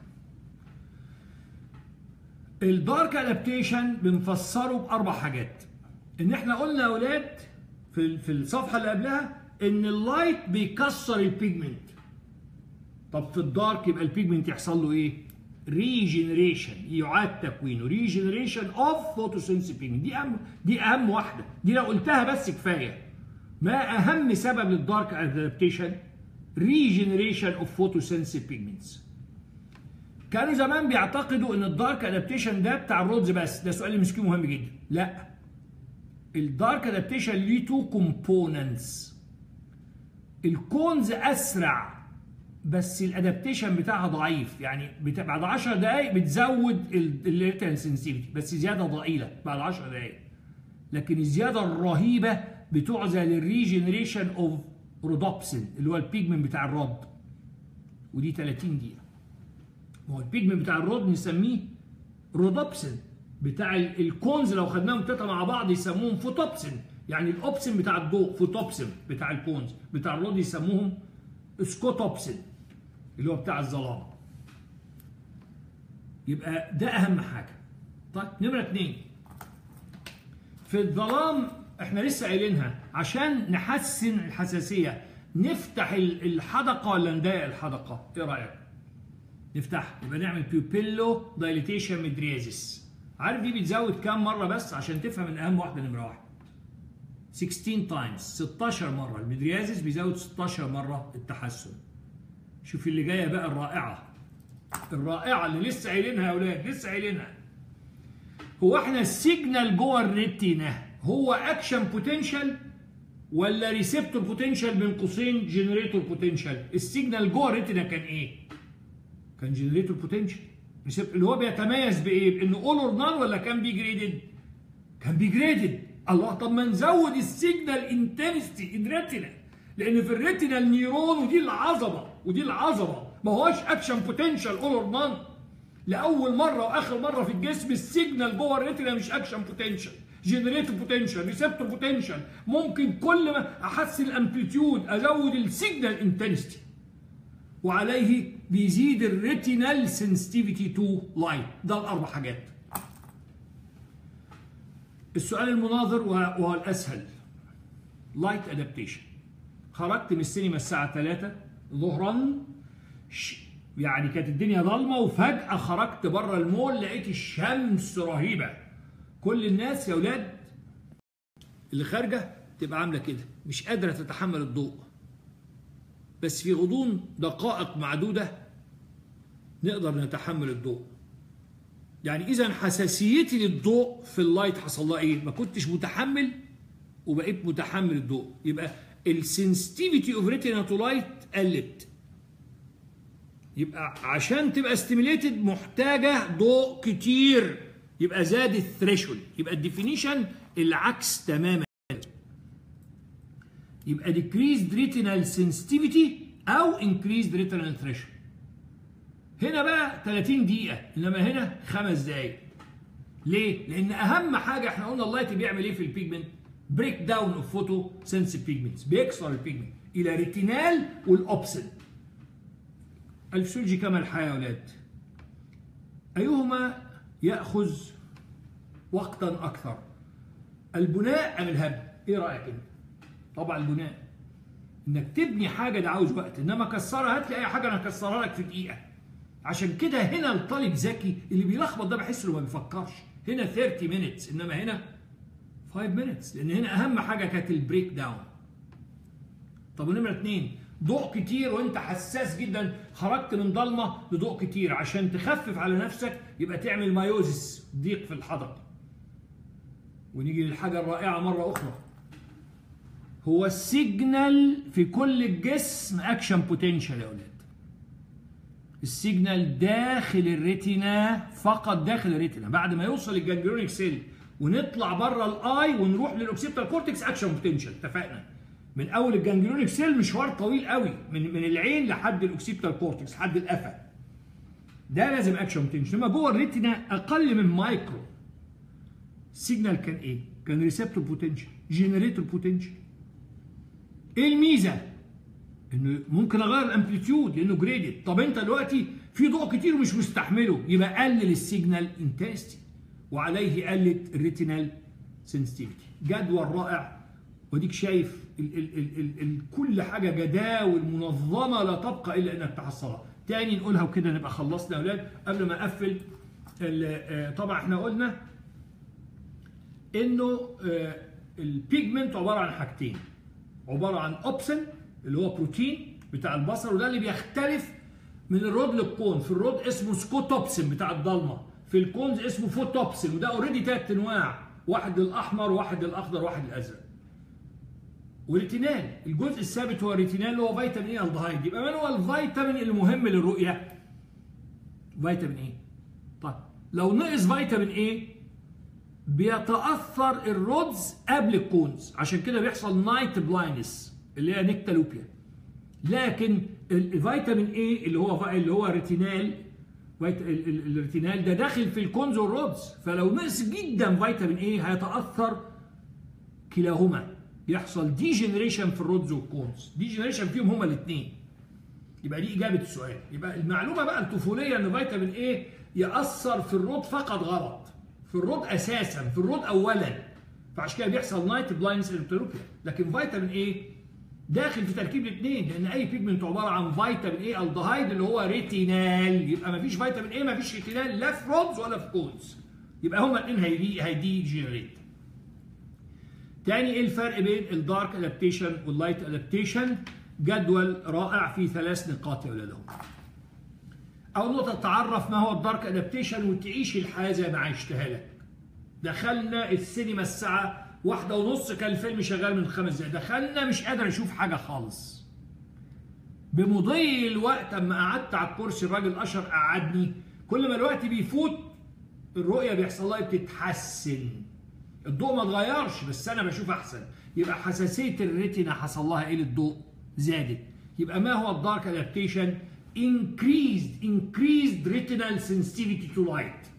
الدارك ادابتيشن بنفسره باربع حاجات. ان احنا قلنا يا اولاد في في الصفحه اللي قبلها ان اللايت بيكسر البيجمنت. طب في الدارك يبقى البيجمنت يحصل له ايه؟ ريجنريشن، يعاد تكوينه، ريجنريشن اوف فوتوسينثيسيس بيجمنت. دي اهم دي اهم واحده، دي لو قلتها بس كفايه. ما اهم سبب للدارك ادابتيشن؟ ريجنريشن اوف فوتوسينثيسيس بيجمنتس. كانوا زمان بيعتقدوا ان الدارك ادابتيشن ده بتاع الرودز بس، ده سؤال مسكين مهم جدا. لا، الدارك ادابتيشن ليه تو كومبوننتس. الكونز اسرع بس الادابتيشن بتاعها ضعيف، يعني بعد عشر دقائق بتزود الريتينال سنسيتيفيتي بس زياده ضئيله بعد عشر دقائق، لكن الزياده الرهيبه بتعزى للريجنريشن اوف رودوبسين اللي هو البيجمنت بتاع الرد، ودي ثلاثين دقيقه. ما هو البيجمنت بتاع الرد نسميه رودوبسين، بتاع الكونز لو خدناهم تلاته مع بعض يسموهم فوتوبسين، يعني الاوبسين بتاع الضوء فوتوبسين بتاع الكونز، بتاع الرد يسموهم سكوتوبسين اللي هو بتاع الظلام. يبقى ده اهم حاجه. طيب نمره اتنين، في الظلام احنا لسه قايلينها عشان نحسن الحساسيه نفتح الحدقه ولا نضيق الحدقه؟ ايه رايك؟ نفتحها، يبقى نعمل بيوبيلو دايليتيشن ميدريازيس. عارف دي بتزود كام مره بس عشان تفهم ان اهم واحده نمره واحد؟ ستاشر تايمز، ستاشر مره. الميدريازيس بيزود ستاشر مره التحسن. شوف اللي جايه بقى الرائعه الرائعه اللي لسه قايلينها يا اولاد، لسه قايلينها. هو احنا السيجنال جوه الريتينا هو اكشن بوتنشال ولا ريسبتور بوتنشال بين قوسين جنريتور بوتنشال؟ السيجنال جوه الريتينا كان ايه؟ كان جنريتور بوتنشال، اللي هو بيتميز بايه؟ بانه اول اور نان ولا كان بي جريدد؟ كان بي جريدد. الله، طب ما نزود السيجنال انتنستي ان ريتينا، لان في الريتينا النيرون ودي العظمه ودي العظمه ما هوش اكشن بوتنشال اول اور نان. لاول مره واخر مره في الجسم السيجنال جوه الريتينا مش اكشن بوتنشال، جنريتور بوتنشال، ريسبتور بوتنشال. ممكن كل ما احسن الامبليتيود ازود السيجنال انتنستي، وعليه بيزيد الريتينال سنسيتيفيتي تو لايت. ده الاربع حاجات. السؤال المناظر وهو الاسهل، لايت ادابتيشن. خرجت من السينما الساعه ثلاثة ظهرا، يعني كانت الدنيا ضلمه، وفجاه خرجت بره المول لقيت الشمس رهيبه. كل الناس يا اولاد اللي خارجه تبقى عامله كده، مش قادره تتحمل الضوء، بس في غضون دقائق معدوده نقدر نتحمل الضوء. يعني اذا حساسيتي للضوء في اللايت حصل لها ايه؟ ما كنتش متحمل وبقيت متحمل الضوء، يبقى السنسيتيفيتي اوف ريتينا تو لايت قلت. يبقى عشان تبقى ستيميليتد محتاجه ضوء كتير، يبقى زاد الثريشولد. يبقى الديفينيشن العكس تماما، يبقى decreased retinal sensitivity او increased retinal threshold. هنا بقى ثلاثين دقيقة، انما هنا خمس دقايق. ليه؟ لأن أهم حاجة احنا قلنا اللايت بيعمل ايه في البيجمنت؟ بريك داون اوف فوتو سنسيف بيجمنتس، بيكسر البيجمنت إلى ريتينال والأوبسن. الفسيولوجي كما الحياة يا ولاد، أيهما يأخذ وقتا أكثر؟ البناء أم الهدم؟ إيه رأيك أنت؟ طبعا البناء. إنك تبني حاجة ده عاوز وقت، إنما كسرها هات لي أي حاجة أنا هكسرها لك في دقيقة. عشان كده هنا الطالب ذكي اللي بيلخبط ده بحس إنه ما بيفكرش. هنا ثلاثين مينتس إنما هنا خمسة مينتس، لأن هنا أهم حاجة كانت البريك داون. طب ونمرة اتنين، ضوء كتير وأنت حساس جدا، خرجت من ضلمة لضوء كتير، عشان تخفف على نفسك يبقى تعمل مايوزس، ضيق في الحدقة. ونيجي للحاجة الرائعة مرة أخرى، هو السيجنال في كل الجسم اكشن بوتنشال يا اولاد. السيجنال داخل الريتينا فقط، داخل الريتينا، بعد ما يوصل الجانجليونيك سيل ونطلع بره الاي ونروح للاوكسيبتال كورتكس اكشن بوتنشال. اتفقنا؟ من اول الجانجليونيك سيل مشوار طويل قوي، من من العين لحد الاوكسيبتال كورتكس لحد القفا، ده لازم اكشن بوتنشال. انما جوه الريتينا اقل من مايكرو. السيجنال كان ايه؟ كان ريسبتور بوتنشال، جنريتور بوتنشال. ايه الميزه؟ انه ممكن اغير الامبليتيود لانه جريدد. طب انت دلوقتي في ضوء كتير ومش مستحمله، يبقى قلل السيجنال انتنستي وعليه قلت الريتينال سنسيتيفيتي. جدول رائع، وديك شايف ال ال ال ال ال كل حاجه جداول منظمه لا تبقى الا انك تحصلها. تاني نقولها وكده نبقى خلصنا يا اولاد. قبل ما اقفل، طبعا احنا قلنا انه البيجمنت عباره عن حاجتين، عباره عن اوبسن اللي هو بروتين بتاع البصر، وده اللي بيختلف من الرود للكون. في الرود اسمه سكوتوبسن بتاع الضلمه، في الكونز اسمه فوتوبسن، وده اوريدي ثلاث انواع، واحد للاحمر واحد للاخضر واحد للازرق. وريتينال. الجزء الثابت هو الريتينال اللي هو فيتامين ايه الدهايد. يبقى من هو الفيتامين المهم للرؤيه؟ فيتامين ايه. طيب لو نقص فيتامين ايه بيتاثر الرودز قبل الكونز، عشان كده بيحصل نايت بلايندنس اللي هي نيكتالوبيا. لكن الفيتامين ايه اللي هو اللي هو ريتينال، الريتينال ده داخل في الكونز والرودز، فلو نقص جدا فيتامين ايه هيتاثر كلاهما، يحصل دي جنريشن في الرودز والكونز، دي جنريشن فيهم هما الاثنين. يبقى دي اجابه السؤال. يبقى المعلومه بقى الطفوليه ان فيتامين ايه ياثر في الرود فقط غلط، في الرود اساسا، في الرود اولا، فعشان كده بيحصل نايت بلايندنس انتروبيا. لكن فيتامين ايه داخل في تركيب الاثنين، لان اي بيجمنت عباره عن فيتامين ايه الدهايد اللي هو ريتينال، يبقى ما فيش فيتامين ايه ما فيش ريتينال لا في رودز ولا في كونز، يبقى هما الاثنين هيدي هيدي جنريت. تاني ايه الفرق بين الدارك ادابتيشن واللايت ادابتيشن؟ جدول رائع فيه ثلاث نقاط يا ولادهم. اول نقطه تعرف ما هو الدارك ادابتيشن وتعيش الحياه زي ما عشتها لك. دخلنا السينما الساعه واحدة ونص كان الفيلم شغال من خمس دقايق، دخلنا مش قادر اشوف حاجه خالص. بمضي الوقت اما قعدت على الكرسي الراجل الاشهر قعدني، كل ما الوقت بيفوت الرؤيه بيحصل لها بتتحسن. الضوء ما اتغيرش بس انا بشوف احسن، يبقى حساسيه الريتنا حصل لها ايه للضوء؟ زادت. يبقى ما هو الدارك ادابتيشن؟ increased increased retinal sensitivity to light.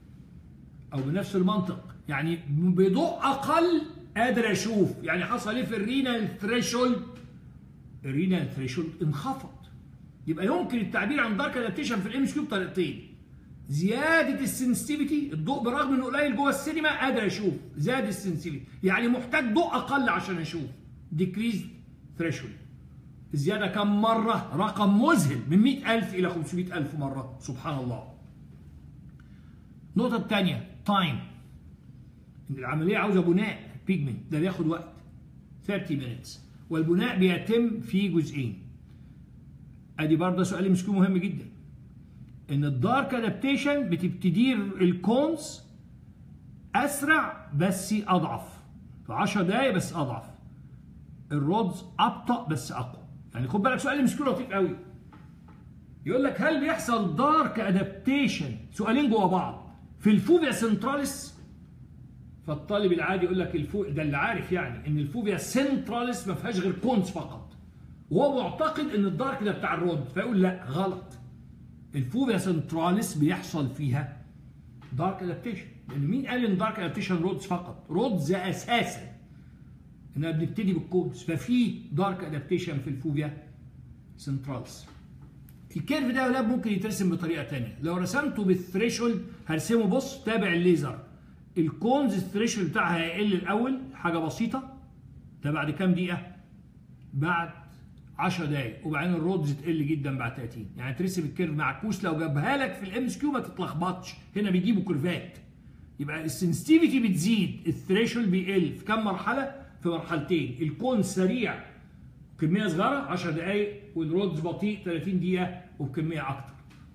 او بنفس المنطق يعني بضوء اقل قادر اشوف. يعني حصل ايه في الرينال ثريشولد؟ الرينال ثريشولد انخفض. يبقى يمكن التعبير عن دارك ادابتيشن في الام اس كيو بطريقتين: زياده السنسيتيفيتي، الضوء برغم انه قليل جوه السينما قادر اشوف، زاد السنسيتيفيتي، يعني محتاج ضوء اقل عشان اشوف. ديكريز ثريشولد، الزياده كم مره؟ رقم مذهل، من مئة ألف الى خمسمئة ألف مره، سبحان الله. النقطه الثانيه تايم، ان العمليه عاوزه بناء بيجمنت، ده بياخد وقت ثلاثين minutes، والبناء بيتم في جزئين. ادي برضه سؤال مسكين مهم جدا، ان الدارك ادابتيشن بتبتدي الكونز اسرع بس اضعف، في عشر دقائق بس اضعف. الرودز ابطا بس اقوى. يعني خد بالك سؤال مسكين لطيف قوي، يقول لك هل بيحصل دارك ادابتيشن، سؤالين جوا بعض، في الفوفيا سنتراليس؟ فالطالب العادي يقول لك الفو ده اللي عارف يعني ان الفوفيا سنتراليس ما فيهاش غير كونز فقط، وهو معتقد ان الدارك ده بتاع الرود، فيقول لا غلط. الفوفيا سنتراليس بيحصل فيها دارك ادابتيشن، لان مين قال ان دارك ادابتيشن رودز فقط؟ رودز اساسا انها بنبتدي بالكونز، ففي دارك ادابتيشن في الفوفيا سنتراليس. الكيرف ده يا ولاد ممكن يترسم بطريقه ثانيه، لو رسمته بالثريشولد هرسمه، بص تابع الليزر. الكونز الثريشولد بتاعها هيقل الاول حاجه بسيطه، ده بعد كام دقيقه؟ بعد عشر دقائق، وبعدين الرودز تقل جدا بعد ثلاثين. يعني ترسم الكيرف معكوس، لو جابها لك في الام اس كيو ما تتلخبطش، هنا بيجيبوا كيرفات. يبقى السنسيتيفيتي بتزيد، الثريشولد بيقل في كام مرحله؟ في مرحلتين، الكونز سريع كميه صغيره عشر دقائق، والرودز بطيء ثلاثين دقيقه وبكميه اكتر.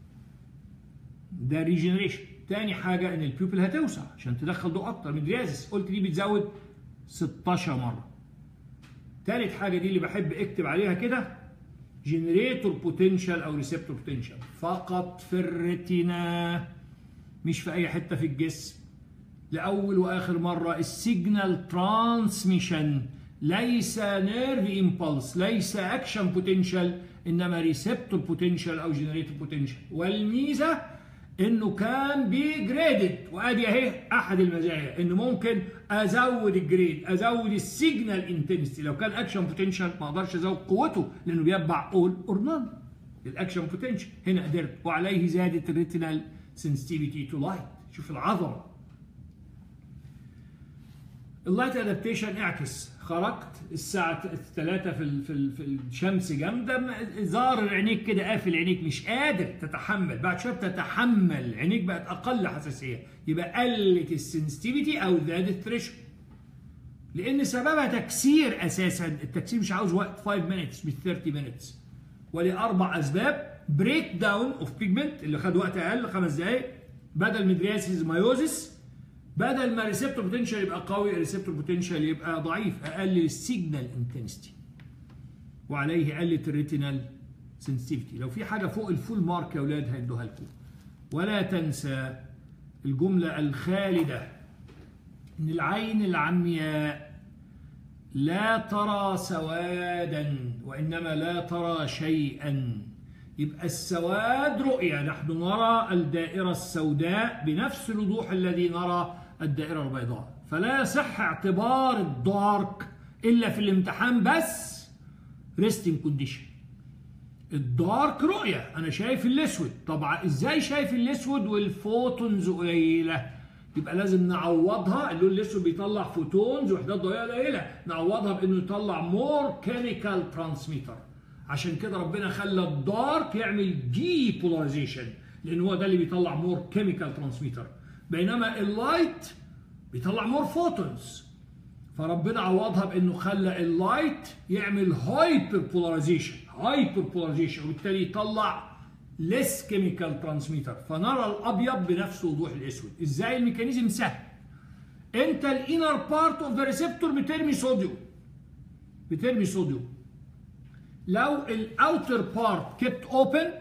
ده ريجنريشن. تاني حاجه ان البيوبل هتوسع عشان تدخل ضوء اكتر. مدريازس قلت دي بتزود ستاشر مره. تالت حاجه دي اللي بحب اكتب عليها كده، جنريتور بوتنشال او ريسبتور بوتنشال، فقط في الريتينا مش في اي حته في الجسم. لاول واخر مره السيجنال ترانسميشن ليس نيرف امبلس، ليس اكشن بوتنشال، انما ريسبتور بوتنشال او جنريتور بوتنشال. والميزه انه كان بيجريدد، وادي اهي احد المزايا، انه ممكن ازود الجريد، ازود السيجنال انتنسيتي. لو كان اكشن بوتنشال ما اقدرش ازود قوته لانه بيتبع اول اور نون. الاكشن بوتنشال هنا قدرت، وعليه زادت الريتينال سنسيتيفيتي تو لايت. شوف العظمه. اللايت ادابتيشن اعكس، خرجت الساعه ثلاثة في في في الشمس جامده، زار عينيك كده، قافل عينيك مش قادر تتحمل، بعد شويه تتحمل، عينيك بقت اقل حساسيه، يبقى قلت السنسيتيفيتي او زادت الثريشولد. لان سببها تكسير اساسا، التكسير مش عاوز وقت خمس minutes مش ثلاثين minutes، ولاربع اسباب: بريك داون اوف بيجمنت اللي خد وقت اقل خمس دقائق، بدل مدرياسيس مايوزيس بدل ما ريسبتور بوتنشال يبقى قوي، ريسبتور بوتنشال يبقى ضعيف، اقلل السيجنال انتنستي وعليه قلت الريتينال سنسيتيفيتي. لو في حاجه فوق الفول مارك يا اولاد هيدوها لكم. ولا تنسى الجمله الخالده ان العين العمياء لا ترى سوادا وانما لا ترى شيئا. يبقى السواد رؤية، نحن نرى الدائرة السوداء بنفس الوضوح الذي نرى الدائرة البيضاء. فلا يصح اعتبار الدارك إلا في الامتحان بس ريستنج كونديشن. الدارك رؤية، أنا شايف الأسود. طبعا إزاي شايف الأسود والفوتونز قليلة؟ يبقى لازم نعوضها. اللون الأسود بيطلع فوتونز وحدات ضوئية قليلة، نعوضها بإنه يطلع مور كيميكال ترانسميتر. عشان كده ربنا خلى الدارك يعمل دي بولاريزيشن، لان هو ده اللي بيطلع مور كيميكال ترانسميتر، بينما اللايت بيطلع مور فوتونز. فربنا عوضها بانه خلى اللايت يعمل هايبر بولاريزيشن هايبر بولاريزيشن وبالتالي يطلع ليس كيميكال ترانسميتر، فنرى الابيض بنفس وضوح الاسود. ازاي؟ الميكانيزم سهل. انت الانر بارت اوف ذا ريسبتور بترمي صوديوم بترمي صوديوم لو الاوتر بارت كيبت اوبند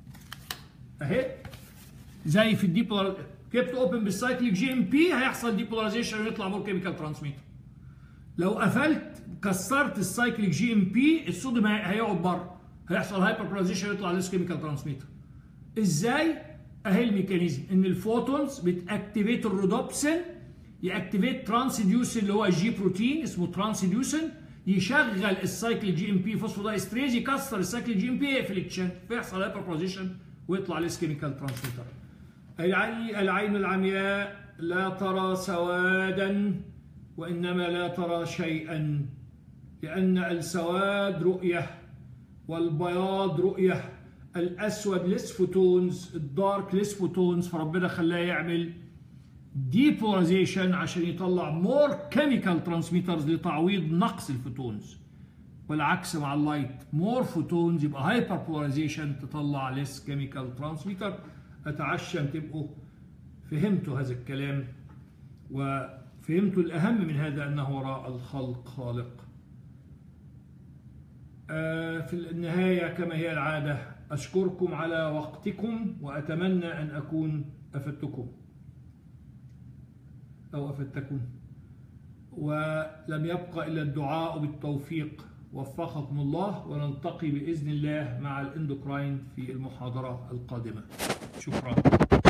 اهي زي في الديبولار كيبت اوبن بالسايكليك جي ام بي هيحصل ديبولاريزيشن ويطلع مور كيميكال ترانسميتر. لو قفلت كسرت السايكليك جي ام بي الصوديوم هيقعد بره، هيحصل هايبربولاريزيشن ويطلع ليس كيميكال ترانسميتر. ازاي؟ اهي الميكانيزم ان الفوتونز بتاكتيفيت الرودوبسين، ياكتيفيت ترانسديوسين اللي هو الجي بروتين اسمه ترانسديوسين، يشغل السايكل جي ام بي فوسفودايستريز، يكسر السايكل جي ام بي يقفل التشانل فيحصل هايبربولاريزيشن ويطلع ليس كيميكال ترانسميتر. العين العمياء لا ترى سوادا وانما لا ترى شيئا، لان السواد رؤيه والبياض رؤيه، الاسود ليس فوتونز، الدارك ليس فوتونز، فربنا خلاه يعمل ديبولاريزيشن عشان يطلع مور كيميكال ترانسميترز لتعويض نقص الفوتونز. والعكس مع اللايت، مور فوتونز يبقى هايبر بولاريزيشن تطلع ليس كيميكال ترانسميتر. اتعشى ان تبقوا فهمتوا هذا الكلام وفهمتوا الاهم من هذا انه وراء الخلق خالق. آه في النهايه كما هي العاده اشكركم على وقتكم واتمنى ان اكون افدتكم أو أفدتكم، ولم يبقى إلا الدعاء بالتوفيق. وفقكم الله، ونلتقي بإذن الله مع الإندوكراين في المحاضرة القادمة. شكرا.